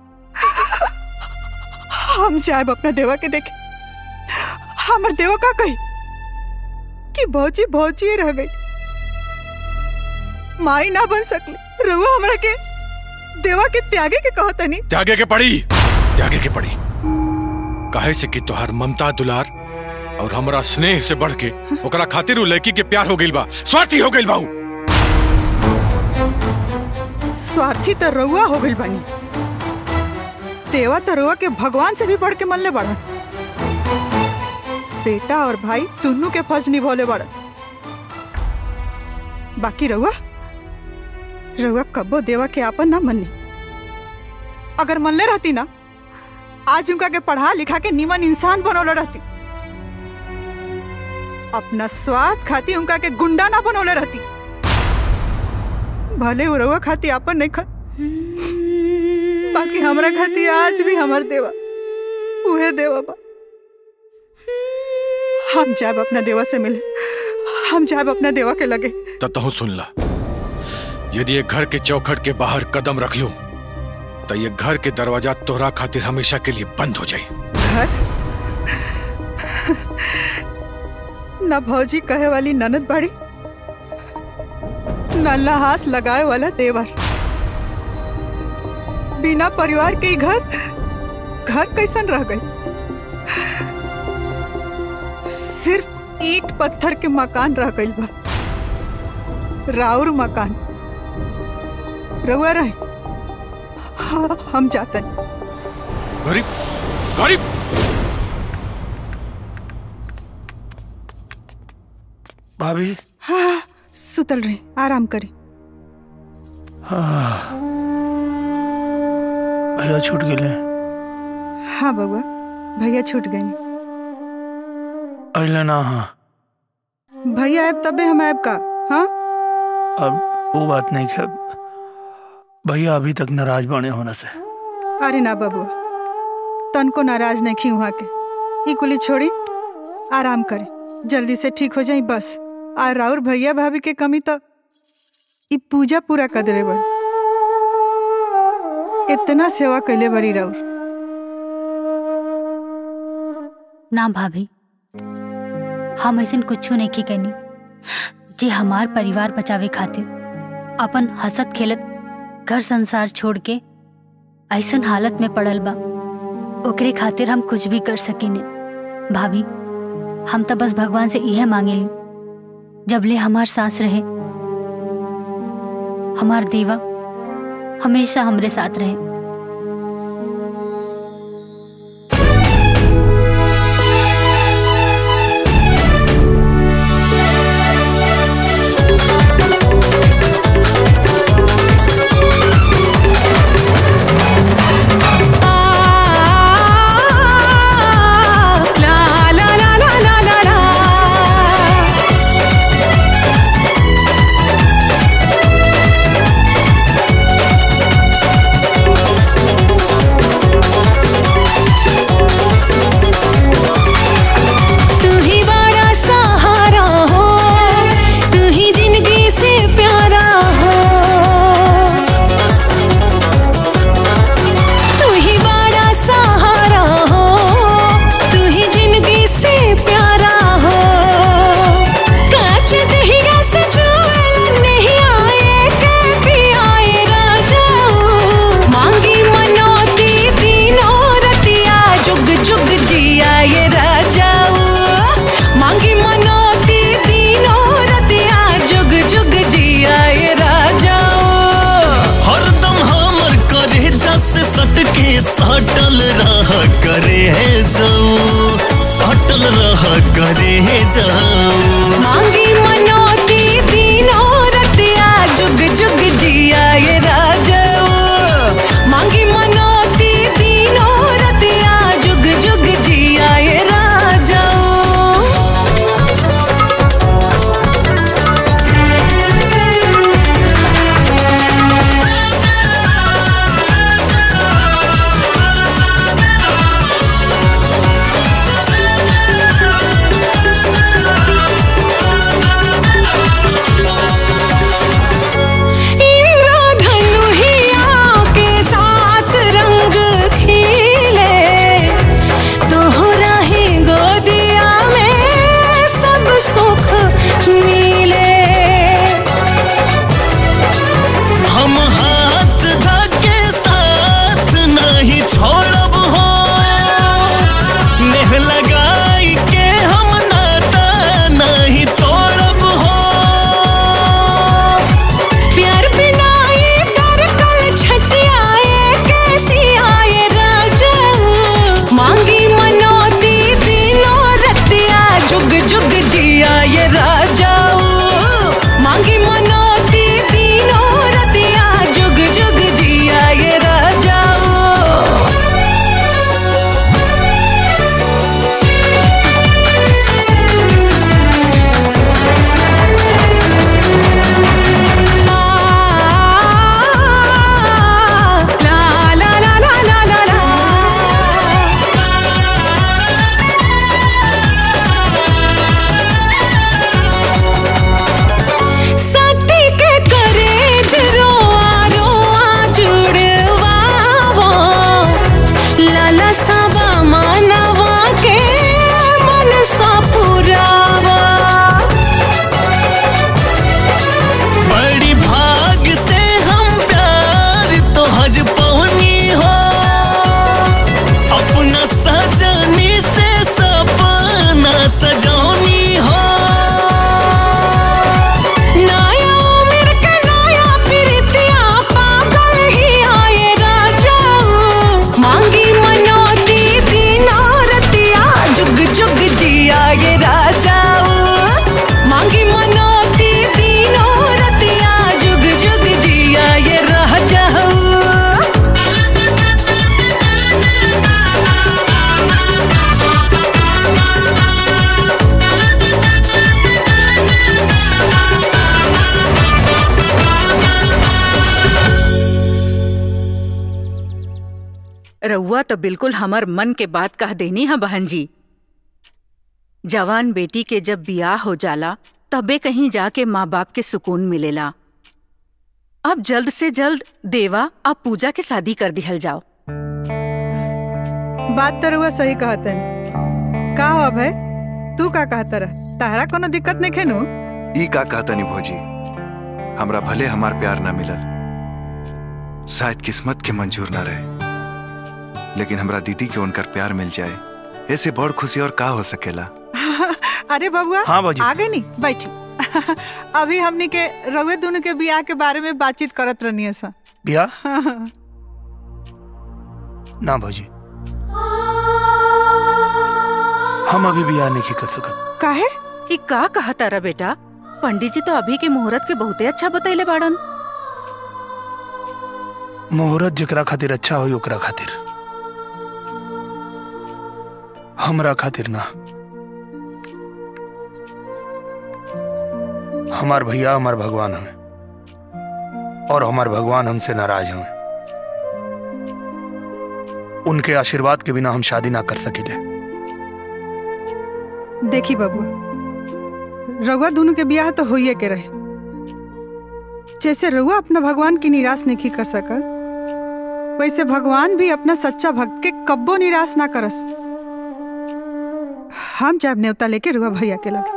S1: हम जाए अपना देवा के देखे। हमर देवा का कही कि भौजी भौजी रह गई, माई ना बन सकले। रउआ हमरा के देवा के त्यागे के कहता नहीं।
S7: त्यागे के पड़ी, त्यागे के पड़ी। काहे से कि तोहार ममता दुलार और हमरा स्नेह से बढ़ के ओकरा खातिर उ लड़की के प्यार हो गइल बा, स्वार्थी हो गइल बा।
S1: स्वार्थी तो रउआ हो गइल बानी। देवा तो रउआ के भगवान से भी बढ़ के मनले बड़ा। बेटा और भाई दोनों के फर्ज निभौले बड़ा। बाकी रउआ कब्बो देवा के आपन ना मननी। अगर मनले रहती ना आज उनका के पढ़ा लिखा के नीमन इंसान बनौले रहती। अपना स्वार्थ खाती उनका के गुंडा ना बनौले रहती। भले उरवा खाती आपन नहीं खा, बाकी हमरा खाती आज भी हमार देवा उहे देवा बा। हम जाब अपना देवा से मिले, हम जाब अपना देवा के लगे।
S7: तहु सुन ला, यदि ये घर के चौखट के बाहर कदम रख लूं तो ये घर के दरवाजा तोहरा खातिर हमेशा के लिए बंद हो जाए।
S1: घर न भौजी कहे वाली ननद बाड़ी, न लहास लगाए वाला देवर। बिना परिवार के घर कैसन रह गई? सिर्फ ईंट पत्थर के मकान रह गई बा। राउर मकान रउआ रहे। हाँ, हम जाते हैं।
S7: गरीब गरीब
S16: भाभी।
S1: हाँ सुतल रही, आराम करी।
S16: हाँ भैया छूट गए।
S1: हाँ बउआ भैया छूट गए।
S16: अइले ना। हाँ
S1: भैया आब तबे हम आब का। हाँ
S16: अब वो बात नहीं है, भैया अभी तक नाराज बने होने से।
S1: अरे ना बबुआ, तन को नाराज नहीं खी वहाँ के। ई कुली छोड़ी आराम करे, जल्दी से ठीक हो जाए बस। आ राउर भैया भाभी के कमी तो ई पूजा पूरा कर दे बड़। इतना सेवा कैले बड़ी राउर।
S17: ना भाभी, हम ऐसे कुछ नहीं की कहनी जे हमार परिवार बचावे खातिर अपन हसत खेलत घर संसार छोड़ के ऐसन हालत में पड़ल बा। ओकरे खातिर हम कुछ भी कर सकीने। भाभी हम तो बस भगवान से यह मांगेली जबले हमार सांस रहे हमार देवा हमेशा हमरे साथ रहे।
S12: सट के सटल रह करे जाऊं, सटल रह करे जाऊं।
S13: मांगी मनोती तीनों रतिया जुग जुग जिया ये राजाओ। मांगी मनोती तीनों रतिया जुग जुग जिया ये राजाओ।
S22: रउआ तो बिल्कुल हमर मन के बात कह देनी है बहन जी। जवान बेटी के जब बियाह हो जाला तबे कहीं जाके माँ बाप के सुकून मिलेला। अब जल्द से जल्द देवा अब पूजा के शादी कर दिहल जाओ।
S1: बात तो रउआ सही कहत है। का हो अभय, तू का कहता रह? तारा कोनो दिक्कत नहीं खेनु?
S18: ई का कहता नहीं भौजी, हमरा भले हमार प्यार ना मिलल, शायद किस्मत के मंजूर ना रहे, लेकिन हमरा दीदी के उनकर प्यार मिल जाए, ऐसे बड़ खुशी और का हो सकेला।
S1: अरे बबुआ,
S16: हाँ बाजी।
S1: आ गए नी, बैठी। अभी हमनी के रउए दोनों के बियाह के बारे में बातचीत करत रहनी है सा।
S16: बियाह? ना बाजी, हम अभी बियाह नहीं कर सकत।
S1: काहे?
S22: ई का कहा तारा बेटा? पंडित जी तो अभी के मुहूर्त के बहुते अच्छा बतैले बाड़न।
S16: मुहूर्त जकरा खातिर अच्छा हो ओकरा खातिर, हमरा खातिर ना। हमार भैया हमार भगवान हमें, और हमार भगवान हमसे नाराज हमें। उनके आशीर्वाद के बिना हम शादी ना कर सकीले।
S1: देखी बबुआ, रउआ दोनों के बियाह तो होइए के रहे। जैसे रउआ अपना भगवान की निराश नहीं कर सकत, वैसे भगवान भी अपना सच्चा भक्त के कब्बो निराश ना करस। हम जब न्योता लेके रउआ भैया के लगे।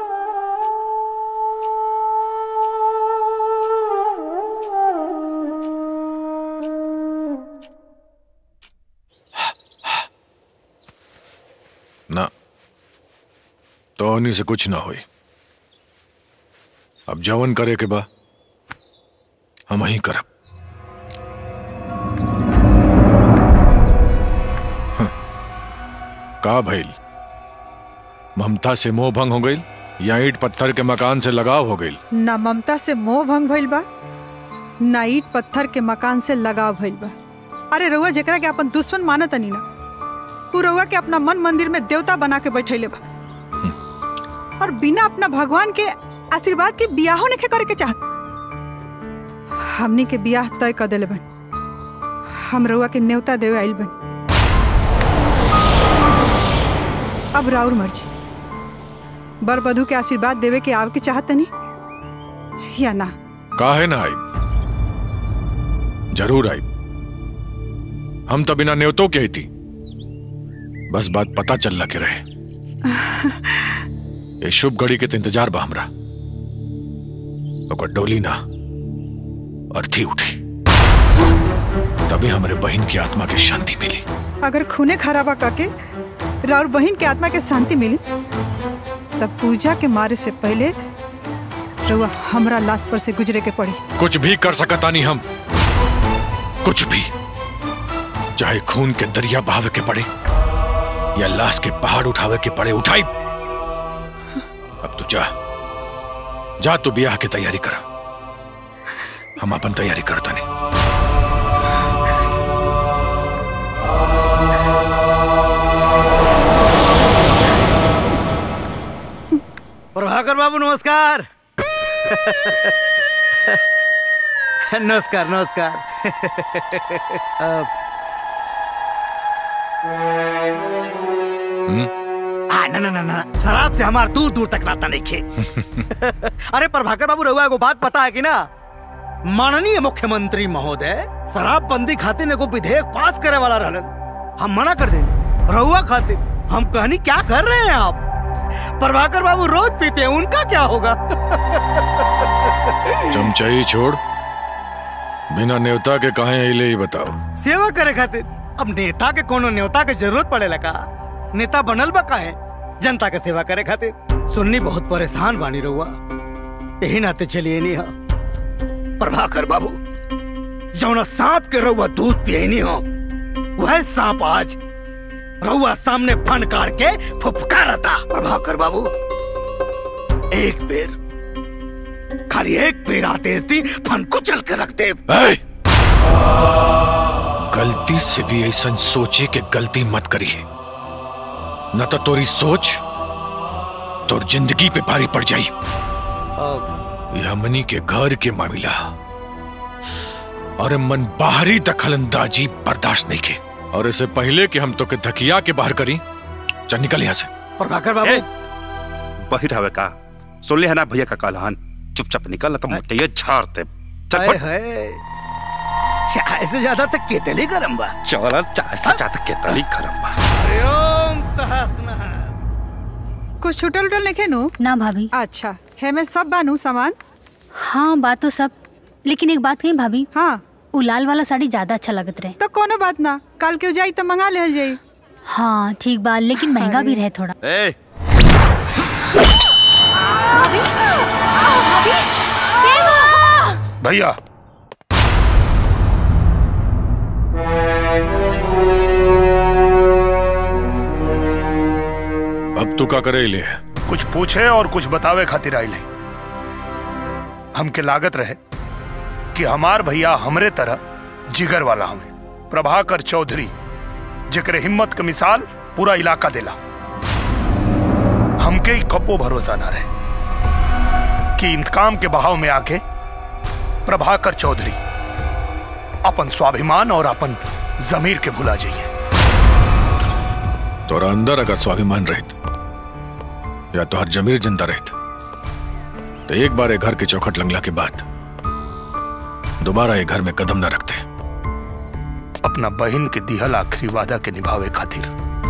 S7: ना तो उन्हीं से कुछ ना हुई। अब जवन करे के बा हम ही करब। का भइल? ममता से मोह भंग हो गई या ईट पत्थर के मकान से लगाव हो गई?
S1: ना ममता से मोह भंग भइल बा, ना ईट पत्थर के मकान से लगाव भइल बा। अरे रउआ जेकरा के अपन दुश्मन मानत नहीं ना, उ रउआ के अपना मन मंदिर में देवता बना के बैठैले बा और बिना अपना भगवान के आशीर्वाद के बियाहो नहीं करे के चाहत। हमनी के बियाह तय कर देले बन, हम रउआ के न्योता देवे आइल बन। अब राउर मर्जी, बर बधू के आशीर्वाद देवे के आव के चाहत नहीं या ना?
S7: काहे ना आई, जरूर आई। हम तो बिना न्योतों के ही थी, बस बात पता चल के रहे। ये शुभ घड़ी के तो इंतजार बा हमरा। ओकर डोली ना अर्थी उठी, तभी हमारे बहन की आत्मा की शांति मिली।
S1: अगर खूने खराबा करके राउर बहन के आत्मा के शांति मिली, तब पूजा के मारे से पहले रउआ हमरा लाश पर से गुजरे के पड़ी।
S7: कुछ भी कर सकता नहीं हम, कुछ भी, चाहे खून के दरिया बहावे के पड़े या लाश के पहाड़ उठावे के पड़े, उठाई। अब तू जा तू ब्याह की तैयारी कर, हम अपन तैयारी करता नहीं।
S2: प्रभाकर बाबू नमस्कार। नमस्कार नमस्कार। ना ना ना ना, शराब से हमार दूर दूर तक नाता नहीं खे। अरे प्रभाकर बाबू रहुआ को बात पता है कि ना, माननीय मुख्यमंत्री महोदय शराबबंदी खातिर एगो विधेयक पास करे वाला रहलन। हम मना कर दें रहुआ खातिर। हम कहनी क्या कर रहे हैं आप? प्रभाकर बाबू रोज पीते हैं, उनका क्या होगा?
S7: चमचाई छोड़, बिना न्योता के कहां अइले ही बताओ।
S2: सेवा करे खातिर। अब नेता के कोनो न्योता के जरूरत पड़ेला का? नेता बनल बा काहे? जनता के सेवा करे खातिर। सुननी बहुत परेशान बानी रहुआ, यही नाते चलिए नहीं। प्रभाकर बाबू, जौना सांप के रहुआ दूध पिए नहीं हो, वह सांप आज रहुआ सामने फन काट के फुफकारता। प्रभाकर बाबू, एक बेर, खाली एक बेर आते थी, फन कुचल के रखते।
S7: गलती से भी ऐसा सोचे कि गलती मत करिए, न तो तोरी सोच तोर जिंदगी पे भारी पड़ जाई। ये हमनी के घर के मामला और मन बाहरी दखल अंदाजी बर्दाश्त नहीं के। और इससे पहले कि हम तो के धकिया के बाहर करी, चल निकल यहाँ से।
S2: प्रभाकर बाबू,
S11: बाहर आवे का? सुन ले है ना भैया का कालहान, चुपचाप निकल तो मुट्ठिया झाड़ते।
S2: चाय से ज्यादा तक केतली गरम बा।
S11: चल, चाय से ज्यादा केतली गरम बा।
S1: कुछ छुटल उटल नहीं खेनू?
S17: ना भाभी।
S1: अच्छा है में सब बानू सामान?
S17: हाँ बात तो सब, लेकिन एक बात कही भाभी।
S1: हाँ,
S17: उ लाल वाला साड़ी ज्यादा अच्छा लगत रहे।
S1: तो कोनो बात ना, कल के जाई तो मंगा ले जाई।
S17: हाँ ठीक बात, लेकिन महंगा भी रहे थोड़ा।
S16: भैया
S7: अब तू का करे ले?
S16: कुछ पूछे और कुछ बतावे खातिर आई ले। हमके लागत रहे कि हमार भैया हमरे तरह जिगर वाला हमें प्रभाकर चौधरी, जेकरे हिम्मत के मिसाल पूरा इलाका देला। हमके ही कपो भरोसा ना रहे कि इंतकाम के बहाव में आके प्रभाकर चौधरी अपन स्वाभिमान और अपन जमीर के भुला जाइए।
S7: तोरा अंदर अगर स्वाभिमान रहित या तो हर जमीर जिंदा रहित, तो एक बार ये घर के चौखट लंगला के बाद दोबारा ये घर में कदम न रखते।
S16: अपना बहन के दिहल आखिरी वादा के निभावे खातिर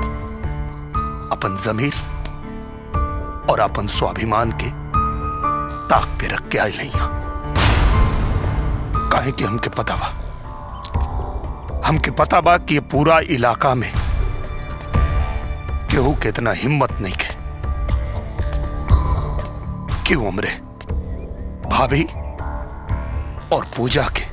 S16: अपन जमीर और अपन स्वाभिमान के ताक पे रख के आई लइया। काहे कि हमके पता बा कि ये पूरा इलाका में केहू के इतना हिम्मत नहीं के कि वो हमरे भाभी और पूजा के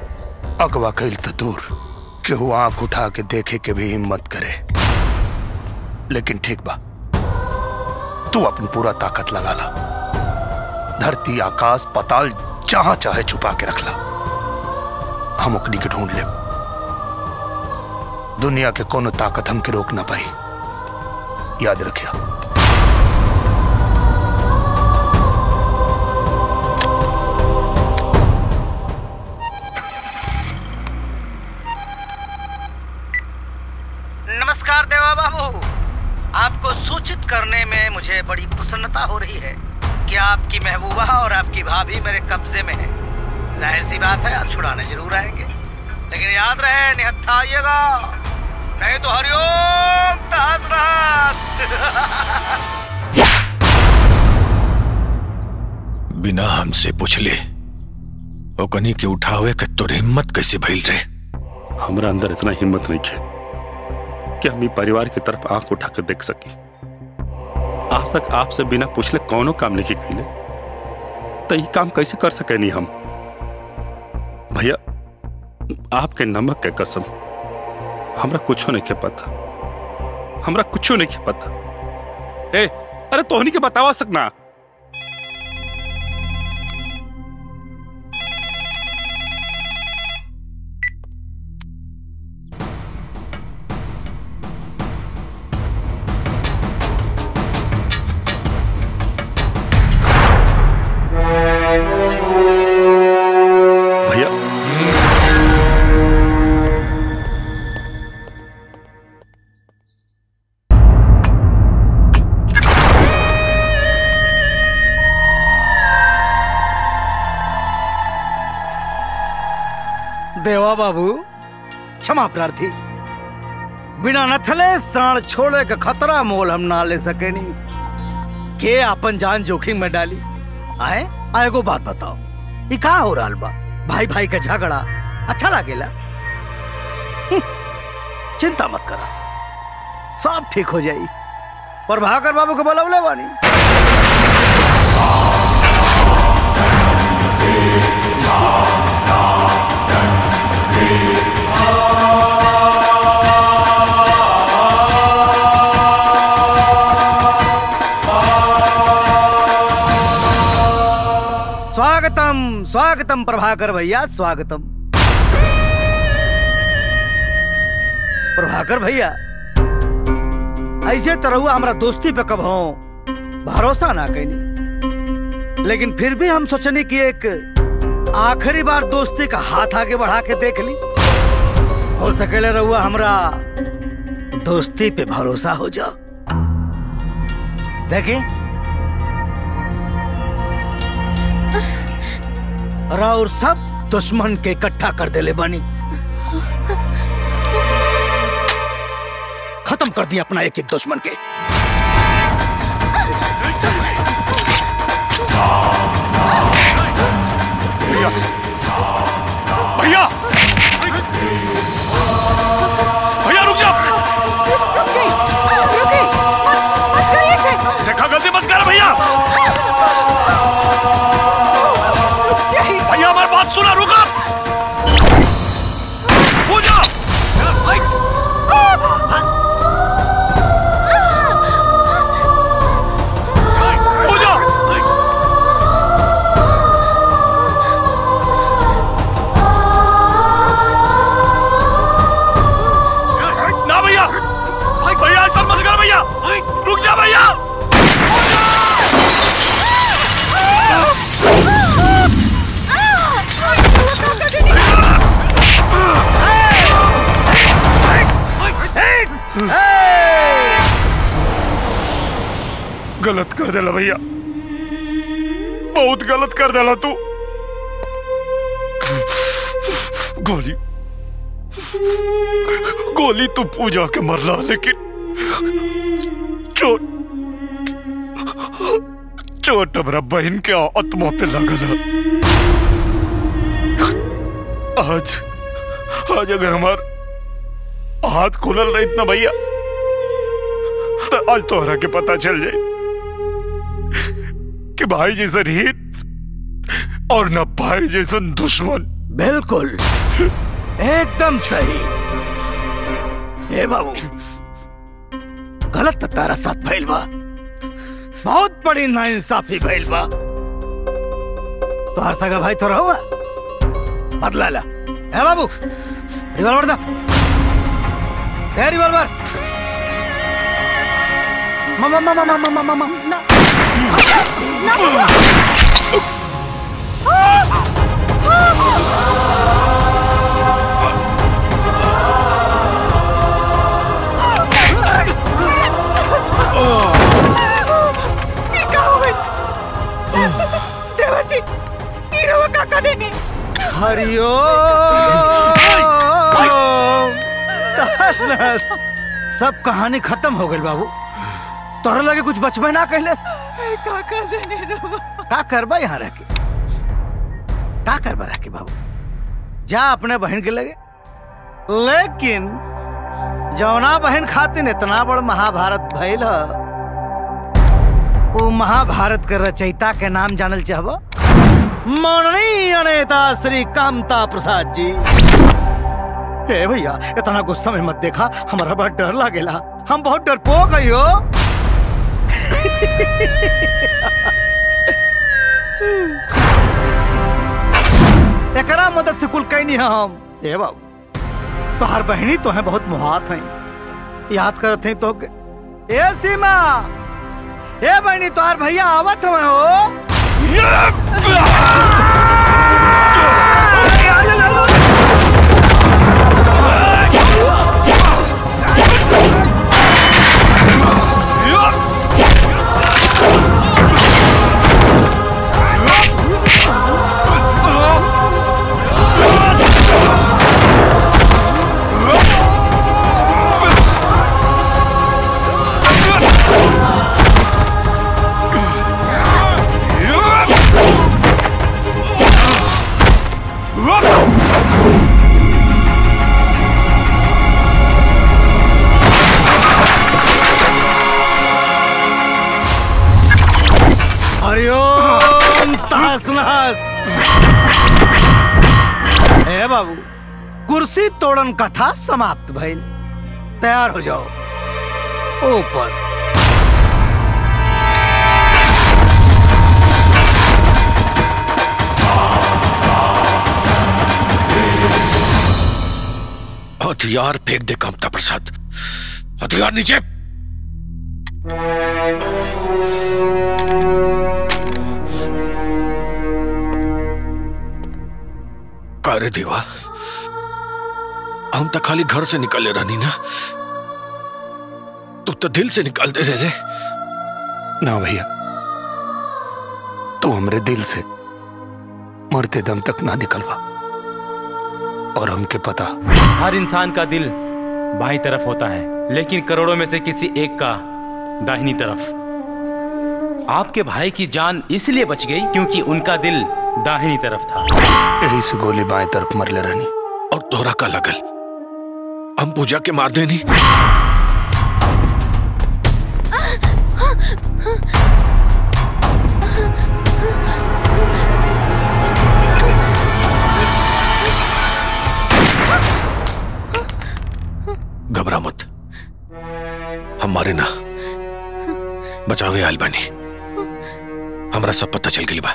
S16: अगवा कैल तो दूर, केहू आंख उठा के देखे के भी हिम्मत करे। लेकिन ठीक बा, तू अपन पूरा ताकत लगा ला। धरती आकाश पाताल जहां चाहे छुपा के रख ला, हम ओकनी के ढूंढ ले। दुनिया के कोनो ताकत हमके रोक ना पाई, याद रखिया।
S2: नमस्कार देवा बाबू, आपको सूचित करने में मुझे बड़ी प्रसन्नता हो रही है कि आपकी महबूबा और आपकी भाभी मेरे कब्जे में है। जाहिर सी बात है आप छुड़ाने जरूर आएंगे, लेकिन याद रहे निहत्था आइएगा, नहीं तो हरिओम तहस नहस।
S7: बिना हमसे पूछले ओकनी के उठावे के तोर हिम्मत कैसे भइल रे?
S11: हमरा अंदर इतना हिम्मत नहीं है कि हम परिवार की तरफ आंख उठा कर देख सकी। आज तक आपसे बिना पूछले कौनो काम नहीं कैले, तो ये काम कैसे कर सके नहीं हम? भैया आपके नमक के कसम, हमरा कुछो नहीं के पता, हमरा कुछो नहीं के पता। अरे तोहनी के बतावा सकना।
S2: देवा बाबू क्षमा प्रार्थी, बिना नथले साण छोड़े का खतरा मोल हम ना ले सके नहीं के अपन जान जोखिम में डाली। आए को बात बताओ, ये का हो रहा बा? भाई भाई का झगड़ा अच्छा लागेला? चिंता मत करा, सब ठीक हो जाई। प्रभाकर बाबू को बोलौले बानी। स्वागतम स्वागतम प्रभाकर भैया, स्वागतम। प्रभाकर भैया ऐसे तरह हमरा दोस्ती पे कब हो भरोसा ना कैनी, लेकिन फिर भी हम सोचनी कि एक आखिरी बार दोस्ती का हाथ आगे बढ़ा के देख ली। हो सकेले रहुआ हमरा दोस्ती पे भरोसा हो जाओ। देखिए राउर सब दुश्मन के इकट्ठा कर देले बानी, खत्म कर दिया अपना एक एक दुश्मन के।
S11: भैया भैया भैया रुक जाओ, देखा गलती मत कर भैया। भैया हमारी बात सुना, रुका हो जा। रुक जा भैया। गलत कर देला भैया, बहुत गलत कर देला तू। गोली गोली तू पूजा के मरला, लेकिन चोट हमरा बहन के आत्मा पे लगल। आज अगर हमार हाथ खुलल रही ना भैया, तो आज तोहरा के पता चल जाए कि भाई जैसन हित और न भाई जैसन दुश्मन।
S2: बिल्कुल एकदम सही। हे बाबू गलत तारा साथ भइल बा, बहुत बड़ी नाइंसाफी भइल बा। तोहर सगा भाई तो रहुआ बदला ला। ए बाबू रिवॉल्वर दा, ए रिवॉल्वर। मामा मामा मामा मामा मामा देवर जी हीरो काका देनी। हरिओ सब कहानी खत्म हो गई बाबू। तोहरा लगे कुछ बचबे ना कहलेस।
S1: काका देने
S2: का करबा यहाँ रह के, का करबा रह के बाबू। जा अपने बहन के लगे, लेकिन जौना बहन खातिर इतना बड़ महाभारत भइल ह, वो महाभारत के रचयिता के नाम जानल चाहबा? माननीय नेता श्री कामता प्रसाद जी। ए भैया इतना गुस्सा में मत देखा, हमारा बहुत डर लागेला, हम बहुत डरपोक हई हो। एकरा मदद से कुल कहीं नहीं हम। ए बाबू तोहर बहनी तो है बहुत मुहात है, याद करत है तो के। ए सीमा, ए बहनी तोहर भैया आवत हुए हो। हरिओम तहस-नहस। ए बाबू कुर्सी तोड़न कथा समाप्त भइल, तैयार हो जाओ ऊपर।
S7: हथियार फेंक दे कामता प्रसाद, हथियार नीचे। अरे देवा, हम तो खाली घर से निकले रहनी ना, तू तो दिल से निकाल दे रहे।
S16: ना भैया, तू हमरे दिल से मरते दम तक ना निकलवा। और हमके पता,
S4: हर इंसान का दिल बाईं तरफ होता है, लेकिन करोड़ों में से किसी एक का दाहिनी तरफ। आपके भाई की जान इसलिए बच गई क्योंकि उनका दिल दाहिनी तरफ था।
S16: यही से गोली बाएं तरफ मरले रहनी।
S7: और तोहरा का लगल हम पूजा के मार देनी। घबरा मत, हमारे ना बचावे आयल बानी, हमरा सब पता चल गई बा।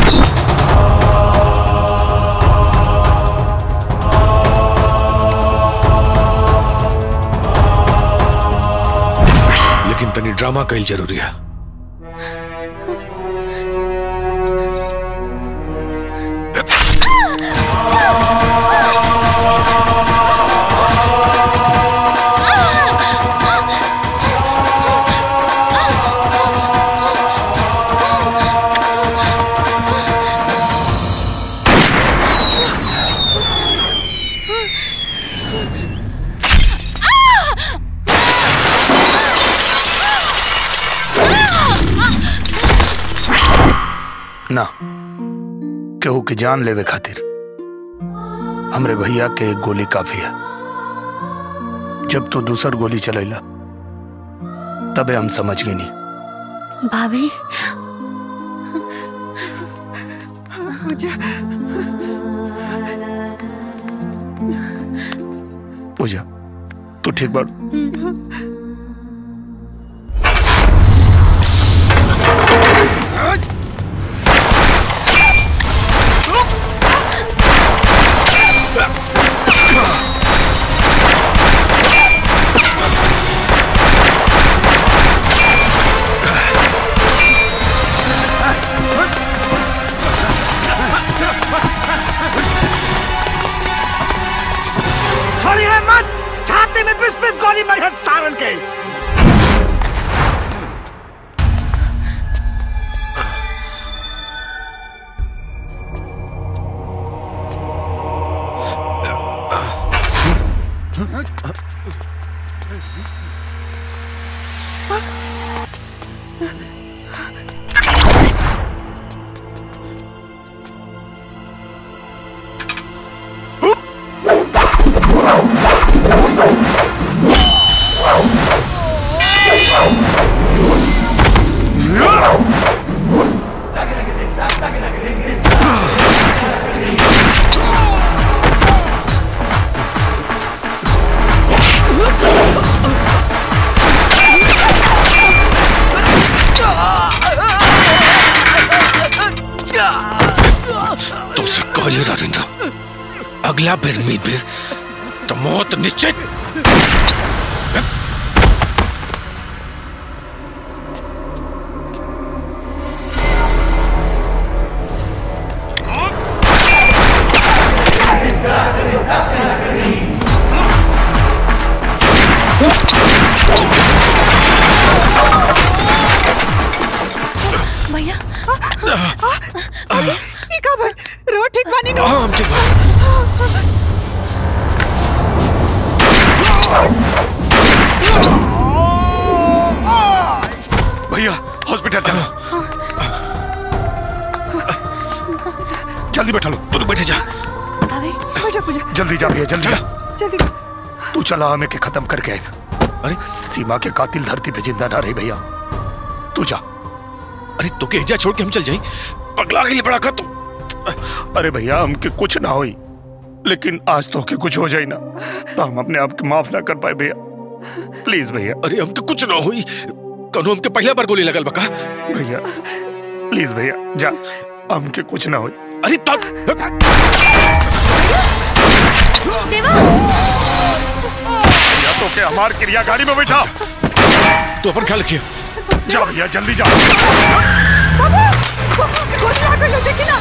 S7: लेकिन तनी ड्रामा कईल जरूरी है।
S16: ना केहू की जान लेवे खातिर हमरे भैया के एक गोली काफी है। जब तू दूसर गोली चलैला तबे हम समझ गए नहीं।
S17: भाभी
S1: पूजा,
S16: पूजा तू ठीक बाड़?
S2: गोली मारे सारन के।
S7: अगला फिर मीत फिर तो मौत निश्चित।
S1: भैया अरे ये खबर रो ठीक बानी ना?
S7: हाँ हम ठीक बानी।
S10: भैया हॉस्पिटल चलो। जल्दी बैठा लो। तू बैठे जा।
S1: बैठो पूजा।
S10: जल्दी जा भैया जल्दी जा।
S1: जल्दी
S10: तू चला हमें के खत्म करके आए। अरे सीमा के कातिल धरती पे जिंदा ना रहे भैया। तू जा।
S7: अरे तो के जा छोड़ के हम चल जाए। पगला के लिए बड़ा कर तू।
S10: अरे भैया हमके कुछ ना होई, लेकिन आज तो के कुछ हो जाए ना तो हम अपने आप के माफ ना कर पाए भैया। प्लीज भैया।
S7: अरे हमके कुछ ना हुई, कनो हमके पहला बार गोली लगल बका।
S10: भैया प्लीज भैया जा, हमके कुछ ना होई।
S7: अरे
S10: भैया तो के हमार क्रिया गाड़ी में बैठा।
S7: तो अपन ख्याल रखिए।
S10: जा भैया जल्दी जा।
S1: देखी ना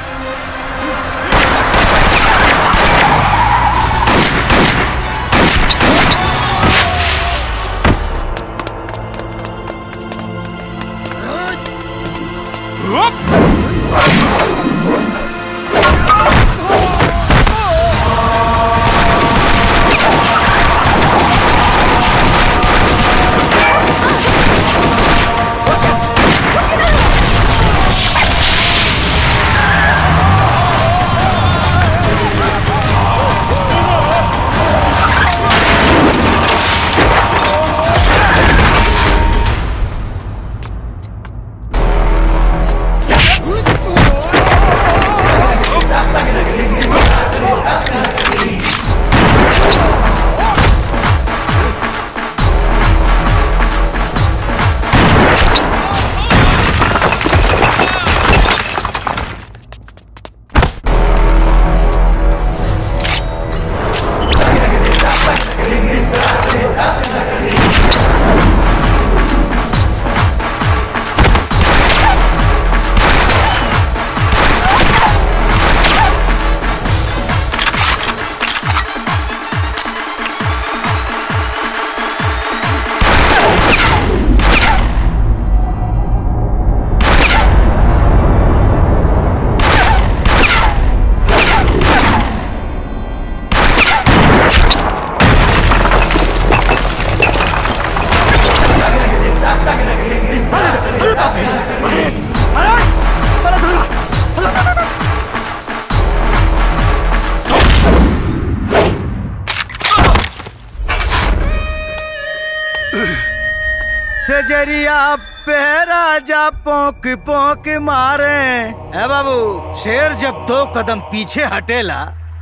S2: सेजरिया पे राजा पोंक पोंक मारे। है बाबू, शेर जब 2 कदम पीछे हटेला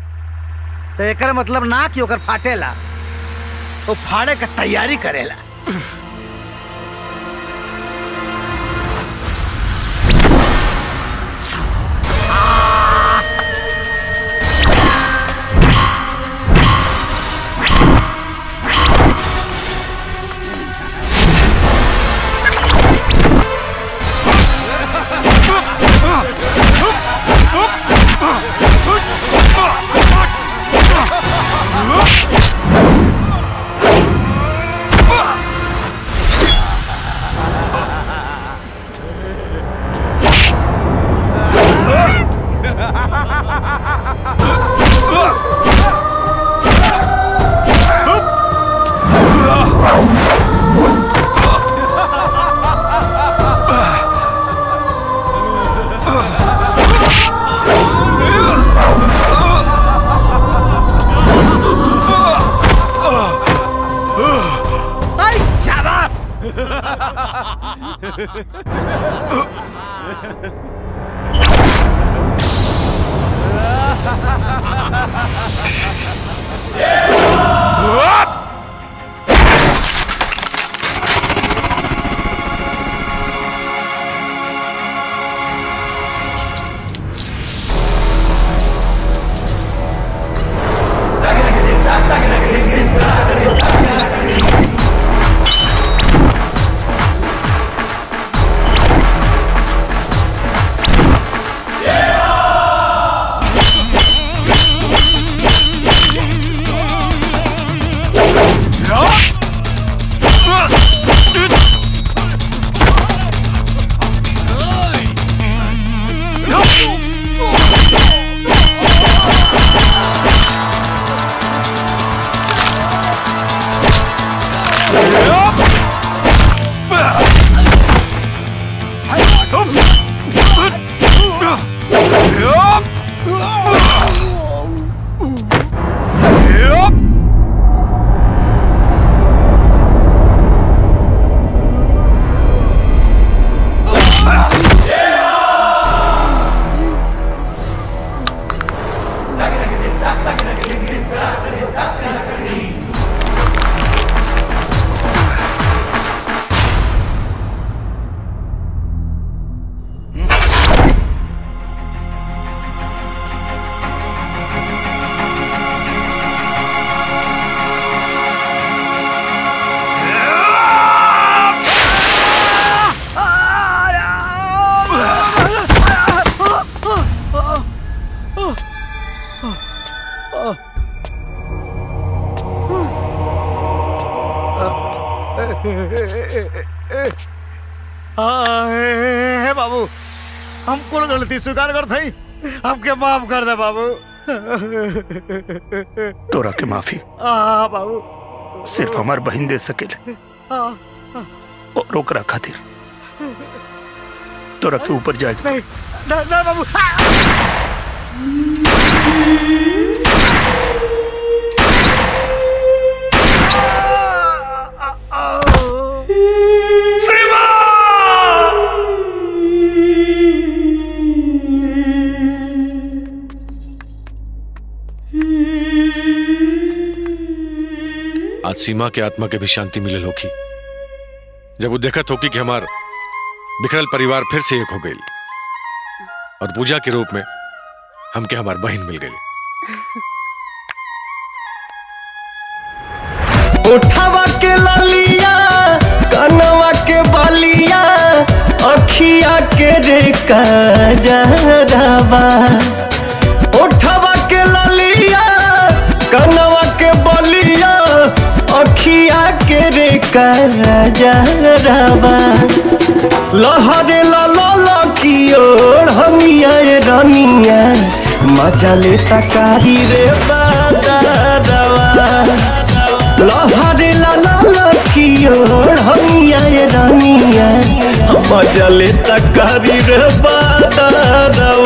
S2: तो एकर मतलब ना कि ओकर फाटेला, वो फाड़े का तैयारी करेला। हे बाबू, हम कुल गलती स्वीकार कर थई, हमके माफ कर दे बाबू।
S16: तोरा के माफी
S2: बाबू
S16: सिर्फ हमार बहन दे सकेले और ओकरा खातिर तोरा के ऊपर जाएगा।
S2: नहीं नहीं बाबू।
S7: आज सीमा के आत्मा के भी शांति मिले होगी जब वो देखत होगी कि हमार बिखरल परिवार फिर से एक हो गई और पूजा के रूप में हमके हमार बहन मिल गई।
S12: उठावा के ललिया कनवा के बलिया अखिया के रे काजरवा। उठावा के ललिया कनवा के बलिया अखिया के रे काजरवा। लहरे ललो की ओर हमिया रनिया मजा लेता कारी रे बादरवा। लहरे लाला की ओर हमिया रनिया मजा लेता कारी रे बादरवा।